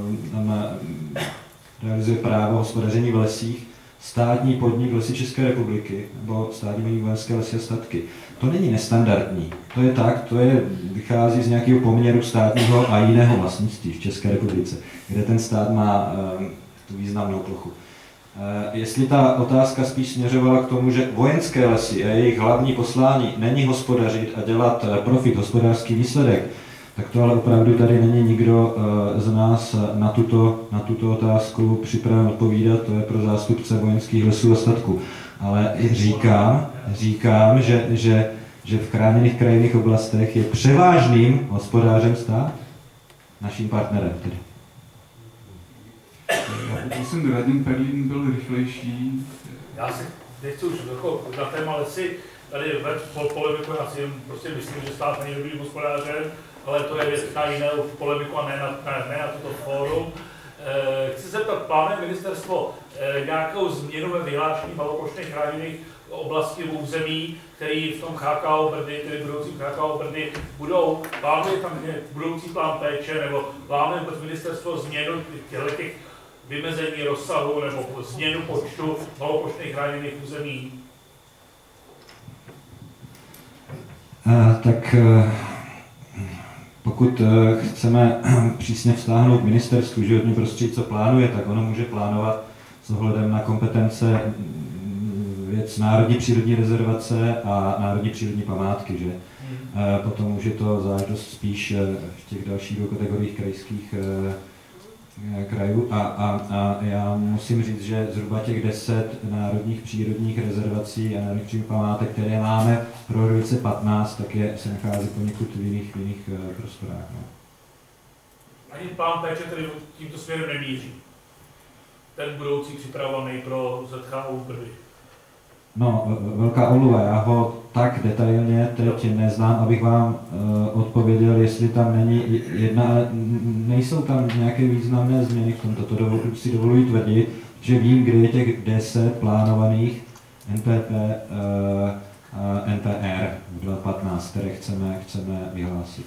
realizuje právo hospodaření v lesích, státní podnik Lesy České republiky nebo státní podnik Vojenské lesy a statky. To není nestandardní. To je tak, to je, vychází z nějakého poměru státního a jiného vlastnictví v České republice, kde ten stát má um, tu významnou plochu. Uh, jestli ta otázka spíš směřovala k tomu, že vojenské lesy a jejich hlavní poslání není hospodařit a dělat profit, hospodářský výsledek, tak to ale opravdu tady není nikdo z nás na tuto, na tuto otázku připraven odpovídat, to je pro zástupce vojenských lesů a statků. Ale říkám, říkám že, že, že v chráněných krajinných oblastech je převážným hospodářem stát, naším partnerem tedy. Já pokusím Radim Perlín byl rychlejší. Já si nechci už jako na téma lesy, tady ve polemiku já si prostě myslím, že stát není dobrým hospodářem, ale to je věc na jinou polemiku a ne na, ne, ne na toto fórum. E, chci se zeptat, plánuje ministerstvo e, nějakou změnu ve vyhlášení maloplošných chráněných oblastí v území, který v tom H K O Brdy, tedy budoucím H K O Brdy, budou, plánuje tam budoucí plán péče, nebo plánuje ministerstvo změnu těch vymezení rozsahu nebo změnu počtu maloplošných chráněných území? A, tak pokud chceme přísně vztáhnout ministerstvu životního prostředí, co plánuje, tak ono může plánovat s ohledem na kompetence věc národní přírodní rezervace a národní přírodní památky, že? Potom může to záležitost spíš v těch dalších dvou kategoriích krajských krajů a, a, a já musím říct, že zhruba těch deset národních přírodních rezervací a národních přírodních památek, které máme pro rok dva tisíce patnáct, tak je, se nachází poněkud v jiných, v jiných prostorách. No. Ani plán péče tedy tímto směrem nemíří? Ten budoucí připravovaný pro Z H O Brdy? No, velká omluva, já ho tak detailně teď neznám, abych vám uh, odpověděl, jestli tam není jedna, nejsou tam nějaké významné změny v tomto, to dovol, si dovoluji tvrdit, že vím, kde je těch deset plánovaných N P P, N P R v dva tisíce patnáct, které chceme, chceme vyhlásit.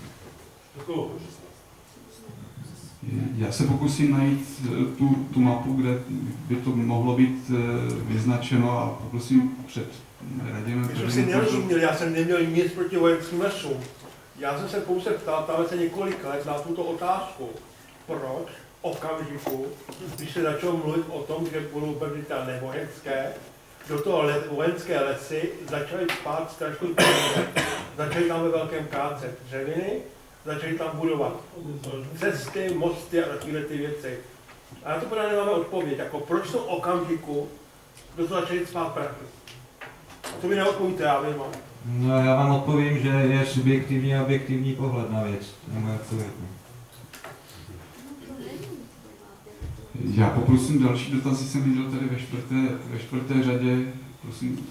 Já se pokusím najít tu, tu mapu, kde by to mohlo být vyznačeno a poprosím před Radimem. My jsme si nerozuměli, já jsem neměl nic proti vojenským lesům. Já jsem se pouze ptal, ptáme se několik let na tuto otázku. Proč okamžiku, když se začalo mluvit o tom, že budou brditelné vojenské, do toho le, vojenské lesy začaly spát strašný peníze. Začaly tam ve velkém kácet dřeviny, začali tam budovat cesty, mosty a takové ty věci. A na to pořád nemáme odpověď, jako proč v tom okamžiku do toho začali spát prachy. To mi neodpovíte, já vím. No, já vám odpovím, že je subjektivní a objektivní pohled na věc. Nemůžu odpovědět. Já poprosím další dotazy, jsem viděl tady ve čtvrté, ve čtvrté řadě. Prosím.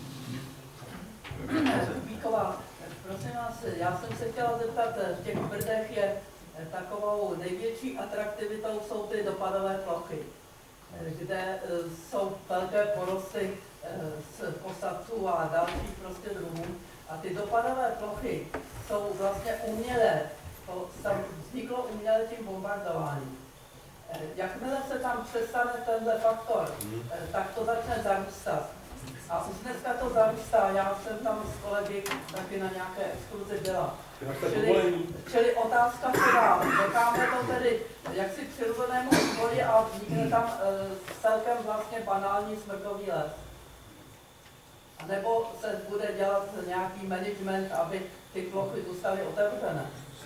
Víková, prosím vás, já jsem se chtěla zeptat, v těch Brdech je takovou největší atraktivitou jsou ty dopadové plochy, kde jsou velké porosty z posadců a dalších prostě druhů. A ty dopadové plochy jsou vlastně umělé, to vzniklo uměle tím bombardováním. Jakmile se tam přestane tenhle faktor, tak to začne zarůstat. A už dneska to zarůstá, já jsem tam s kolegy taky na nějaké exkurzi byla. Čili, čili otázka se dá, necháme to tedy jaksi přirozenému vývoji a vznikne tam e, celkem vlastně banální smrkový les. A nebo se bude dělat nějaký management, aby ty plochy zůstaly otevřené.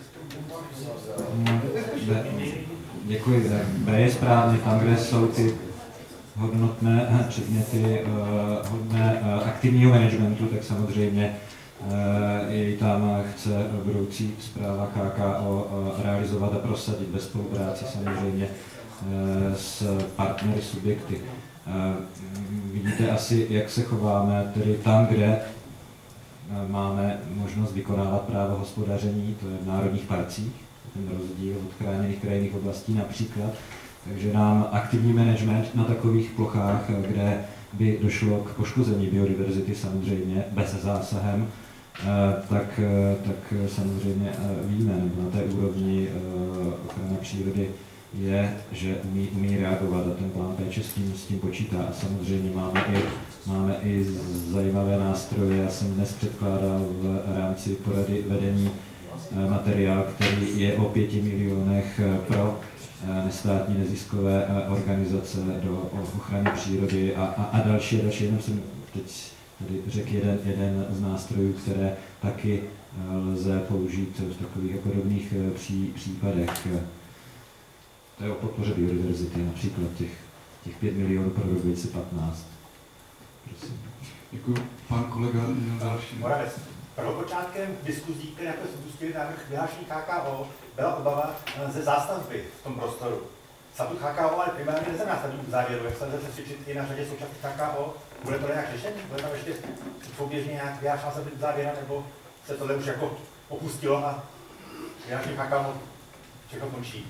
Děkuji. B je správně, tam, kde jsou ty hodnotné předměty uh, hodné uh, aktivního managementu, tak samozřejmě uh, jej tam chce budoucí správa K K O uh, realizovat a prosadit ve spolupráci samozřejmě uh, s partnery, subjekty. Uh, vidíte asi, jak se chováme tedy tam, kde máme možnost vykonávat právo hospodaření, to je v národních parcích, ten rozdíl od chráněných krajinných oblastí například. Takže nám aktivní management na takových plochách, kde by došlo k poškození biodiverzity samozřejmě bez zásahem, tak, tak samozřejmě víme, nebo na té úrovni ochrany přírody je, že umí, umí reagovat a ten plán péče s tím, s tím počítá. A samozřejmě máme i, máme i zajímavé nástroje. Já jsem dnes předkládal v rámci porady vedení materiál, který je o pěti milionech pro nestátní neziskové organizace do ochrany přírody a, a, a další a další. Jenom jsem teď tady řekl jeden, jeden z nástrojů, které taky lze použít v takových a podobných pří, případech. To je o podpoře biodiverzity, například těch, těch pět milionů pro rok dva tisíce patnáct. Prosím. Děkuji. Pan kolega měl další. Moravec. Prvopočátkem diskuzí, které jako spustili návrh vyhlášení K K O, byla obava ze zástavby v tom prostoru. Statut K K O ale primárně neznamená statut v závěru, jak se lze přesvědčit i na řadě současných K K O. Bude to nějak řešení? Bude tam ještě souběžně nějak vyhlášená statut v závěru, nebo se tohle už jako opustilo a vyhlášení K K O všechno končí?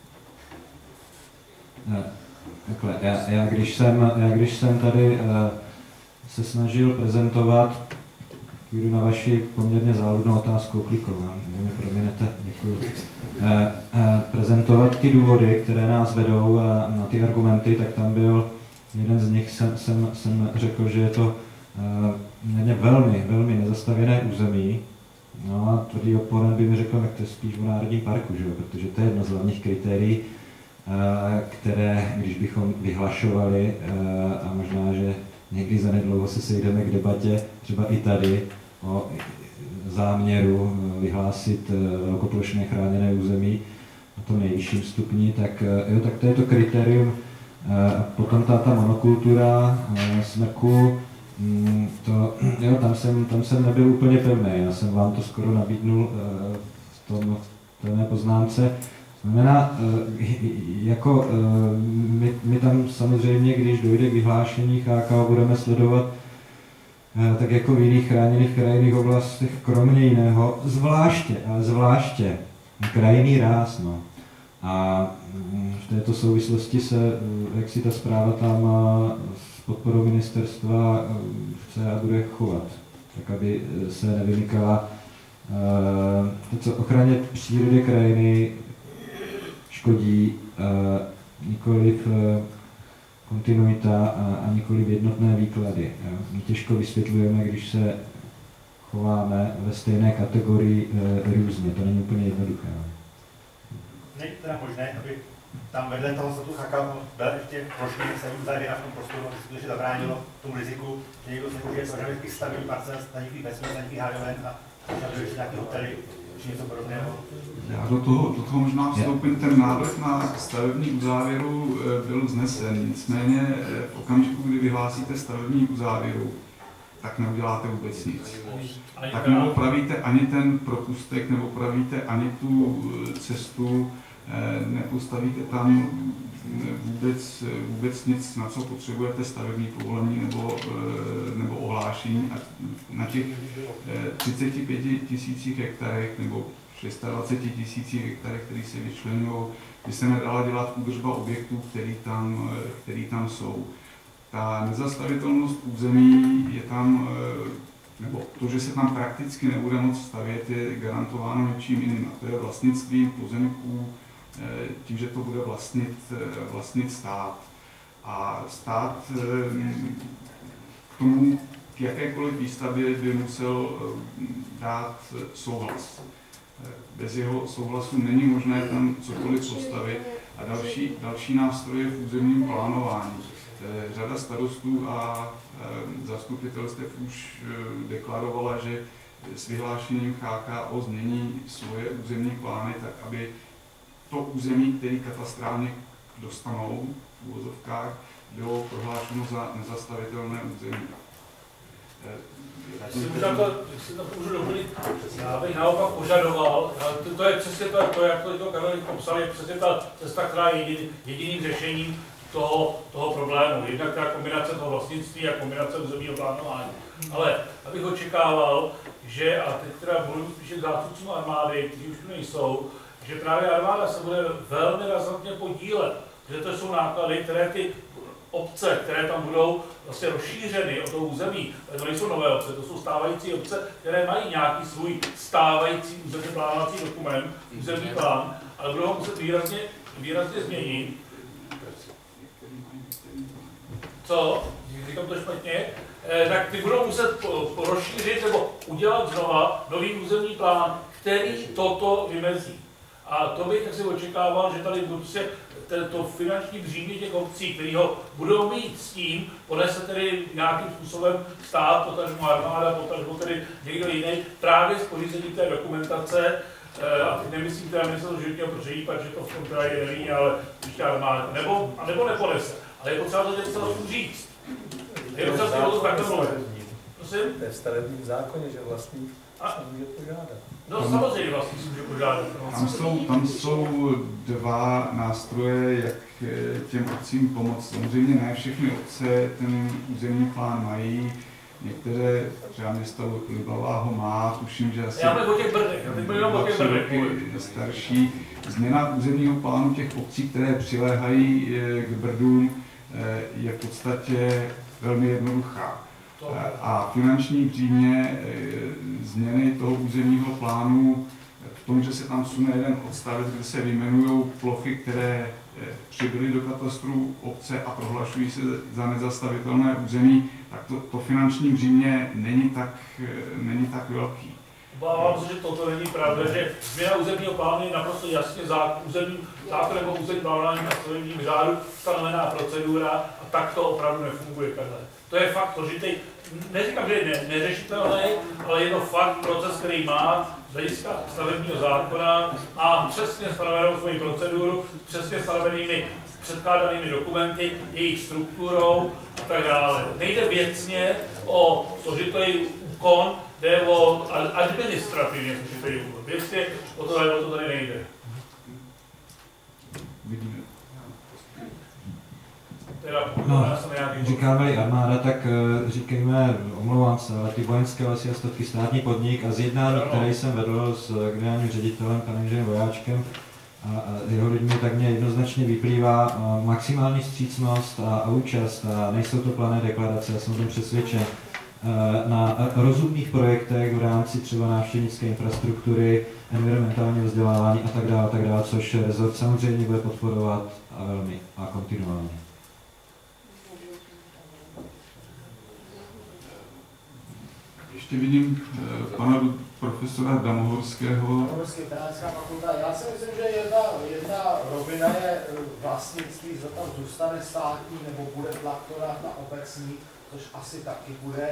Takhle, já, já, když jsem, já když jsem tady uh, se snažil prezentovat, jdu na vaši poměrně záludnou otázku klikovám, vy mi proměnete, děkuji. Uh, uh, prezentovat ty důvody, které nás vedou uh, na ty argumenty, tak tam byl jeden z nich, jsem, jsem, jsem řekl, že je to uh, velmi, velmi nezastavěné území. No a tvrdý oponent by mi řekl, tak to je spíš v národním parku, že jo? Protože to je jedno z hlavních kritérií, které, když bychom vyhlašovali, a možná, že někdy zanedlouho se sejdeme k debatě, třeba i tady, o záměru vyhlásit velkoplošné chráněné území na tom nejvyšším stupni, tak, jo, tak to je to kritérium. Potom ta, ta monokultura smrku, to, jo, tam, jsem, tam jsem nebyl úplně pevný, já jsem vám to skoro nabídnul v tom, v té mé poznámce. Znamená, jako my, my tam samozřejmě, když dojde k vyhlášení K K O, budeme sledovat tak jako v jiných chráněných krajinných oblastech, kromě jiného, zvláště, ale zvláště krajinný ráz. No. A v v této souvislosti se, jak si ta zpráva tam s podporou ministerstva chce a bude chovat, tak aby se nevymykala to, co ochraně přírody krajiny škodí, nikoliv kontinuita a, a nikoliv jednotné výklady. My těžko vysvětlujeme, když se chováme ve stejné kategorii e, různě, to není úplně jednoduché. Není teda možné, aby tam vedle toho statutu Chakal byl ještě plošný stavební závěr v tom prostoru, aby se skutečně zabránilo tomu riziku, že někdo se může požadovat nějaký stavební parcel na nějaký vesmír, na nějaký hájoven a požaduje ještě nějaké hotely či něco podobného. Já do toho, do toho možná vstoupím, ten návrh na stavební uzávěru byl vznesen, nicméně v okamžiku, kdy vyhlásíte stavební uzávěru, tak neuděláte vůbec nic. Tak neopravíte ani ten propustek, neopravíte ani tu cestu, nepostavíte tam vůbec, vůbec nic, na co potřebujete stavební povolení nebo, nebo ohlášení. A na těch třiceti pěti tisících hektarech nebo dvaceti šesti tisících hektarech, který se vyčlenují, by se nedala dělat údržba objektů, který tam, který tam jsou. Ta nezastavitelnost území je tam, nebo to, že se tam prakticky nebude moc stavět, je garantováno něčím jiným. A to je vlastnictvím pozemků, tím, že to bude vlastnit, vlastnit stát. A stát k tomu, k jakékoliv výstavbě by musel dát souhlas. Bez jeho souhlasu není možné tam cokoliv postavit. A další, další nástroje v územním plánování. Řada starostů a zastupitelstev už deklarovala, že s vyhlášením H K O změní svoje územní plány tak, aby to území, který katastrálně dostanou v uvozovkách, bylo prohlášeno za nezastavitelné území. Jestli to můžu doplnit, já bych naopak požadoval, to, to je přesně to, to jak to Karel popsal, je přesně ta cesta, která je jedin, jediným řešením toho, toho problému. Jednak ta kombinace toho vlastnictví a kombinace územního plánování. Ale abych očekával, že, a teď teda budu spíše k zástupcům armády, kteří už tu nejsou, že právě armáda se bude velmi razantně podílet, že to jsou náklady, které ty obce, které tam budou vlastně rozšířeny o to území, to nejsou nové obce, to jsou stávající obce, které mají nějaký svůj stávající územně plánovací dokument, územní plán, ale budou ho muset výrazně, výrazně změnit. Co? Říkám to špatně? Eh, tak ty budou muset rozšířit nebo udělat znova nový územní plán, který toto vymezí. A to bych tak si očekával, že tady prostě to finanční břímě těch obcí, který ho budou mít s tím, ponese tedy nějakým způsobem stát, potažmo armáda, potažmo tedy někdo jiný, právě s pořízením té dokumentace, a teď nemyslím teda ministerstvo životního prostředí, protože to v tom kraji neví, ale ještě armáda, nebo, a nebo neponese. Ale je potřeba to něco říct. Je potřeba si o to takhle mluvit. Prosím? To je v stavebním zákoně, že vlastník se může požádat. No samozřejmě vlastník si může požádat. Tam jsou, tam jsou dva nástroje, jak těm obcím pomoct. Samozřejmě ne všechny obce ten územní plán mají. Některé, třeba město Libavá ho má, tuším, že asi... Já bych o těch Brdech, já bych byl jenom o těch Brdech. Starší. Změna územního plánu těch obcí, které přiléhají k Brdům, je v podstatě velmi jednoduchá. A finanční břímě změny toho územního plánu v tom, že se tam sune jeden odstavec, kde se vyjmenují plochy, které přibyly do katastru obce a prohlašují se za nezastavitelné území, tak to, to finanční břímě není tak, není tak velký. Obávám se, že toto není pravda, že změna územního plánu je naprosto jasně zá, územní, zákonem o územní plánování na stavebním řádu stanovená procedura a tak to opravdu nefunguje, Karle. To je fakt složitý, neříkám, že je ne, neřešitelný, ale je to fakt proces, který má z hlediska stavebního zákona a přesně stanovenou svoji proceduru, přesně stanovenými předkládanými dokumenty, jejich strukturou a tak dále. Nejde věcně o složitý úkon, jde o administrativně složitý úkon. Věcně o to, o to tady nejde. No, říkáme i armáda, tak říkejme, omlouvám se, ale ty vojenské lesy a statky státní podnik a z jednání, které jsem vedl s generálním ředitelem, panem inženýrem Vojáčkem, a jeho lidmi, tak mě jednoznačně vyplývá maximální vstřícnost a, a účast, a nejsou to plané deklarace, já jsem o tom přesvědčen, na rozumných projektech v rámci třeba návštěvnické infrastruktury, environmentálního vzdělávání a tak dále, a tak dále, což rezort samozřejmě bude podporovat a velmi a kontinuálně. Ještě vidím eh, pana profesora Damohorského. Damohorský, Pedagogická fakulta. Já si myslím, že jedna, jedna rovina je vlastnictví, zda tam zůstane státní nebo bude traktorát na obecní, což asi taky bude.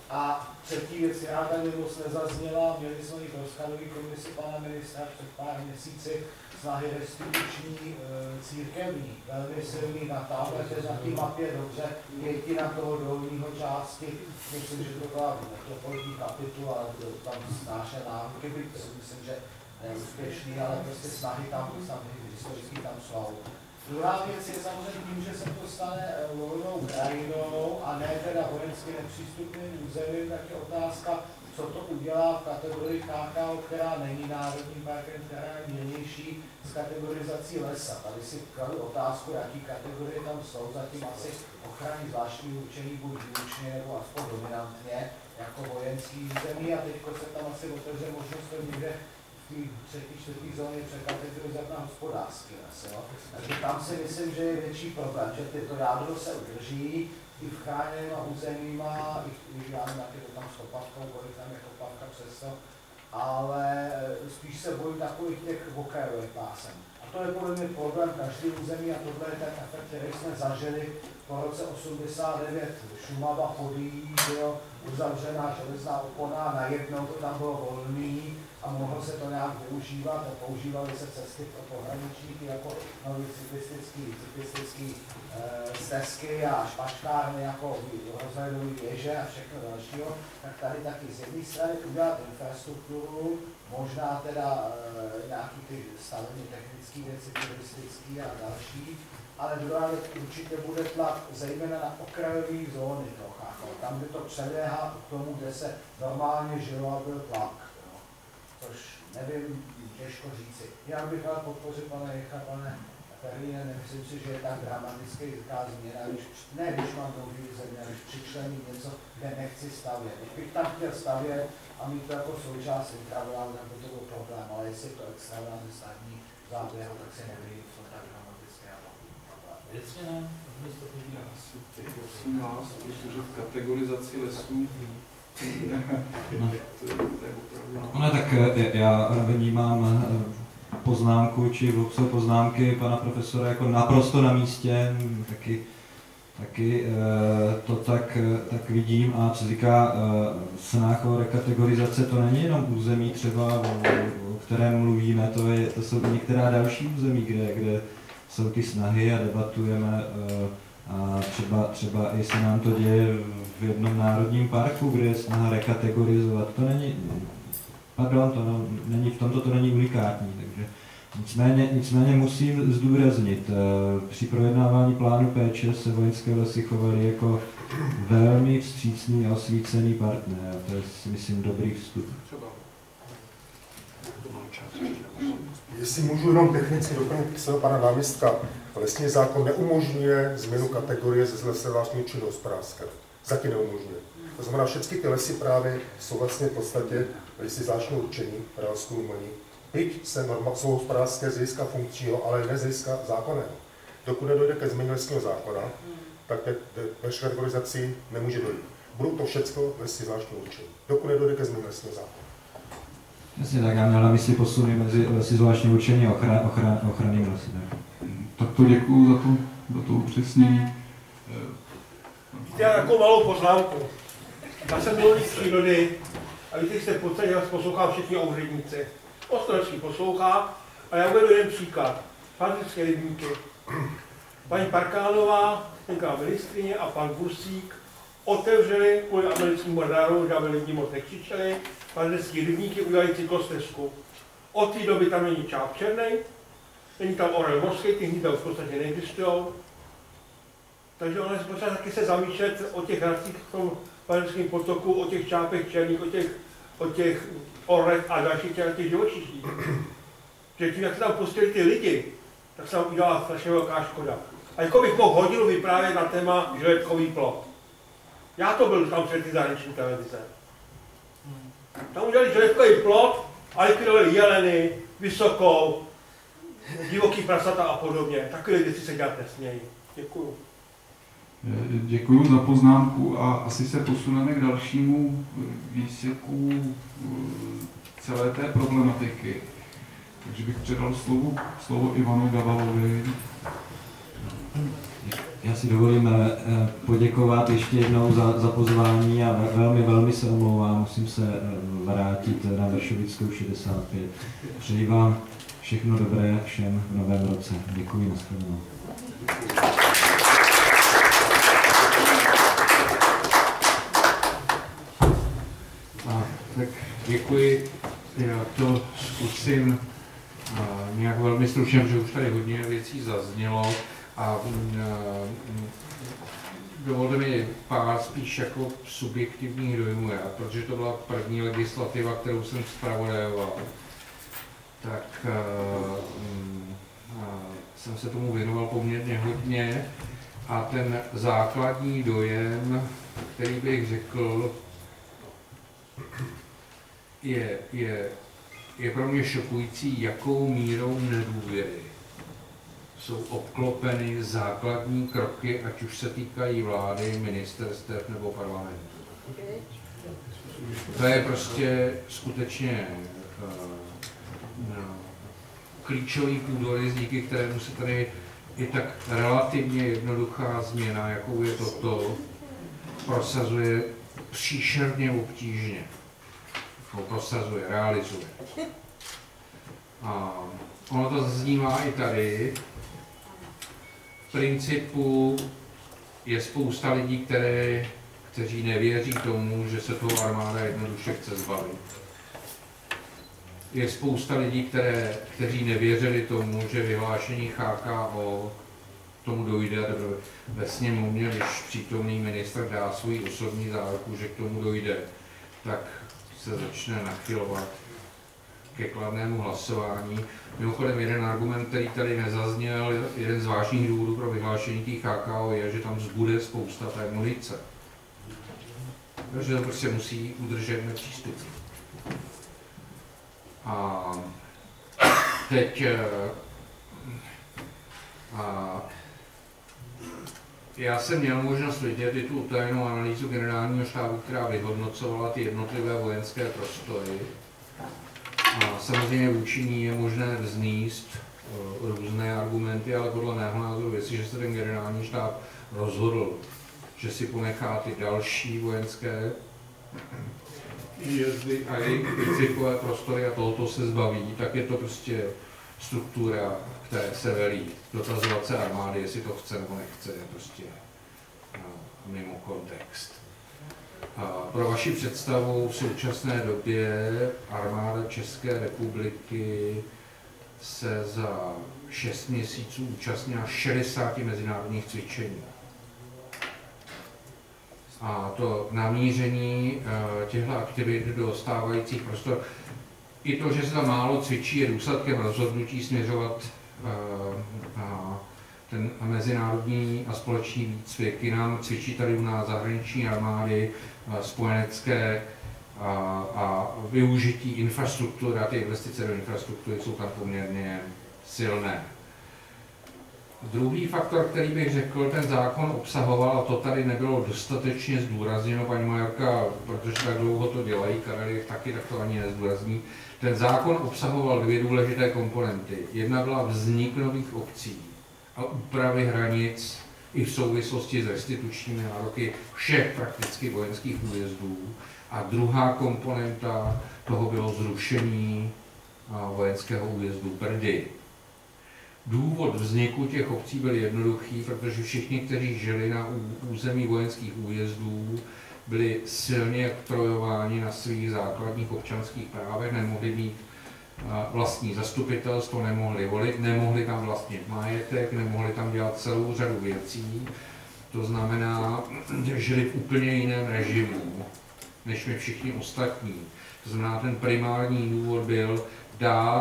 A třetí věc, která tady moc nezazněla, měli jsme i v rozkladové komisi pana ministra před pár měsíci snahy restituční e, církevní, velmi silný na táblete, na té mapě dobře, pětina toho dolního části, myslím, že to byla metropolitní kapitula, ale to tam snáše návyky, byť myslím, že neúspěšný, ale prostě snahy tam, tam historicky tam šlou. Druhá věc je samozřejmě tím, že se to stane volnou krajinou a ne teda vojensky nepřístupným územím, tak je otázka, co to udělá v kategorii K K O, která není národním parkem, která je měnější s kategorizací lesa. Tady si kladu otázku, jaký kategorie tam jsou, zatím asi ochrany zvláštní určení buď výlučně nebo aspoň dominantně jako vojenský území a teď se tam asi otevře možnost to někde v té třetí, čtvrtý zóně překategorizovat na hospodářský les. Jo? Takže tam si myslím, že je větší problém, že tyto jádro se udrží i v chráněnýma územíma, i když já nevím, jak je to tam s kopavkou, kolik tam je kopavka přesto, ale spíš se bojím takových těch okrajových pásem. A to je podle mě problém každý území a tohle je ten efekt, který jsme zažili po roce osmdesát devět. Šumava podíjí, jo, uzavřená železná opona, najednou to tam bylo volný a mohlo se to nějak využívat a používaly se cesty pro pohraničníky jako nový cyklistický, cyklistický e, stezky a špačkárny jako rozhledový věže a všechno dalšího, tak tady taky z jedné strany udělat infrastrukturu, možná teda e, nějaký ty stavebně technické věci, turistické a další, ale druhá věc určitě bude tlak zejména na okrajové zóny toho chápu. Tam, kde to předéhá k tomu, kde se normálně žilo a byl tlak. Což nevím, těžko říci. Já bych rád podpořil pana Jecha, pane Perlíne, nemyslím si, že je tak dramatická změna, když, ne když mám dlouhý země, když přičlením něco, kde nechci stavět. Když bych tam chtěl stavět a mít to jako součást intravilálu, tak by to byl problém, ale jestli to extravila ze státní záběhu, tak si nevidím, co tak dramatické a problém. Věcně ne, prosím vás, protože v kategorizaci lesů No tak já vnímám poznámku či vlupsové poznámky pana profesora jako naprosto na místě, taky, taky to tak, tak vidím a co říká snah o rekategorizace, to není jenom území třeba, o kterém mluvíme, to, je, to jsou některá další území, kde, kde jsou ty snahy a debatujeme. A třeba, třeba i se nám to děje v jednom národním parku, kde je snaha rekategorizovat. To není, pardon, to no, není, v tomto to není unikátní, takže nicméně, nicméně musím zdůraznit, při projednávání plánu péče se Vojenské lesy chovaly jako velmi vstřícný a osvícený partner. A to je, si myslím, dobrý vstup. Jestli můžu jenom technicky doplnit svého pana náměstka, lesní zákon neumožňuje změnu kategorie ze lesy zvláštního činu hospodářského. Zatím neumožňuje. To znamená, všechny ty lesy právě jsou vlastně v podstatě lesy zvláštního určení, právskou umění. Byť se norma, jsou hospodářské z hlediska funkčního, ale ne z hlediska zákonného. Dokud nedojde ke změně lesního zákona, tak ve kategorizaci nemůže dojít. Budou to všechno lesy zvláštního určení. Dokud nedojde ke změně lesního zákona. Jasně, tak já měl na mysli posuny mezi lesy zvláštního určení a ochran, ochran, ochrannými lesy. Tak to děkuju za to, za to upřesnění. Víte, já takovou malou poznámku. Já jsem milovník přírody a víte, jste v podstatě, já poslouchám všichni úředníci. Ostrovský poslouchá a já uvedu jeden příklad. Fantické rybníky. Paní Parkánová, tenkrát ministryně a pan Bursík otevřeli kvůli americkým radarům, že aby lidi moc nekřičeli, fantické rybníky udělali cyklostezku. Od té doby tam není čáp černej, není tam orel mořský, ty hnízda už v podstatě neexistují. Takže ono je potřeba taky se zamýšlet o těch hracích v tom Panenském potoku, o těch čápech černých, o těch, o těch orlech a dalších těch živočiších. že tím, jak se tam pustili ty lidi, tak se tam udělala strašně velká škoda. A jako bych mohl hodinu vyprávět na téma železkový plot. Já to byl tam před ty zahraniční televize. Tam udělali železkový plot a likvidovali jeleny, vysokou, divoký prasata a podobně. Takové věci se dělat nesmějí. Děkuju. Děkuji za poznámku a asi se posuneme k dalšímu výseku celé té problematiky. Takže bych předal slovo, slovo Ivanu Gavalovi. Já si dovolím poděkovat ještě jednou za, za pozvání a velmi, velmi se omlouvám, musím se vrátit na Vršovickou šedesát pět. Přeji vám všechno dobré všem v novém roce. Děkuji, nashledanou. Tak děkuji, já to zkusím a, nějak velmi stručně, protože už tady hodně věcí zaznělo a, a dovolte mi pár spíš jako subjektivních dojmů, já, protože to byla první legislativa, kterou jsem zpravodajoval, tak a, a, jsem se tomu věnoval poměrně hodně a ten základní dojem, který bych řekl, Je, je, je pro mě šokující, jakou mírou nedůvěry jsou obklopeny základní kroky, ať už se týkají vlády, ministerstev nebo parlamentu. To je prostě skutečně uh, no, klíčový půdorys, díky kterému se tady i tak relativně jednoduchá změna, jakou je toto, prosazuje příšerně obtížně. Prosazuje, realizuje. A ono to zaznívá i tady. V principu je spousta lidí, které, kteří nevěří tomu, že se toho armáda jednoduše chce zbavit. Je spousta lidí, které, kteří nevěřili tomu, že vyhlášení H K O tomu dojde ve sněmovně, když přítomný ministr dá svůj osobní záruku, že k tomu dojde, tak se začne nachylovat ke kladnému hlasování. Mimochodem jeden argument, který tady nezazněl, jeden z vážných důvodů pro vyhlášení těch H K O je, že tam zbude spousta té munice. Takže to prostě musí udržet nepřístup. A teď a já jsem měl možnost vidět i tu utajenou analýzu generálního štábu, která vyhodnocovala ty jednotlivé vojenské prostory. A samozřejmě vůči ní je možné vznést uh, různé argumenty, ale podle mého názoru, jestliže se ten generální štáb rozhodl, že si ponechá ty další vojenské jezdy a jejich výcvikové prostory a tohoto se zbaví, tak je to prostě struktura, které se velí. Dotazovat se armády, jestli to chce nebo nechce, je prostě uh, mimo kontext. A pro vaši představu v současné době armáda České republiky se za šest měsíců účastnila šedesáti mezinárodních cvičení. A to namíření uh, těchto aktivit do stávajících prostor, i to, že se tam málo cvičí, je důsledkem rozhodnutí směřovat uh, ten mezinárodní a společný výcvik. I nám cvičí tady u nás zahraniční armády, uh, spojenecké uh, a využití infrastruktury a ty investice do infrastruktury jsou tam poměrně silné. Druhý faktor, který bych řekl, ten zákon obsahoval, a to tady nebylo dostatečně zdůrazněno, paní majorka, protože tak dlouho to dělají, Karel taky, tak to ani nezdůrazní. Ten zákon obsahoval dvě důležité komponenty. Jedna byla vznik nových obcí a úpravy hranic i v souvislosti s restitučními nároky všech prakticky vojenských újezdů. A druhá komponenta toho bylo zrušení vojenského újezdu Brdy. Důvod vzniku těch obcí byl jednoduchý, protože všichni, kteří žili na území vojenských újezdů, byli silně oktrojováni na svých základních občanských právech, nemohli mít vlastní zastupitelstvo, nemohli volit, nemohli tam vlastnit majetek, nemohli tam dělat celou řadu věcí. To znamená, že žili v úplně jiném režimu, než my všichni ostatní. To znamená, ten primární důvod byl dát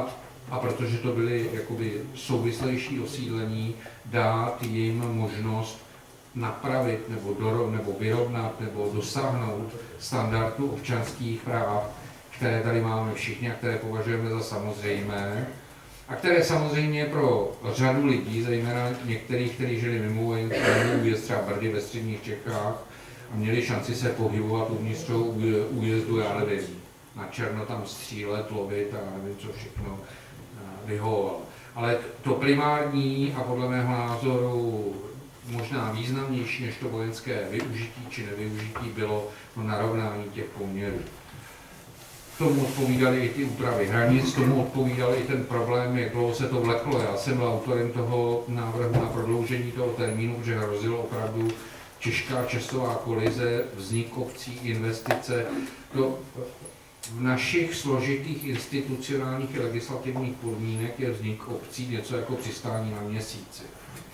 a protože to byly jakoby souvislejší osídlení, dát jim možnost napravit nebo, doro, nebo vyrovnat nebo dosáhnout standardu občanských práv, které tady máme všichni a které považujeme za samozřejmé a které samozřejmě pro řadu lidí, zejména některých, kteří žili mimo újezd, třeba Brdy ve středních Čechách a měli šanci se pohybovat uvnitř toho újezdu, já nevím, na černo tam střílet, lovit a nevím co všechno vyhovovalo. Ale to primární a podle mého názoru možná významnější než to vojenské využití či nevyužití bylo no narovnání těch poměrů. Tomu odpovídaly i ty úpravy hranic, tomu odpovídal i ten problém, jak dlouho se to vleklo. Já jsem byl autorem toho návrhu na prodloužení toho termínu, protože hrozilo opravdu těžká časová kolize, vznik obcí, investice. To v našich složitých institucionálních a legislativních podmínek je vznik obcí něco jako přistání na měsíci.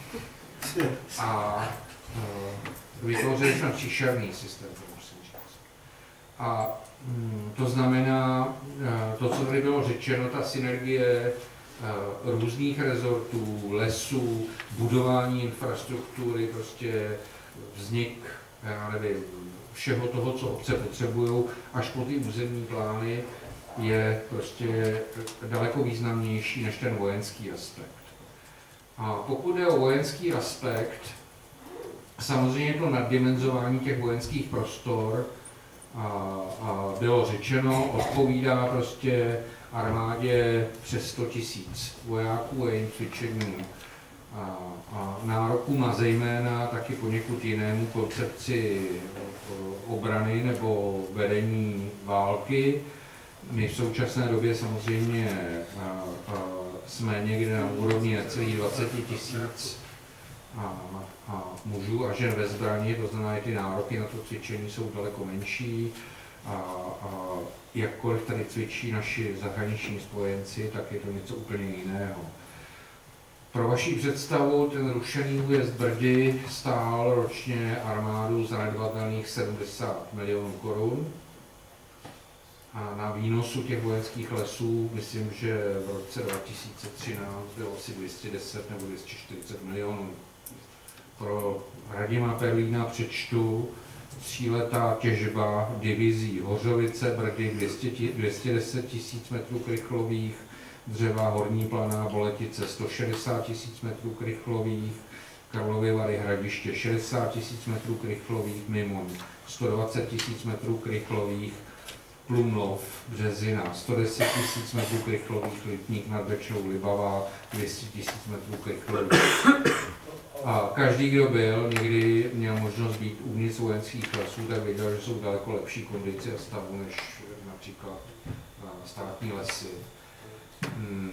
A uh, vytvořili jsme příšerný systém, to musím říct. A um, to znamená, uh, to, co tady bylo řečeno, ta synergie uh, různých rezortů, lesů, budování infrastruktury, prostě vznik, já nevím, všeho toho, co obce potřebují, až po ty územní plány, je prostě daleko významnější než ten vojenský aspekt. A pokud je o vojenský aspekt, samozřejmě to naddimenzování těch vojenských prostor a, a bylo řečeno, odpovídá prostě armádě přes sto tisíc vojáků a jejím cvičení a, a nárokům a zejména taky poněkud jinému koncepci obrany nebo vedení války. My v současné době samozřejmě a, a, jsme někde na úrovni necelých dvacet tisíc a, a mužů a žen ve zbraní, to znamená, že ty nároky na to cvičení jsou daleko menší a, a jakkoliv tady cvičí naši zahraniční spojenci, tak je to něco úplně jiného. Pro vaši představu, ten rušený újezd Brdy stál ročně armádu zanedbatelných sedmdesát milionů korun. A na výnosu těch vojenských lesů, myslím, že v roce dva tisíce třináct bylo asi dvě stě deset nebo dvě stě čtyřicet milionů. Pro Radima Perlína přečtu tříletá těžba divizí Hořovice, Brdy dvě stě deset tisíc metrů krychlových, dřeva Horní Planá, Boletice sto šedesát tisíc metrů krychlových, Karlovy Vary Hradiště šedesát tisíc metrů krychlových, Mimoň sto dvacet tisíc metrů krychlových, Plumlov, Březina sto deset tisíc metrů krychlových, Lipník nad Bečou, Libavá dvě stě tisíc metrů krychlových. A každý, kdo byl, někdy měl možnost být uvnitř vojenských lesů, tak věděl, že jsou daleko lepší kondice a stavu než například státní lesy. Hmm.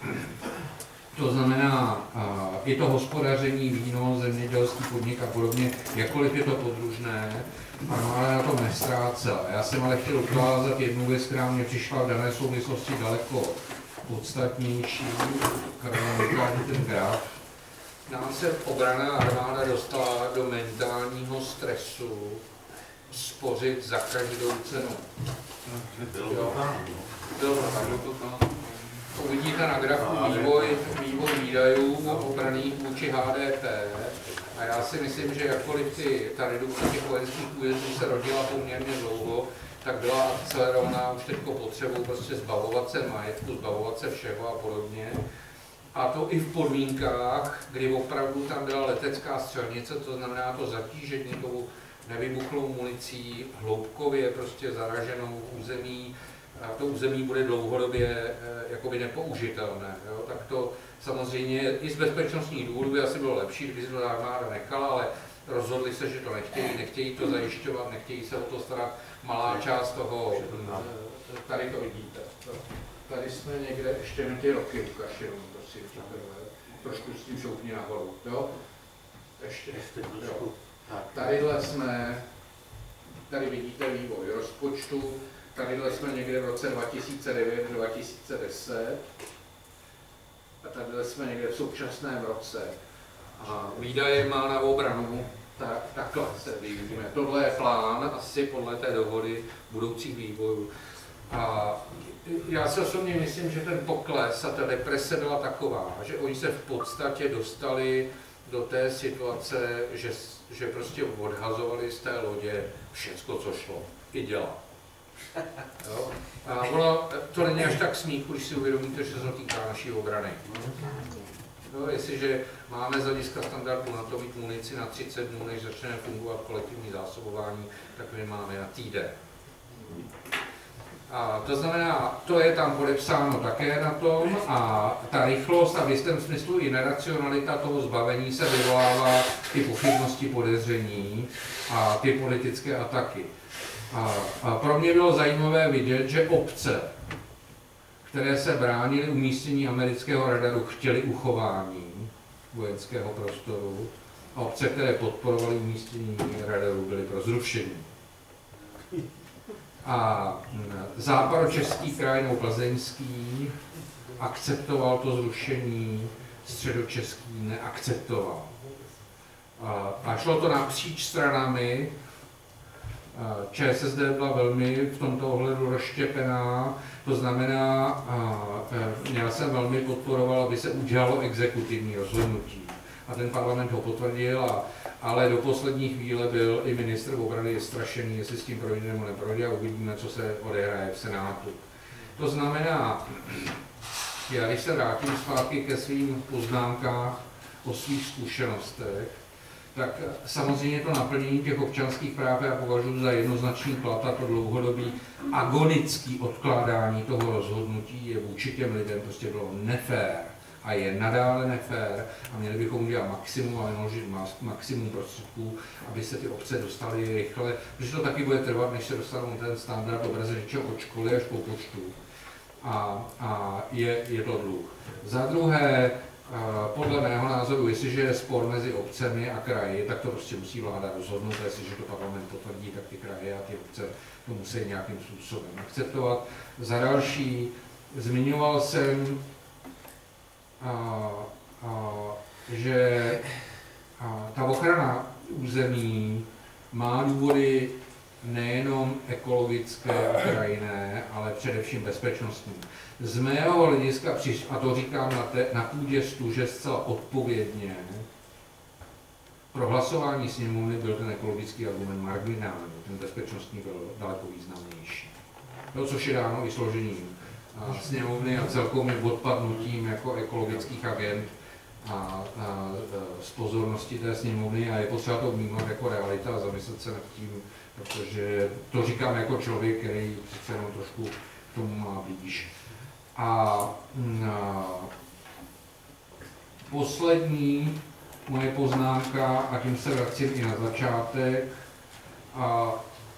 To znamená, uh, i to hospodaření, víno, zemědělský podnik a podobně, jakkoliv je to podružné, armáda na tom nestrácela. Já jsem ale chtěl ukázat jednu věc, která mě přišla v dané souvislosti daleko podstatnější, kromě ten graf. Nám se obrana armáda dostala do mentálního stresu spořit za každou cenu. Bylo to tam. Bylo to tam. Uvidíte na grafu vývoj, vývoj výdajů obranných vůči H D P a já si myslím, že jakkoliv ty, ta redukce těch vojenských újezdů se rodila poměrně dlouho, tak byla akcelerovaná už teď potřebou prostě zbavovat se majetku, zbavovat se všeho a podobně. A to i v podmínkách, kdy opravdu tam byla letecká střelnice, to znamená to zatížení tou nevybuchlou municí, hloubkově prostě zaraženou území, a to území bude dlouhodobě e, jakoby nepoužitelné. Jo? Tak to samozřejmě i z bezpečnostních důvodů by asi bylo lepší, kdyby se to armáda nechala, ale rozhodli se, že to nechtějí, nechtějí to zajišťovat, nechtějí se o to starat. Malá část toho, tady to vidíte. Tady jsme někde, ještě na ty roky ukaž jenom, prosím, trošku s tím šoupni nahoru. Jo? Ještě, jo. Tadyhle jsme, tady vidíte vývoj rozpočtu. Tadyhle jsme někde v roce dva tisíce devět dva tisíce deset a tadyhle jsme někde v současném roce. A výdaje má na obranu, tak, takhle se vyvíjíme. Tohle je plán asi podle té dohody budoucích vývojů. A já si osobně myslím, že ten pokles a ta deprese byla taková, že oni se v podstatě dostali do té situace, že, že prostě odhazovali z té lodě všecko, co šlo, i děla. Jo? A ono, to není až tak smíchu, když si uvědomíte, že se to týká naší obrany. Jo, jestliže máme z hlediska standardu na to mít munici na třicet dnů, než začne fungovat kolektivní zásobování, tak my máme na týden. A to znamená, to je tam podepsáno také na tom a ta rychlost a v jistém smyslu i neracionalita toho zbavení se vyvolává ty pochybnosti, podezření a ty politické ataky. A, a pro mě bylo zajímavé vidět, že obce, které se bránily umístění amerického radaru, chtěly uchování vojenského prostoru a obce, které podporovaly umístění radaru, byly pro zrušení. A západočeský kraj nebo plzeňský akceptoval to zrušení, středočeský neakceptoval. A, a šlo to napříč stranami. ČSSD byla velmi v tomto ohledu rozštěpená, to znamená, a, já jsem velmi podporoval, aby se udělalo exekutivní rozhodnutí. A ten parlament ho potvrdil, a, ale do poslední chvíle byl i ministr obrany strašený, jestli s tím projde nebo neprojde, a uvidíme, co se odehraje v Senátu. To znamená, já když se vrátím zpátky ke svým poznámkách o svých zkušenostech, tak samozřejmě to naplnění těch občanských práv já považuji za jednoznačný klad a to dlouhodobý agonický odkládání toho rozhodnutí je vůči těm lidem prostě bylo nefér a je nadále nefér a měli bychom udělat maximum a vynaložit maximum prostředků, aby se ty obce dostaly rychle, protože to taky bude trvat, než se dostanou ten standard obraze řeče od školy až po poštu. A, a je, je to dluh. Za druhé, podle mého názoru, jestliže je spor mezi obcemi a kraji, tak to prostě musí vláda rozhodnout, a jestliže to parlament potvrdí, tak ty kraje a ty obce to musí nějakým způsobem akceptovat. Za další, zmiňoval jsem, a, a, že a, ta ochrana území má důvody nejenom ekologické a krajinné, ale především bezpečnostní. Z mého hlediska, a to říkám na, te, na půdě stuže zcela odpovědně, pro hlasování sněmovny byl ten ekologický argument marginální, ten bezpečnostní byl daleko významnější. To, což je dáno i složením sněmovny a celkovým odpadnutím jako ekologických agent a, a, a z pozornosti té sněmovny a je potřeba to vnímat jako realita a zamyslet se nad tím, protože to říkám jako člověk, který přece jenom trošku k tomu má blíž. A, a poslední moje poznámka, a tím se vracím i na začátek. A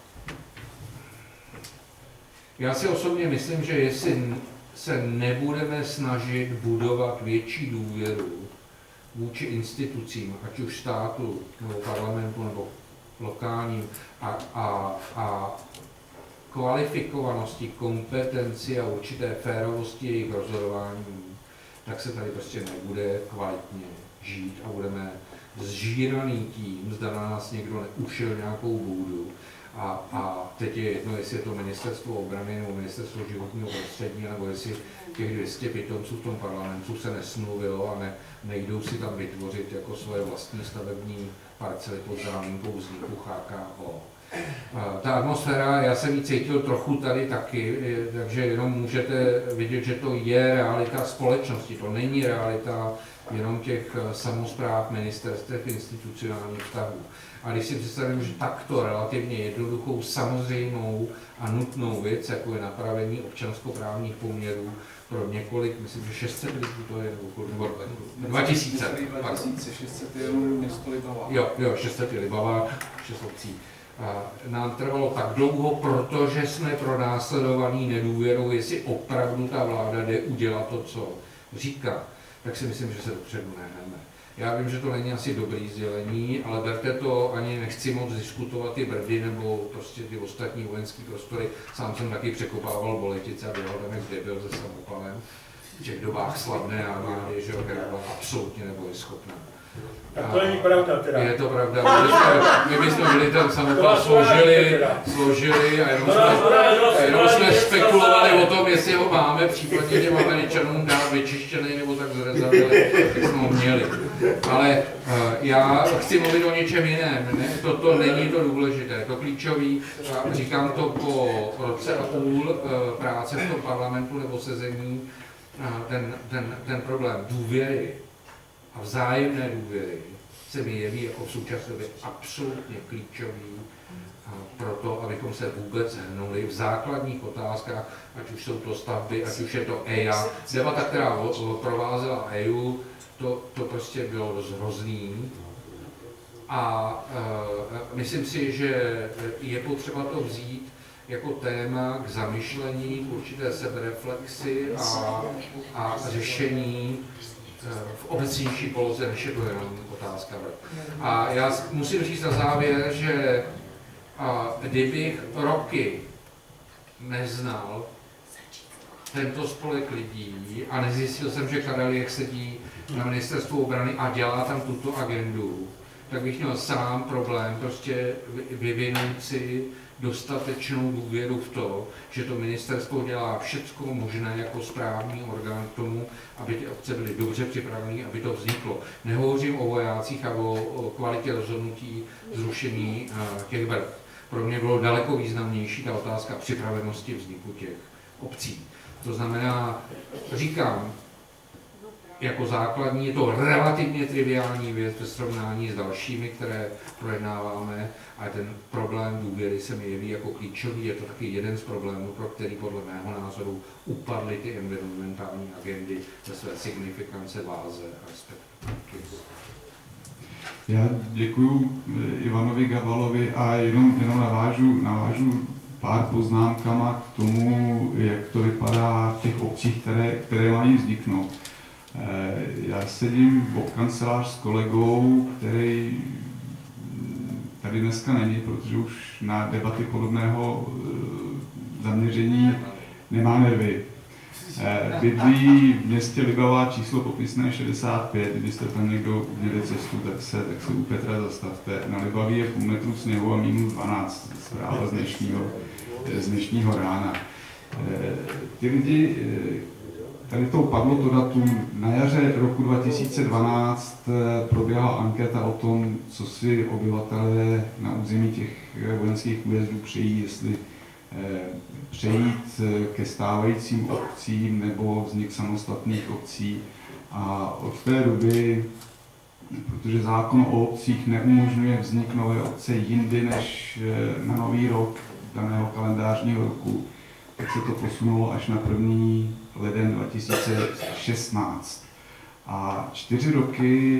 já si osobně myslím, že jestli se nebudeme snažit budovat větší důvěru vůči institucím, ať už státu, nebo parlamentu, nebo lokálním, a, a, a kvalifikovanosti, kompetenci a určité férovosti jejich rozhodování, tak se tady prostě nebude kvalitně žít a budeme zžíraný tím, zda na nás někdo neušil nějakou bůdu. A, a teď je jedno, jestli je to ministerstvo obrany nebo ministerstvo životního prostředí, nebo jestli těch dvě stě pitomců v tom parlamentu se nesmluvilo a ne, nejdou si tam vytvořit jako svoje vlastní stavební parcely pod záminkou vzniku H K O. Ta atmosféra, já jsem ji cítil trochu tady taky, takže jenom můžete vidět, že to je realita společnosti, to není realita jenom těch samospráv, ministerstev, institucionálních vztahů. A když si představím, že takto relativně jednoduchou, samozřejmou a nutnou věc, jako je napravení občanskoprávních poměrů pro několik, myslím, že šest set lidí to je, nebo dva tisíce. dva tisíce, šest set je jenom město Libavá. Jo, jo, šest set je Libavá, šest obcí. Nám trvalo tak dlouho, protože jsme pronásledovaní nedůvěrou, jestli opravdu ta vláda jde udělat to, co říká, tak si myslím, že se dopředu nehneme. Já vím, že to není asi dobrý sdělení, ale berte to, ani nechci moc diskutovat ty Brdy nebo prostě ty ostatní vojenské prostory. Sám jsem taky překopával Boletice a běhal tam jak debil se samopalem. V těch dobách slavné armády, že která byla absolutně nebojeschopná. Tak to není pravda teda. Je to pravda. My bychom, my bychom byli ten samopal složili, složili a jenom jsme, jenom jsme spekulovali o tom, jestli ho máme, případně těm Američanům dát vyčištěný nebo tak zrezavili, jak jsme ho měli. Ale uh, já chci mluvit o něčem jiném. Ne? Toto není to důležité, to klíčový. A říkám to po roce a půl uh, práce v tom parlamentu nebo sezení, uh, ten, ten, ten problém důvěry a vzájemné důvěry se mi jeví jako v současné době absolutně klíčový pro to, abychom se vůbec hnuli v základních otázkách, ať už jsou to stavby, ať už je to E I A. Debata, která provázela E U, to, to prostě bylo dost hrozný. A uh, myslím si, že je potřeba to vzít jako téma k zamyšlení, k určité sebereflexi a, a řešení v obecnější poloze, než je to jenom otázka. A já musím říct na závěr, že a, kdybych roky neznal tento spolek lidí a nezjistil jsem, že Karel Jech sedí na ministerstvu obrany a dělá tam tuto agendu, tak bych měl sám problém prostě vyvinout si dostatečnou důvěru v to, že to ministerstvo dělá všecko možné jako správný orgán k tomu, aby ty obce byly dobře připravené, aby to vzniklo. Nehovořím o vojácích a o, o kvalitě rozhodnutí zrušení uh, těch vrch. Pro mě bylo daleko významnější ta otázka připravenosti vzniku těch obcí. To znamená, říkám, jako základní je to relativně triviální věc ve srovnání s dalšími, které projednáváme, ale ten problém důvěry se mi jeví jako klíčový. Je to taky jeden z problémů, pro který podle mého názoru upadly ty environmentální agendy ve své signifikance, váze a respektu. Já děkuji Ivanovi Gabalovi a jenom, jenom navážu, navážu pár poznámkama k tomu, jak to vypadá v těch obcích, které, které mají vzniknout. Já sedím v kancelář s kolegou, který tady dneska není, protože už na debaty podobného zaměření nemá nervy. Bydlí v městě Libavá číslo popisné šedesát pět, kdybyste tam někdo měli cestu, tak se, tak se u Petra zastavte. Na Libavě je půl metru sněhu a minus dvanáct, zpráva z dnešního, z dnešního rána. Ty lidi, tady to padlo to datum, na jaře roku dva tisíce dvanáct proběhla anketa o tom, co si obyvatelé na území těch vojenských újezdů přejí, jestli přejít ke stávajícím obcím nebo vznik samostatných obcí. A od té doby, protože zákon o obcích neumožňuje vznik nové obce jindy než na nový rok daného kalendářního roku, tak se to posunulo až na první leden dva tisíce šestnáct. A čtyři roky,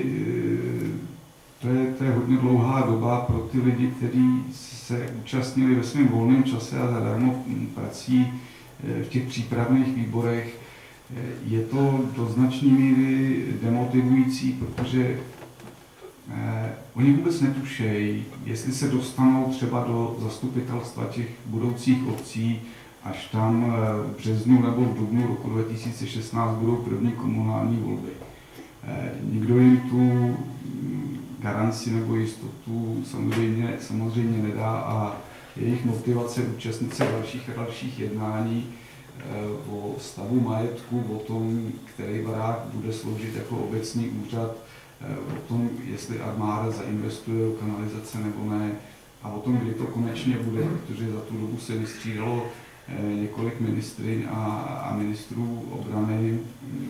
to je, to je hodně dlouhá doba pro ty lidi, kteří se účastnili ve svém volném čase a zadarmo prací v těch přípravných výborech. Je to do značné míry demotivující, protože eh, oni vůbec netušejí, jestli se dostanou třeba do zastupitelstva těch budoucích obcí, až tam v březnu nebo v dubnu roku dva tisíce šestnáct budou první komunální volby. Eh, nikdo jim tu garanci nebo jistotu samozřejmě, samozřejmě nedá a jejich motivace účastnit se dalších a dalších jednání eh, o stavu majetku, o tom, který barák bude sloužit jako obecní úřad, eh, o tom, jestli armáda zainvestuje do kanalizace nebo ne a o tom, kdy to konečně bude, protože za tu dobu se vystřídalo eh, několik ministrin a, a ministrů obrany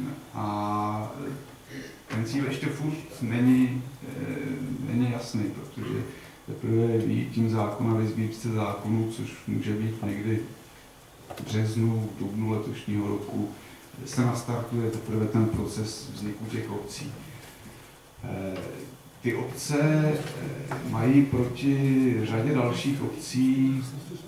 a ten cíl ještě furt není, e, není jasný, protože teprve tím zákona ve sbírce zákonů, což může být někdy v březnu, v dubnu letošního roku, se nastartuje teprve ten proces vzniku těch obcí. E, ty obce mají proti řadě dalších obcí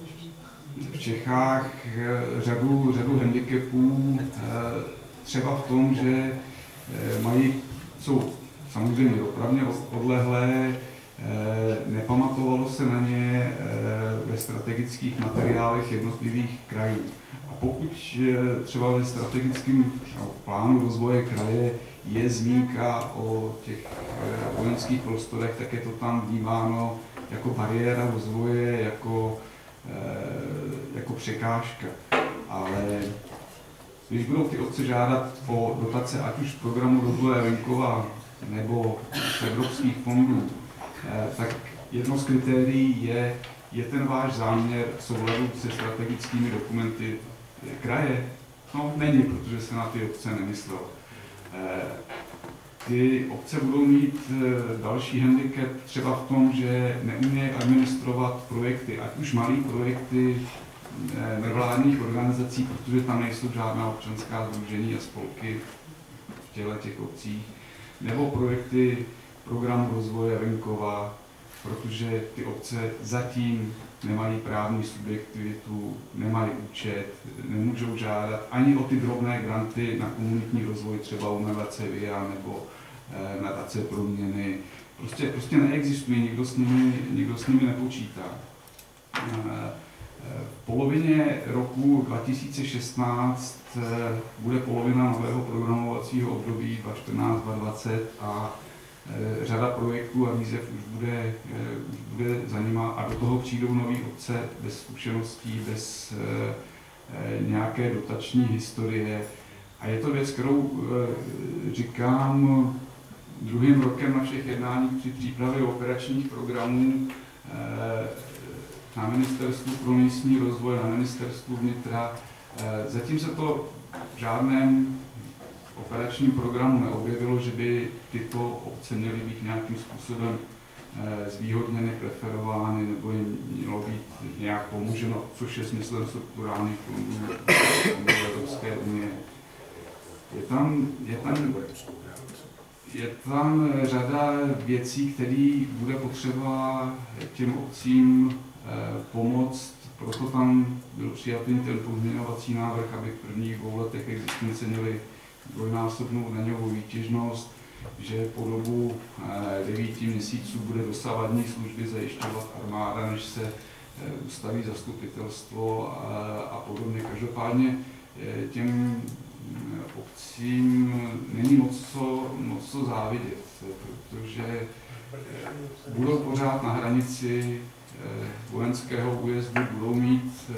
v Čechách řadu, řadu handicapů, e, třeba v tom, že mají, jsou samozřejmě dopravně odlehlé, nepamatovalo se na ně ve strategických materiálech jednotlivých krajů. A pokud třeba ve strategickém plánu rozvoje kraje je zmínka o těch vojenských prostorech, tak je to tam vnímáno jako bariéra rozvoje, jako, jako překážka. Ale když budou ty obce žádat o dotace, ať už z programu rozvoje venkova nebo z evropských fondů, tak jedno z kritérií je, je ten váš záměr v souladu se strategickými dokumenty kraje? No, není, protože se na ty obce nemyslelo. Ty obce budou mít další handicap třeba v tom, že neumějí administrovat projekty, ať už malé projekty nevládních organizací, protože tam nejsou žádná občanská sdružení a spolky v těle těch obcích, nebo projekty programu rozvoje venkova, protože ty obce zatím nemají právní subjektivitu, nemají účet, nemůžou žádat ani o ty drobné granty na komunitní rozvoj, třeba u nadace V I A nebo eh, nadace Proměny. Prostě, prostě neexistují, nikdo s nimi, nikdo s nimi nepočítá. Eh, v polovině roku dva tisíce šestnáct eh, bude polovina nového programovacího období dva tisíce čtrnáct dva tisíce dvacet a řada projektů a výzev už bude, už bude za nima a do toho přijdou nové obce bez zkušeností, bez nějaké dotační historie. A je to věc, kterou říkám druhým rokem na všech jednáních při přípravě operačních programů na Ministerstvu pro místní rozvoj, na Ministerstvu vnitra. Zatím se to v žádném operačním programu neobjevilo, že by tyto obce měly být nějakým způsobem zvýhodněny, preferovány, nebo jim mělo být nějak pomoženo, což je smyslem strukturálních fondů Evropské unie. Je tam, je tam, je tam řada věcí, které bude potřeba těm obcím pomoct, proto tam byl přijatý ten pozměňovací návrh, aby v prvních dvou letech existence měli dvojnásobnou daňovou výtěžnost, že po dobu devíti měsíců bude dosavadní služby zajišťovat armáda, než se ustaví zastupitelstvo a, a podobně. Každopádně těm obcím není moc co, moc co závidět, protože budou pořád na hranici vojenského újezdu, budou mít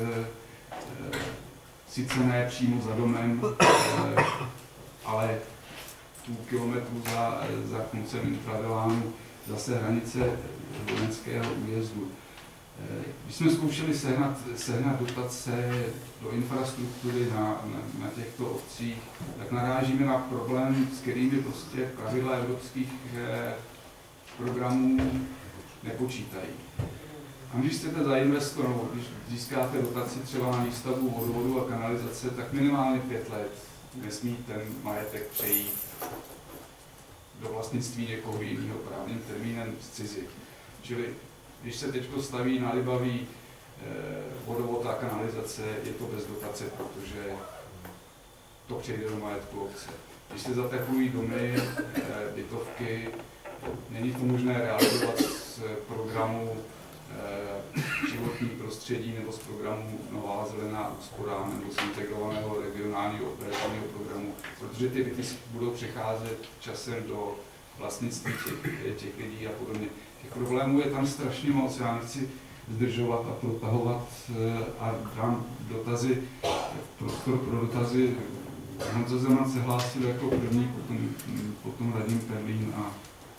sice ne přímo za domem, ale půl kilometru za, za koncem intradelánu zase hranice vojenského újezdu. Když jsme zkoušeli sehnat, sehnat dotace do infrastruktury na, na, na těchto obcích, tak narážíme na problém, s kterými prostě pravidla evropských eh, programů nepočítají. A když chcete zainvestovat, když získáte dotaci třeba na výstavbu vodovodu a kanalizace, tak minimálně pět let nesmí ten majetek přejít do vlastnictví někoho jiného právním termínem z cizí. Čili když se teď staví na Libaví eh, vodovod a kanalizace, je to bez dotace, protože to přejde do majetku obce. Když se zateplují domy, eh, bytovky, není to možné realizovat z programu eh, životní prostředí nebo z programu Nová zelená úspora nebo z integrovaného regionálního operačního programu, protože ty byty budou přecházet časem do vlastnictví těch, těch lidí a podobně. Těch problémů je tam strašně moc, já nechci zdržovat a protahovat a dám dotazy, prostor pro dotazy. Honza Zeman se hlásil jako první, potom, potom Radim Perlín a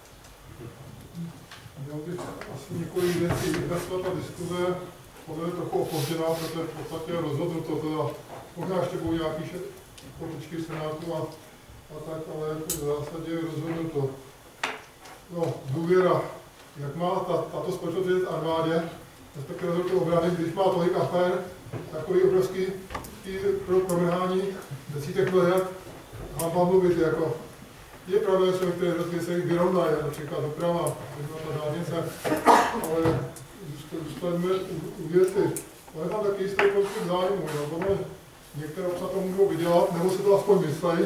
Měl bych asi několik věcí. Jedna ta diskuze bude trochu opožděná, protože v podstatě rozhodnuto teda, možná ještě budou nějaký političky v Senátu a, a tak, ale v zásadě je rozhodnuto. No, důvěra. Jak má ta, tato společnost vědět armádě, respektive rozhodnuto obrany, když má tolik afér, takový obrovský pro promrhání desítek miliard, hamba mluvit jako. Je pravda, že jsou některé věci se jich vyrovnají, například doprava, ta dálnice, ale zůstaneme u věci. Ale tam taky jistý konflikt zájmu, no, některé obce to můžou vydělat, nebo se to aspoň myslejí,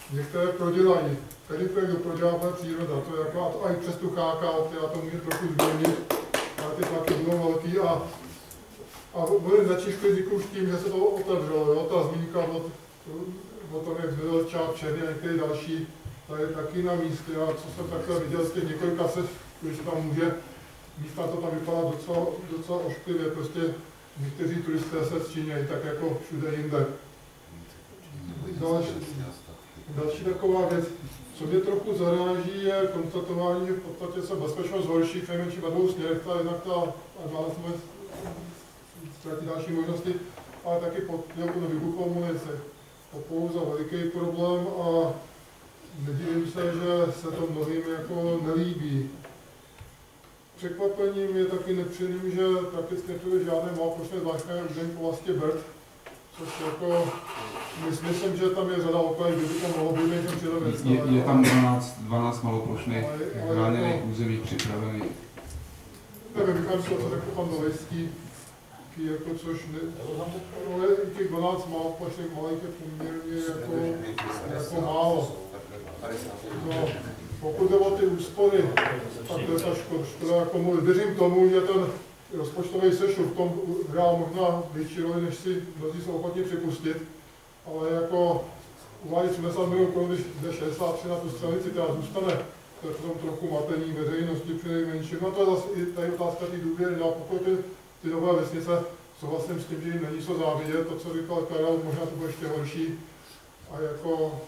některé prodělají. Tady projekt do proděláme příroda, to je jako, a, to, a i přes tu K K, která to může trochu změnit, ale ty tlaky budou velký a, a byli začíšli říkou s tím, že se to otevřelo, jo, ta zmínka o, o tom, jak zmizel Čáp Černý a některé další, to je taky na místě a co jsem takhle viděl z těch několika se, když tam může, místa to tam vypadá docela, docela ošklivě, prostě někteří turisté se sčínějí, tak jako všude jinde. Další, další taková věc, co mě trochu zaráží, je konstatování, že v podstatě se bezpečnost zhorší v nejmenším na dvou směrech, ta jednak ta armáda ztratí další možnosti, ale taky pod jako vybuchlou munici. To pouze veliký problém a nedivím se, že se to mnohým jako nelíbí. Překvapením je taky nepříjemným, že prakticky nepřijde žádné maloplošné zvláštné území po vlastě Brd, což jako, myslím, že tam je řada okolí, kde by to mohlo být něčem přirozené. Je, je tam dvanáct, dvanáct maloplošných chráněných území připravených. Nevím, vychám si to, co řekl pan Dolejský, jako což ne, ale i těch dvanáct maloplošných malých je poměrně jako, jako málo. No, pokud jde o ty úspory, tak to je ta škoda, škoda jako mluvit. Věřím tomu, že ten rozpočtový sešup v tom hrál možná větší roli, než si mnozí jsou ochotní připustit, ale jako uvádět sedmdesát milionů korun, když jde šedesát tři na tu střelici, která zůstane, to je potom trochu matení veřejnosti při nejmenším. No to je zase i tady otázka té důvěry, a pokud ty, ty nové vesnice souhlasím s tím, že jim není co závidět, to, co říkal Karel, možná to bude ještě horší. A jako,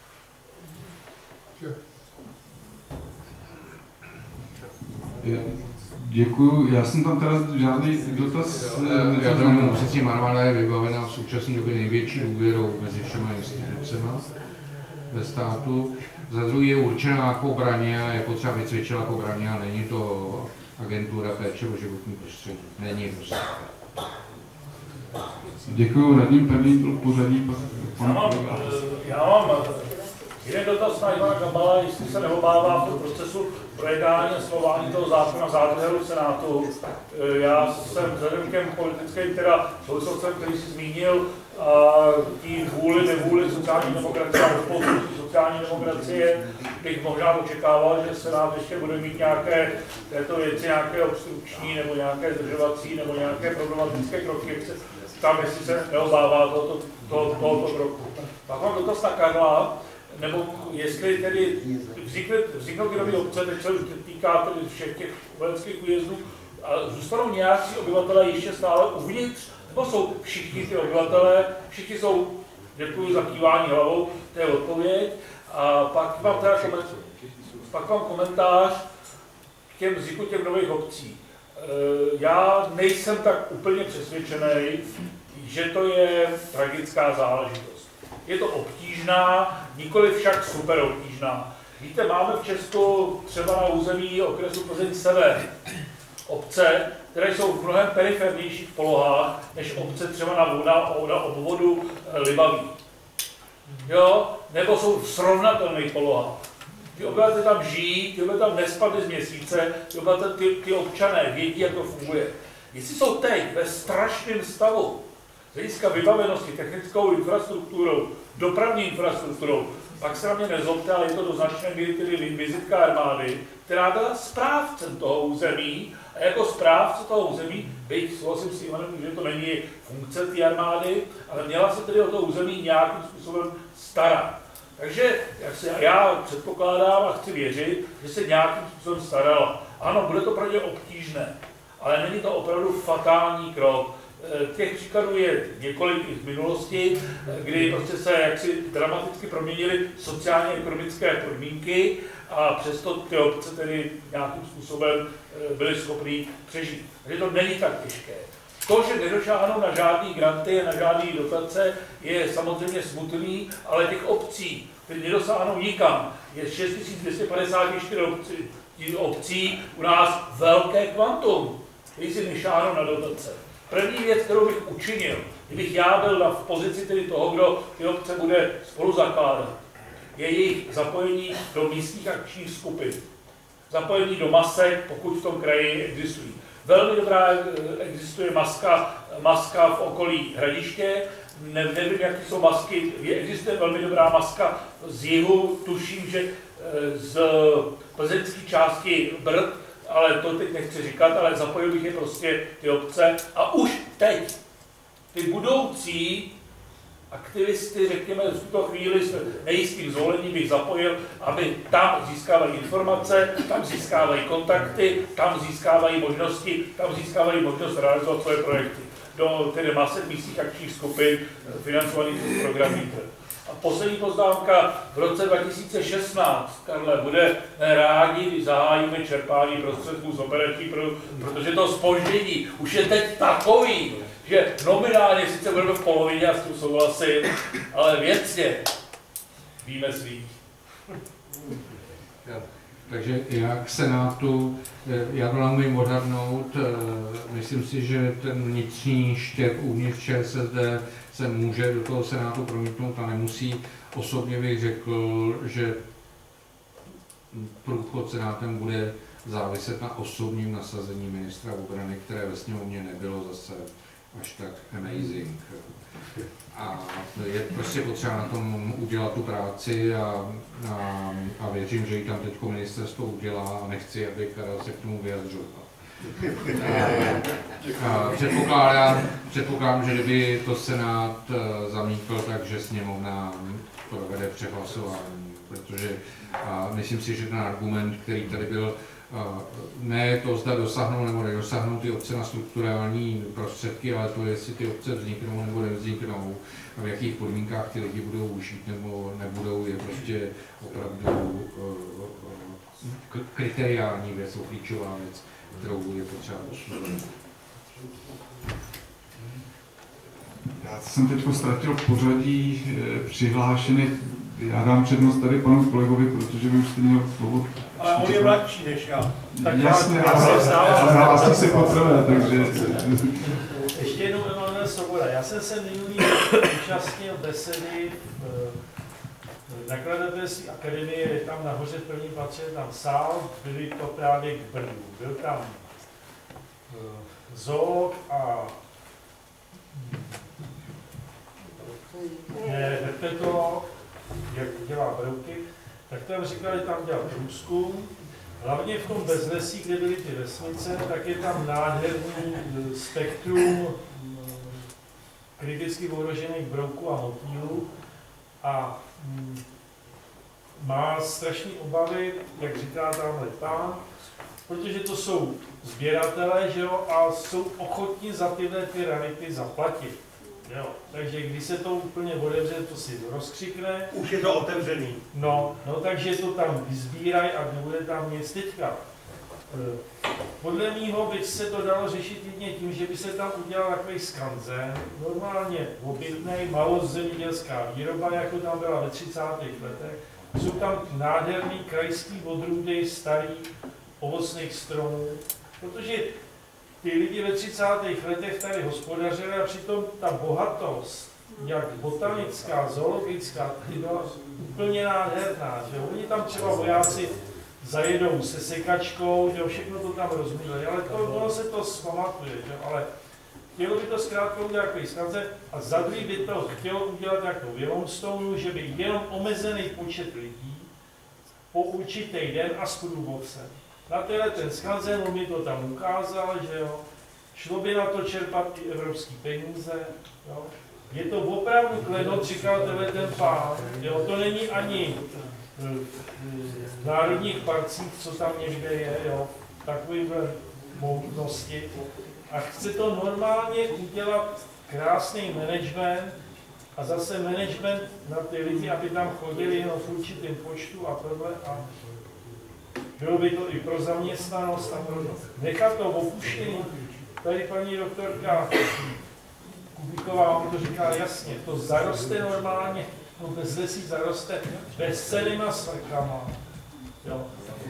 že Děkuju, já jsem tam teda žádný dotaz. Já to jenom přesně armáda je vybavená v současné době největší důvěrou mezi všema institucemi ve státu. Za druhý je určená jako obraně a je potřeba vycvičit jako obraně a není to agentura péče o životní prostředí. Není prostě. Děkuju, radním první byl pořadí. Já mám, já mám jeden dotaz na Ivana Gabala, jestli se neobává v tom procesu projednání a schvalování toho zákona zádrhelu v Senátu. Já jsem vzhledem k těm politickým teda souvislostem, který si zmínil, a tí vůli, nevůli sociální demokracie a rozpočtu sociální demokracie, bych možná očekával, že Senát ještě bude mít nějaké této věci, nějaké obstrukční nebo nějaké zdržovací nebo nějaké problematické kroky, jak se tam, jestli se neobává tohoto, tohoto, tohoto kroku. Pak mám dotaz na Karla, nebo jestli tedy vzniknou ty nové obce, teď se týká tedy všech těch vojenských újezdů, a zůstanou nějací obyvatelé ještě stále uvnitř, nebo jsou všichni ty obyvatelé, všichni jsou, děkuji za kývání hlavou, to je odpověď. A pak mám teda komentář, pak mám komentář k těm vzniku těch nových obcí. Já nejsem tak úplně přesvědčený, že to je tragická záležitost. Je to obtížná, nikoli však super obtížná. Víte, máme v Česku třeba na území okresu Plzeň Sever obce, které jsou v mnohem perifernějších polohách, než obce třeba na, na, na obvodu Libaví. Jo? Nebo jsou v srovnatelných polohách. Ty obyvatelé tam žijí, ty obyvatelé tam nespadly z měsíce, ty, ty, ty občané vědí, jak to funguje. Jestli jsou teď ve strašném stavu, z hlediska vybavenosti, technickou infrastrukturou, dopravní infrastrukturou, pak se na mě nezlobte, ale je to do značné míry tedy vizitka armády, která byla správcem toho území a jako správce toho území, byť souhlasím s Ivanem, že to není funkce té armády, ale měla se tedy o to území nějakým způsobem starat. Takže jak se, já předpokládám a chci věřit, že se nějakým způsobem starala. Ano, bude to pro ně obtížné, ale není to opravdu fatální krok. Těch příkladů je několik z minulosti, kdy prostě se jaksi dramaticky proměnily sociálně-ekonomické podmínky a přesto ty obce tedy nějakým způsobem byly schopné přežít. Takže to není tak těžké. To, že nedošáhnou na žádný granty a na žádný dotace, je samozřejmě smutný, ale těch obcí, které nedosáhnou nikam, je šest tisíc dvě stě padesát čtyři obcí, obcí u nás velké kvantum, který si nešáhnou na dotace. První věc, kterou bych učinil, kdybych já byl v pozici tedy toho, kdo ty obce bude spolu zakládat, je jejich zapojení do místních akčních skupin. Zapojení do masek, pokud v tom kraji existují. Velmi dobrá existuje maska, maska v okolí Hradiště, ne, nevím, jaké jsou masky, existuje velmi dobrá maska z jihu, tuším, že z plzeňské části Brd, ale to teď nechci říkat, ale zapojil bych je prostě ty obce a už teď ty budoucí aktivisty, řekněme, v tuto chvíli s nejistým zvolením bych zapojil, aby tam získávají informace, tam získávají kontakty, tam získávají možnosti, tam získávají možnost realizovat svoje projekty do tedy masek místních akčních skupin financovaných z programu. A poslední poznámka, v roce dva tisíce šestnáct, Karle, bude rádi, když zahájíme čerpání prostředků z operační produktu, protože to zpoždění už je teď takový, že nominálně sice budeme v polovině a s tím souhlasím, ale věcně víme svý. Takže já k Senátu, já to nám odhadnout, myslím si, že ten vnitřní štěp uvnitř ČSSD se může do toho Senátu promítnout a nemusí. Osobně bych řekl, že průchod Senátem bude záviset na osobním nasazení ministra obrany, které ve sněmovně nebylo zase až tak amazing. A je prostě potřeba na tom udělat tu práci a, a, a věřím, že ji tam teď ministerstvo udělá a nechci, aby Karel se k tomu vyjadřoval. A předpokládám, předpokládám, že kdyby to Senát zamítl, takže sněmovna provede přehlasování, protože a myslím si, že ten argument, který tady byl, ne to, zda dosáhnou nebo nedosáhnou ty obce na strukturální prostředky, ale to, jestli ty obce vzniknou nebo nevzniknou a v jakých podmínkách ty lidi budou žít nebo nebudou, je prostě opravdu kriteriální věc, klíčová věc, kterou je potřeba posunout. Já jsem teď ztratil pořadí přihlášených. Já dám přednost tady panu kolegovi, protože by už jste měl slovo. Ale on je mladší než já. Tak jasně, ale, ale hlásí se poprvé, takže... Ještě jednou Emanuel Svoboda. Já jsem se minulý účastnil besedy v nakladatelství akademie, je tam nahoře v prvním patře, tam sál, byli to právě k Brnu. Byl tam zoolog a herpetolog, jak dělá brouky, tak tam říkali, tam dělal průzkum. Hlavně v tom bezlesí, kde byly ty vesnice, tak je tam nádherný spektrum kriticky ohrožených brouků a motýlů a má strašné obavy, jak říká tamhle pán, protože to jsou sběratelé, že jo, a jsou ochotní za tyhle ty rarity zaplatit. Jo, takže když se to úplně otevře, to si rozkřikne. Už je to otevřený. No, no takže to tam vyzbírají a nebude tam nic teďka. Podle mýho by se to dalo řešit jedině tím, že by se tam udělal takový skanzen, normálně obytnej, malozemědělská výroba, jako tam byla ve třicátých letech. Jsou tam nádherný krajský odrůdy starých ovocných stromů, protože ty lidi ve třicátých letech tady hospodařili a přitom ta bohatost, jak botanická, zoologická, ty byla úplně nádherná. Že? Oni tam třeba vojáci zajedou se sekačkou, že všechno to tam rozmíleli, ale to, ono se to zpamatuje, že? Ale chtělo by to zkrátka udělat takový skanzen a za druhý by to chtělo udělat jako v Yellowstoneu, že by jenom omezený počet lidí po určitý den a s průvodcem. Na tenhle ten skanzen, on mi to tam ukázal, že jo, šlo by na to čerpat i evropské peníze, jo. Je to opravdu klenot, říkal tenhle ten pán, jo, to není ani v národních parcích, co tam někde je, jo, takovýhle moudnosti. A chce to normálně udělat krásný management a zase management na ty lidi, aby tam chodili jenom v určitém počtu a tohle a bylo by to i pro zaměstnanost a pro nechat to opuštění. Tady paní doktorka Kubíková mi to říká jasně, to zaroste normálně, no bez lesí zaroste bezcennýma smrkama. Jo.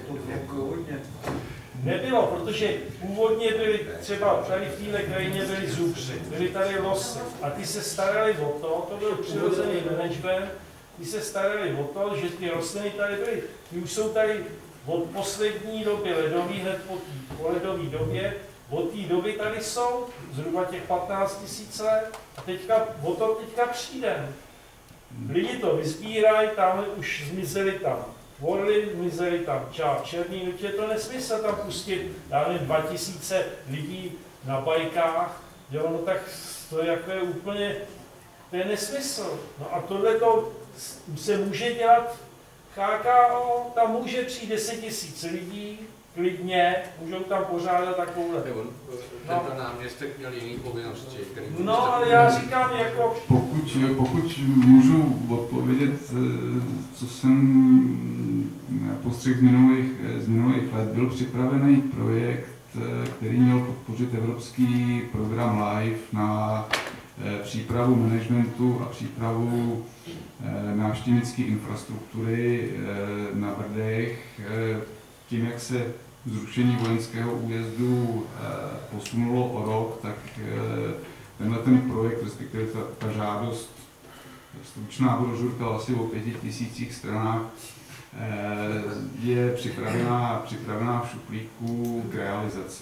Nebylo, protože původně byly třeba tady v téhle krajině byly zubři, byly tady losy a ty se starali o to, to byl přirozený management, ty se starali o to, že ty rostliny tady byly. Ty už jsou tady od poslední doby ledový, hned po, po ledové době, Od té doby tady jsou zhruba těch patnáct tisíc let a teďka, o to teďka přijde. Lidi to vysbírají, tam už zmizeli tam orly, zmizeli tam ča, černý, je to nesmysl tam pustit, já nevím, dva tisíce lidí na bajkách, jo, no tak to jako je úplně, to je nesmysl. No a tohle to se může dělat, K K O, tam může přijít deset tisíc lidí, klidně, můžou tam pořádat takovouhle. Tento náměstek měl jiný povinnosti. No, ale já říkám jako... Pokud, pokud můžu odpovědět, co jsem postřeh z minulých, z minulých let, byl připravený projekt, který měl podpořit evropský program LIFE na přípravu managementu a přípravu návštěvnické infrastruktury na Brdech. Tím, jak se zrušení vojenského újezdu posunulo o rok, tak tenhle ten projekt, respektive ta, ta žádost, stručná brožurka asi o pěti tisících stranách, je připravená, připravená v šuplíku k realizaci.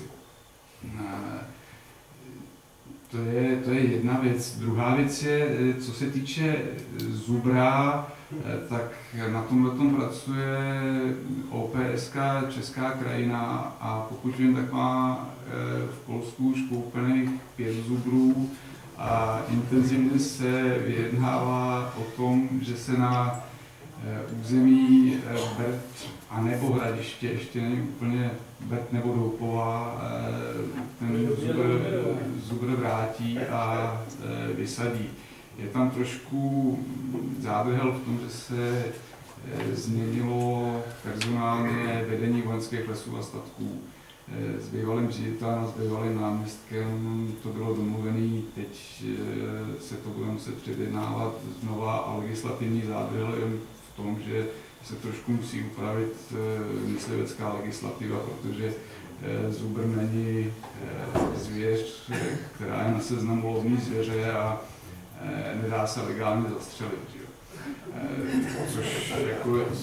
To je, to je jedna věc. Druhá věc je, co se týče Zubra, tak na tomhle pracuje O P S K Česká krajina a pokud vím, tak má v Polsku už koupených pět zubrů a intenzivně se vyjednává o tom, že se na území Brd a nebo Hradiště, ještě není úplně Brd nebo Doupová, ten zubr, zubr vrátí a vysadí. Je tam trošku zádrhel v tom, že se změnilo personálně vedení vojenských lesů a statků. S bývalým ředitelem a s bývalým náměstkem to bylo domluvené, teď se to bude muset předjednávat znova a legislativní zádrhel je v tom, že se trošku musí upravit myslivecká legislativa, protože zubr není zvěř, která je na seznamu lovní zvěře a nedá se legálně zastřelit. Že? Což jako je,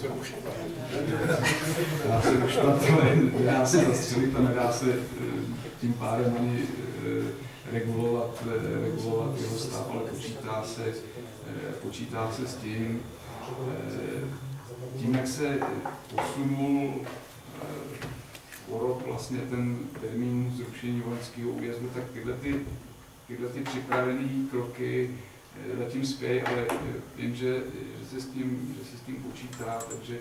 dá se doštat, ale nedá se zastřelit a nedá se tím pádem ani regulovat, regulovat jeho stav, ale počítá se, počítá se s tím, tím, jak se posunul o rok vlastně ten termín zrušení vojenského újezdu, tak tyhle, ty, tyhle ty připravené kroky zatím spějí, ale vím, že, že, se s tím, že se s tím počítá, takže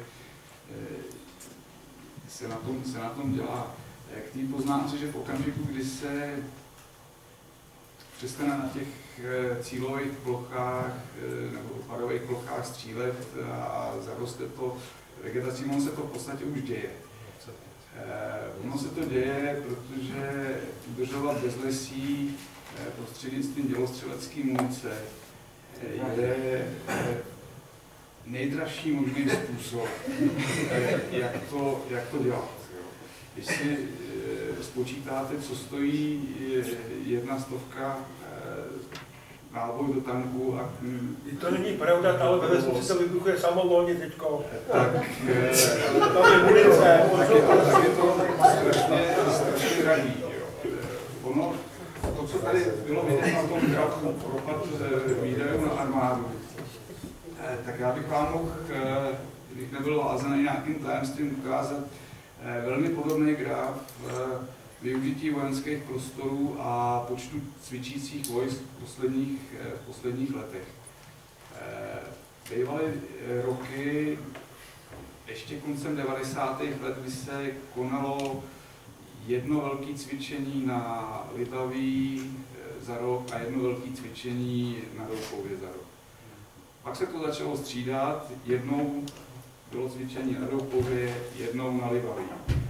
se na tom, se na tom dělá. K té poznámce, že v okamžiku, kdy se přestane na těch cílových plochách nebo opadových plochách střílet a zaroste to vegetací, ono se to v podstatě už děje. Ono se to děje, protože udržovat bezlesí prostřednictvím dělostřelecké munice je nejdražší možný způsob, jak to, jak to dělat. Když si spočítáte, co stojí jedna stovka náboj do tanku a... To není pravda, ale ve vesnici to vybuchuje samovolně teďko. Tak... Tam je munice. Tak je to, tak je to strašně, strašně drahý. Ono, to, co tady bylo vidět na tom grafu, propad výdajů na armádu, tak já bych vám mohl, kdybych nebyl vázaný nějakým tajemstvím, ukázat velmi podobný graf využití vojenských prostorů a počtu cvičících vojsk v posledních, v posledních letech. Bývaly roky, ještě koncem devadesátých let, kdy se konalo jedno velké cvičení na Libaví za rok a jedno velké cvičení na Doupově za rok. Pak se to začalo střídat, jednou bylo cvičení na Doupově, jednou na Libaví.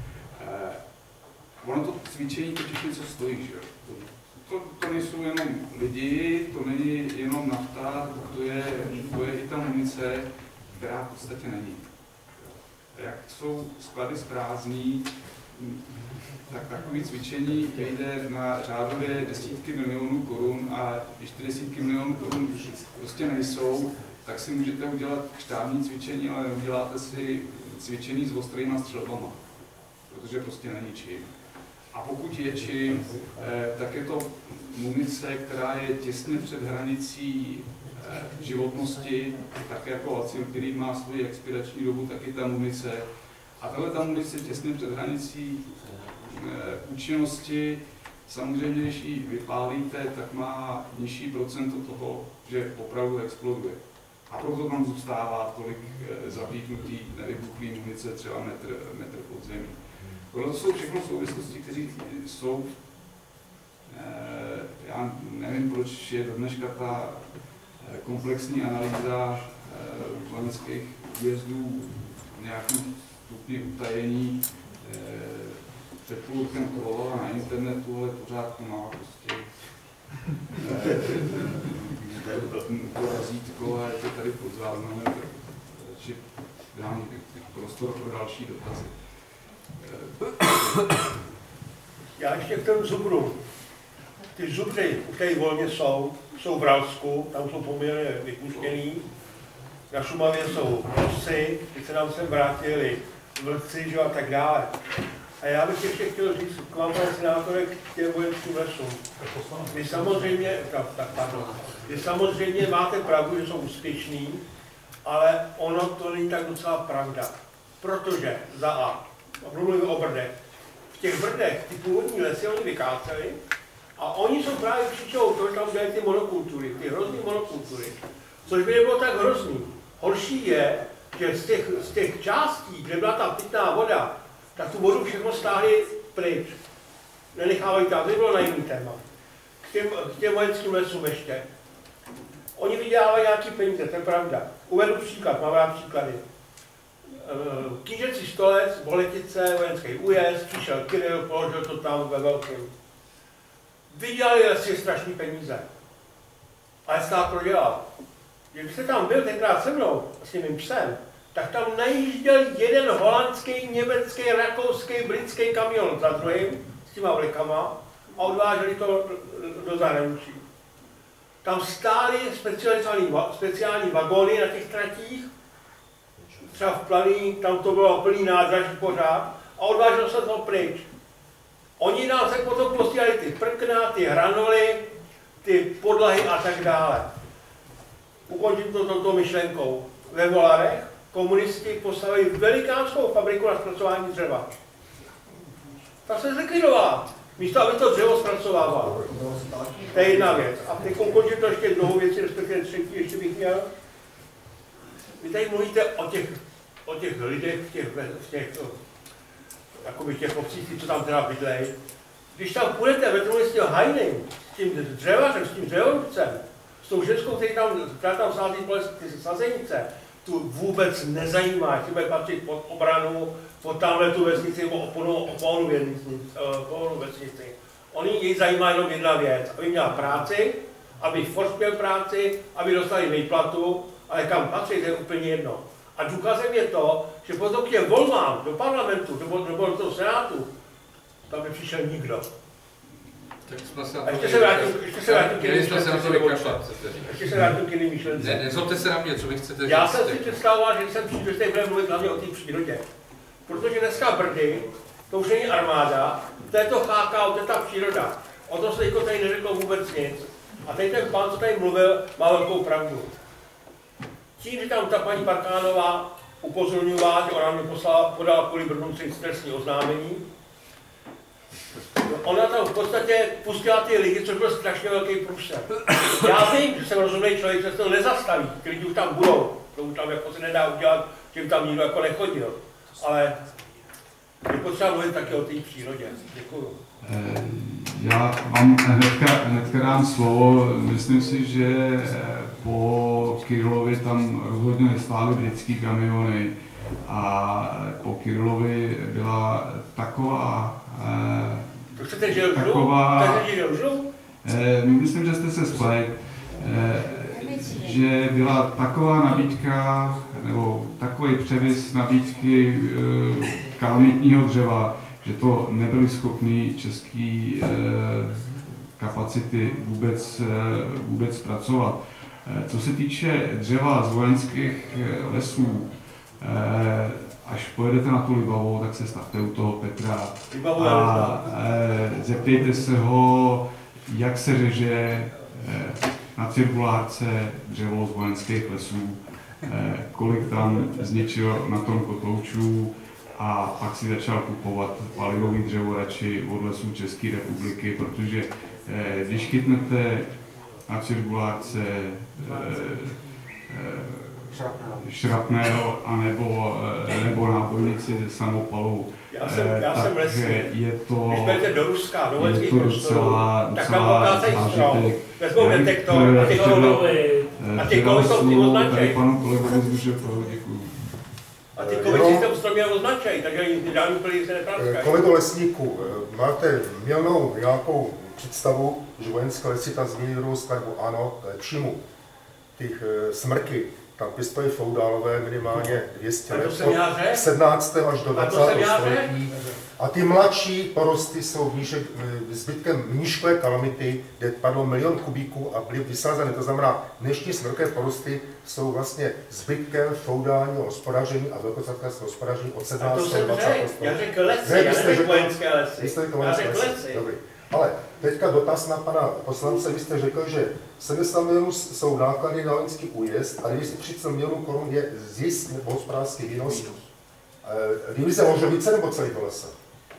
Ono to cvičení totiž něco stojí, že? To, to nejsou jenom lidi, to není jenom nafta, to je, to je i ta munice, která v podstatě není. Jak jsou sklady zprázdní, tak takové cvičení vyjde na řádově desítky milionů korun a když ty desítky milionů korun prostě nejsou, tak si můžete udělat štábní cvičení, ale neuděláte si cvičení s ostrýma střelbama, protože prostě není čím. A pokud je čím, tak je to munice, která je těsně před hranicí životnosti, tak jako acil, který má svoji expirační dobu, tak i ta munice. A tahle ta munice těsně před hranicí účinnosti, samozřejmě, když ji vypálíte, tak má nižší procento toho, že opravdu exploduje. A proto tam zůstává tolik zablíknutý, nevybuchlý munice třeba metr, metr pod zemí. Tohle jsou všechno souvislosti, které jsou, já nevím, proč je do dneška ta komplexní analýza vojenských újezdů v nějakém stupni utajení před půl rokem kolovala na internetu, ale pořád to má prostě to razítko a je to tady pod záznamem, takže dám prostor pro další dotazy. Já ještě k tomu zubru. Ty zubry, které volně jsou, jsou v Ralsku, tam jsou poměrně vypuštěný. Na Šumavě jsou osy, když se nám sem vrátili vlci, že a tak dále. A já bych ještě chtěl říct k vám, pane senátore, k těm vojenským lesům. Vy samozřejmě, tak, pardon, vy samozřejmě máte pravdu, že jsou úspěšní, ale ono to není tak docela pravda. Protože za A, mluvím o Brdech, v těch Brdech ty původní lesy oni vykáceli a oni jsou právě příčinou toho, že tam dělají ty monokultury, ty hrozný monokultury. Což by nebylo tak hrozný. Horší je, že z těch, z těch částí, kde byla ta pitná voda, tak tu vodu všechno stáhli pryč. Nenechávají tam, to bylo na jiný téma. K těm, k těm vojenským lesům ještě. Oni vydělávají nějaký peníze, to je pravda. Uvedu příklad, mám rád příklady. Knížecí stolec, Boletice, vojenský újezd, přišel Kiril, položil to tam ve velkém. Vydělali lesy strašný peníze. Ale stát prodělal. Když jste tam byl tenkrát se mnou, s tím mým psem, tak tam najížděl jeden holandský, německý, rakouský, britský kamion za druhým s těma vlikama a odváželi to do zahraničí. Tam stály speciální vagóny na těch tratích, třeba v Planý, tam to bylo plný nádraží pořád a odváželo se to pryč. Oni nám se potom posílali ty prkna, ty hranoly, ty podlahy a tak dále. Ukončím to touto myšlenkou. Ve Volarech komunisti postavili velikánskou fabriku na zpracování dřeva. Ta se zlikvidovala, místo aby to dřevo zpracovával. To je jedna věc. A teď ukončím to ještě druhou věci, respektive třetí, ještě bych měl. Vy tady mluvíte o těch, o těch lidech v těch, v těch, jakoby těch obcích, co tam teda bydlej. Když tam půjdete ve druhé s tím hajným, s tím dřevařem, s tím dřevorubcem, s tou ženskou, který tam, která tam sází ty sazenice, tu vůbec nezajímá, jestli bude patřit pod obranu, pod tamhle tu vesnici, nebo oponu vesnici. Oni jej zajímá jenom jedna věc, aby měla práci, aby Forst měl práci, aby dostali výplatu, ale kam patří, to je úplně jedno. A důkazem je to, že potom k těm volbám do parlamentu, nebo do, do toho senátu, tam nepřišel nikdo. Tak jsme se a ještě se vrátím, ještě se vrátím k jiným myšlence. Ještě se vrátím k jiným myšlence. Ne, nezlobte se na mě, co vy chcete říct. Já jsem si představoval, že jsem přijdu, že tady budeme mluvit hlavně o té přírodě. Protože dneska Brdy, to už není armáda, to je to H K O, to je ta příroda. O tom se tady neřeklo vůbec nic. A tady ten pán, co tady mluvil, má velkou pravdu. Tím, že tam ta paní Parkánová upozorňovala, že ona mi poslala, podala kvůli Brnům trestní oznámení, ona tam v podstatě pustila ty lidi, což byl strašně velký průser. Já vím, že jsem rozumný člověk, že se to nezastaví, ty lidi už tam budou, to už tam jako se nedá udělat, že jim tam nikdo jako nechodil. Ale je potřeba mluvit taky o té přírodě. Děkuju. Já vám hnedka, hnedka dám slovo. Myslím si, že po Kyrilovi tam rozhodně nestály britský kamiony a po Kyrilovi byla taková To chcete, že lžu? taková, Chcete, že lžu? myslím, že jste se splet, že byla taková nabídka, nebo takový převis nabídky kalamitního dřeva, že to nebyly schopný český kapacity vůbec, vůbec zpracovat. Co se týče dřeva z vojenských lesů, až pojedete na tu Libavu, tak se stavte u toho Petra. A Zeptejte se ho, jak se řeže na cirkulárce dřevo z vojenských lesů, kolik tam zničil na tom kotoučů a pak si začal kupovat palivový dřevo radši od lesů České republiky, protože když chytnete na cirkulárce šrapnel anebo, nebo nábojnici ze samopalů. Já jsem, já jsem lesní. Je to, když jdete do Ruska, do je to docela, tak tam pokácejí strom, vezmou detektor a ty koly, a ty koly jsou ty označej. Panu kolegovi zvuče děkuju. A ty koly si to stromě označej, takže žádný plný se nepráskají. Kolego lesníku, máte milnou nějakou představu, že vojenské lesy tam změní druhou skladbu? Ano, k lepšímu. Těch smrky, tam pěstojí feudálové minimálně dvě stě let, od sedmnáctého až do dvacátého století. A ty mladší porosty jsou níže, zbytkem nížkové kalamity, kde padlo milion kubíků a byly vysázeny. To znamená, dnešní smrké porosty jsou vlastně zbytkem feudálního hospodaření a velkostatkářského hospodaření od sedmnáctého do dvacátého století. Já řekl lesy, já řekl vojenské lesy. Vy jste řekl vojenské lesy. Dobrý. Ale teďka dotaz na pana poslance, vy jste řekl, že sedmdesát milionů jsou náklady na vojenský újezd a dvě stě třicet milionů korun je zisk nebo hospodářský výnos. Divize Hořovice nebo celý to lesa?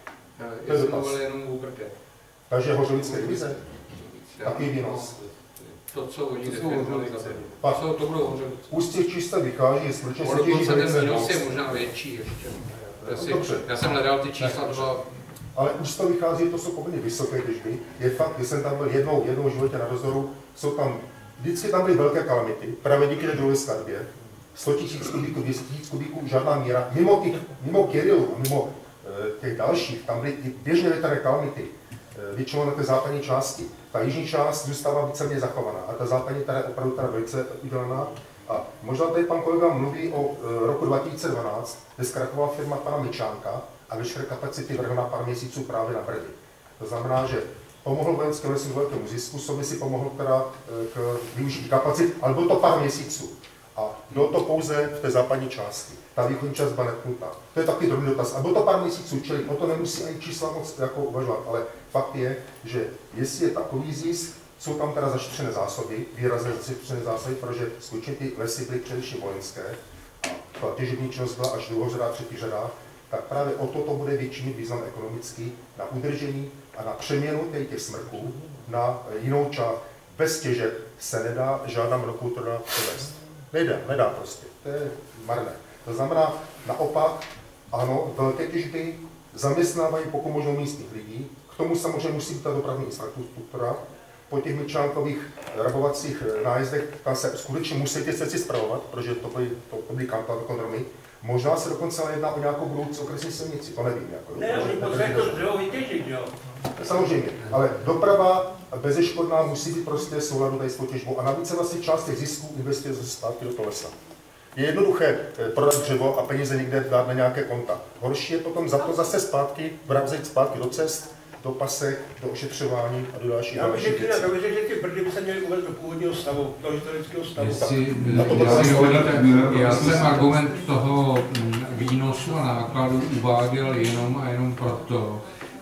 Já jsem mluvil jenom o Brdě. Takže Hořovické divize? Jaký výnos? To, co oni definovali za Brdy. Pak to budou Hořovice. Ústě čísla vychází, je skutečně se těží velice ten výnos je možná větší ještě. Dobře. Já jsem hledal ty čísla dva. Ale už to vychází, to jsou poměrně vysoké těžby. Je fakt, když jsem tam byl jednou, jednou v životě na dozoru, jsou tam, vždycky tam byly velké kalamity, právě díky té druhé skladbě. sto tisíc kubíků, dvě stě tisíc kubíků, žádná míra. Mimo, těch, mimo Kyrillu, mimo e, těch dalších, tam byly i běžně větrné kalamity, e, většinou na té západní části. Ta jižní část zůstává víceméně zachovaná, a ta západní teda je opravdu teda velice udělaná. A možná tady pan kolega mluví o e, roku dva tisíce dvanáct, kde zkrachovala firma pana Mičánka, a veškeré kapacity vrhl na pár měsíců právě na Brdy. To znamená, že pomohl vojenské lesy k velkému zisku, sobě si pomohl teda k využití kapacit, ale bylo to pár měsíců. A bylo to pouze v té západní části. Ta východní část byla netknutá. To je takový drobný dotaz. A bylo to pár měsíců, čili o to nemusí ani čísla moc jako uvažovat. Ale fakt je, že jestli je takový zisk, jsou tam teda zašetřené zásoby, výrazně zašetřené zásoby, protože skutečně ty lesy byly především vojenské. A ta těžební činnost byla až druhořadá, třetí řada. Tak právě o toto bude větší mít význam ekonomický na udržení a na přeměnu těch smrků na jinou část. Bez těžeb se nedá žádná monokultura převést. Nejde, nedá prostě. To je marné. To znamená, naopak, ano, velké těžby zaměstnávají pokud možno místních lidí. K tomu samozřejmě musí být ta dopravní infrastruktura. Po těch Mičánkových rabovacích nájezdech tam se skutečně musí ty cesty spravovat, protože to byly, to, to byly kantadromy. Možná se dokonce jedná o nějakou budoucí okresní silnici, to nevím. Jako, ne, oni potřebují to dřevo vytěžit, jo? Samozřejmě, ale doprava bezeškodná musí být prostě souladu tady s tou těžbou a navíc se vlastně část těch zisků investuje zase zpátky do toho lesa. Je jednoduché prodat dřevo a peníze někde dát na nějaké konta. Horší je potom za to zase zpátky, vracet zpátky do cest, do pasek, do ošetřování a do dalších Já bych dalších řekl, věcí. já bych řekl, že ty Brdy by se měly uvést do původního stavu, do historického stavu. Jestli, Na to já, si dovolíte, já to jsem argument toho výnosu a nákladu uváděl jenom a jenom proto,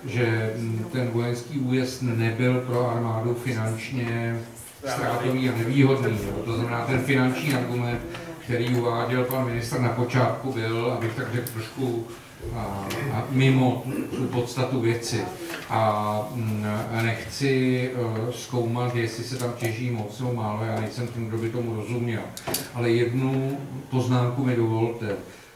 že ten vojenský újezd nebyl pro armádu finančně ztrátový a nevýhodný. Jo. To znamená, ten finanční argument, který uváděl pan ministr na počátku, byl, abych tak řekl, trošku a, a mimo tu podstatu věci. A nechci uh, zkoumat, jestli se tam těží moc nebo málo, já nejsem tím, kdo by tomu rozuměl. Ale jednu poznámku mi dovolte.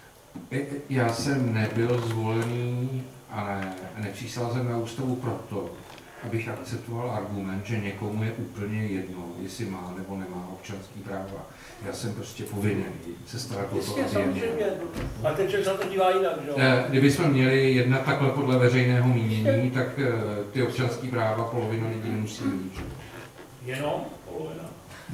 Já jsem nebyl zvolený, ale nepřísal jsem na ústavu proto, abych akceptoval argument, že někomu je úplně jedno, jestli má nebo nemá občanský práva. Já jsem prostě povinen se starat o to, aby je měl. A ten člověk se na to dívá jinak, že jo? Kdybychom měli jednat takhle podle veřejného mínění, tak ty občanský práva polovina lidí nemusí mít. Jenom polovina?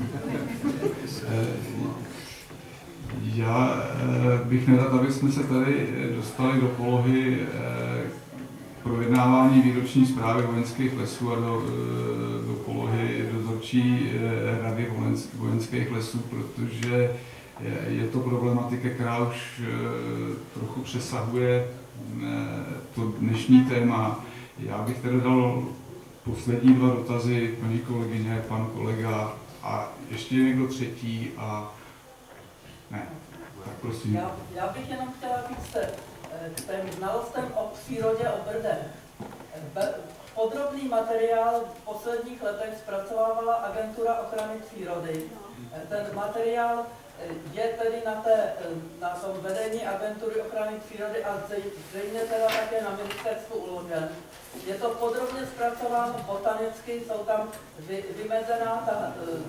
Já bych nerad, aby jsme se tady dostali do polohy projednávání výroční zprávy vojenských lesů a do, do polohy dozorčí rady vojenských lesů, protože je to problematika, která už trochu přesahuje to dnešní téma. Já bych tedy dal poslední dva dotazy, paní kolegyně, pan kolega a ještě někdo třetí a ne, tak prosím. Já, já bych jenom chtěla říct k těm znalostem o přírodě, o Brdech. Podrobný materiál v posledních letech zpracovávala Agentura ochrany přírody. Ten materiál je tedy na, té, na tom vedení Agentury ochrany přírody a zřejmě teda také na ministerstvu uložen. Je to podrobně zpracováno botanicky, jsou tam vy, vymezená ta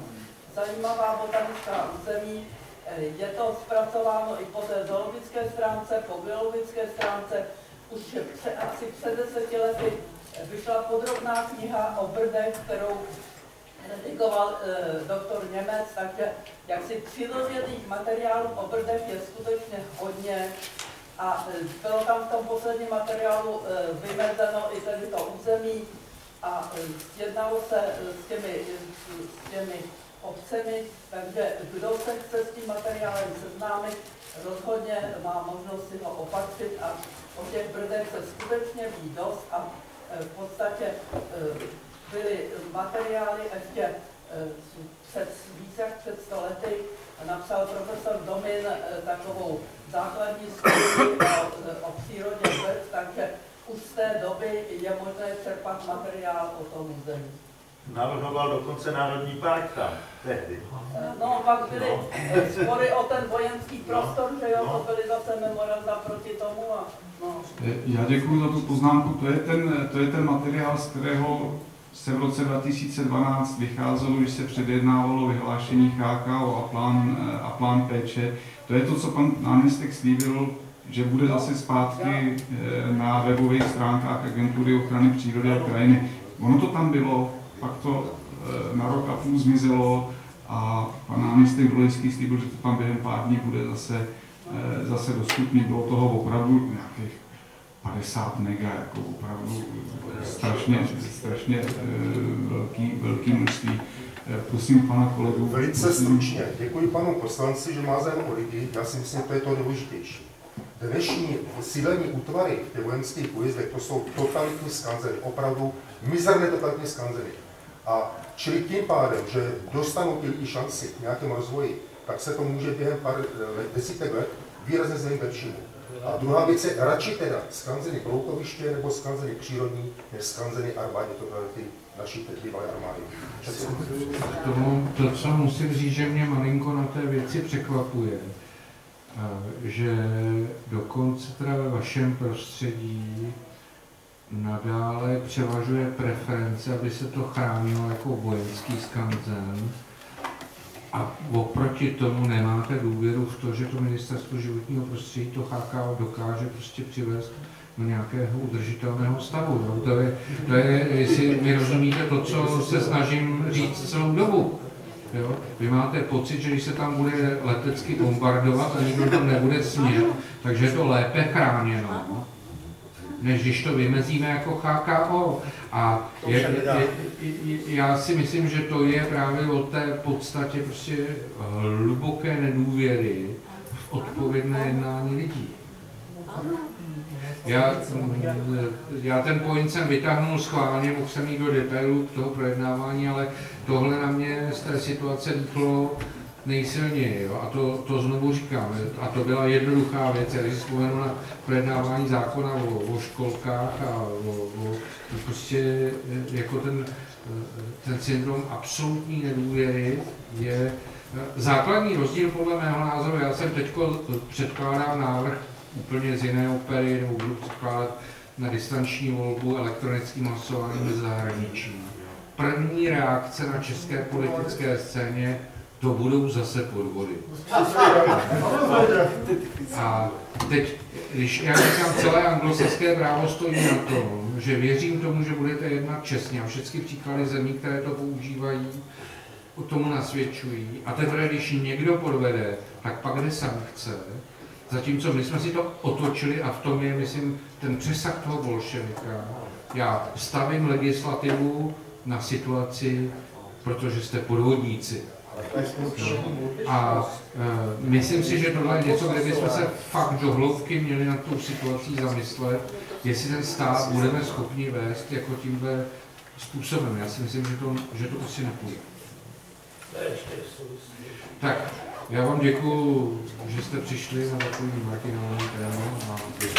zajímavá botanická území. Je to zpracováno i po té zoologické stránce, po biologické stránce. Už pře, asi před deseti lety vyšla podrobná kniha o Brdech, kterou redikoval e, doktor Němec, takže jaksi přírodovědných materiálů o Brdech je skutečně hodně. A e, bylo tam v tom posledním materiálu e, vymezeno i tedy to území a e, jednalo se e, s, těmi, e, s těmi obcemi, takže kdo se chce s tím materiálem seznámit, rozhodně má možnost si ho opatřit a o těch Brdech se skutečně ví dost a e, v podstatě e, byly materiály ještě e, před více jak před sto lety. Napsal profesor Domin e, takovou základní studii o, o přírodě Brd, takže už z té doby je možné čerpat materiál o tom území. Navrhoval dokonce Národní park tam, tehdy. No, pak byly no. spory o ten vojenský prostor, že jo, no. to byly zase memoranda proti tomu a no. Já děkuji za tu poznámku, to je ten, to je ten materiál, z kterého se v roce dva tisíce dvanáct vycházelo, když se předjednávalo vyhlášení H K O a plán, a plán péče. To je to, co pan náměstek slíbil, že bude zase zpátky na webových stránkách Agentury ochrany přírody a krajiny. Ono to tam bylo, pak to na rok a půl zmizelo a pan náměstek Dolejský slíbil, že to tam během pár dní bude zase, zase dostupný. Bylo toho opravdu nějakých padesát mega, jako opravdu strašně, strašně velký, velký množství. Prosím pana kolegu. Velice stručně. Děkuji panu poslanci, že má zájem o lidi. Já si myslím, že to je to nejdůležitější. Dnešní sídelní útvary v těch vojenských újezdech, to jsou totalitní skanzeny, opravdu mizerné totalitní skanzeny. A čili tím pádem, že dostanou ti lidi šanci k nějakému rozvoji, tak se to může během pár let, desítek let výrazně změnit lepšímu. A druhá věc je radši teda skanzeny broukoviště nebo skanzeny přírodní, než skanzeny armádní totality naší bývalé armády. Tomu, to, co musím říct, že mě malinko na té věci překvapuje, že dokonce teda ve vašem prostředí nadále převažuje preference, aby se to chránilo jako vojenský skanzen a oproti tomu nemáte důvěru v to, že to ministerstvo životního prostředí to H K O dokáže prostě přivést do nějakého udržitelného stavu. No, to, je, to je, jestli mi rozumíte to, co se snažím říct celou dobu. Jo? Vy máte pocit, že když se tam bude letecky bombardovat a nikdo tam nebude smět, takže je to lépe chráněno, než když to vymezíme jako H K O. A je, je, je, já si myslím, že to je právě o té podstatě prostě hluboké nedůvěry v odpovědné jednání lidí. Já, já ten point jsem vytáhnul schválně, mohl jsem jít do detailů toho projednávání, ale tohle na mě z té situace dýchlo nejsilněji. Jo? A to, to znovu říkám. A to byla jednoduchá věc. Já si vzpomenu na projednávání zákona o, o školkách a o, o, prostě jako ten, ten syndrom absolutní nedůvěry je základní rozdíl podle mého názoru. Já jsem teď předkládal návrh úplně z jiné opery, nebo budu předkládat na distanční volbu elektronickým hlasováním ze zahraničí. První reakce na české politické scéně, to budou zase podvody. A teď, když já říkám, celé anglosaské právo stojí na tom, že věřím tomu, že budete jednat čestně a všechny příklady zemí, které to používají, o tomu nasvědčují. A teprve, když někdo podvede, tak pak jde sankce. Zatímco my jsme si to otočili a v tom je, myslím, ten přesah toho bolševika. Já stavím legislativu na situaci, protože jste podvodníci. A e, myslím si, že tohle je něco, kde bychom se fakt do hloubky měli nad tou situací zamyslet, jestli ten stát budeme schopni vést jako tímhle způsobem. Já si myslím, že to, že to asi nepůjde. Tak, já vám děkuju, že jste přišli na takový marginální téma. A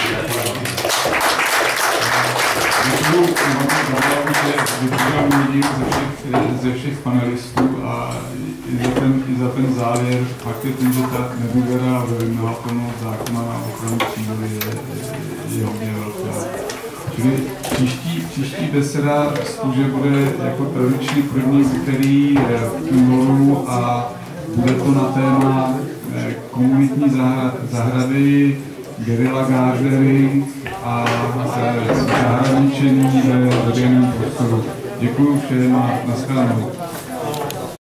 děkuju vám, že vybírám lidi ze všech, ze všech panelistů a i za ten, i za ten závěr. Fakt je ten, že ta nedůvěra ve vymahatelnost zákona na ochranu přírody je, je, je hodně velká. Čili příští, příští beseda schůze bude jako tradiční první úterý v únoru a bude to na téma komunitní zahrady, guerilla gardening a zahradničení ve veřejném prostoru. Děkuji všem a nashledanou.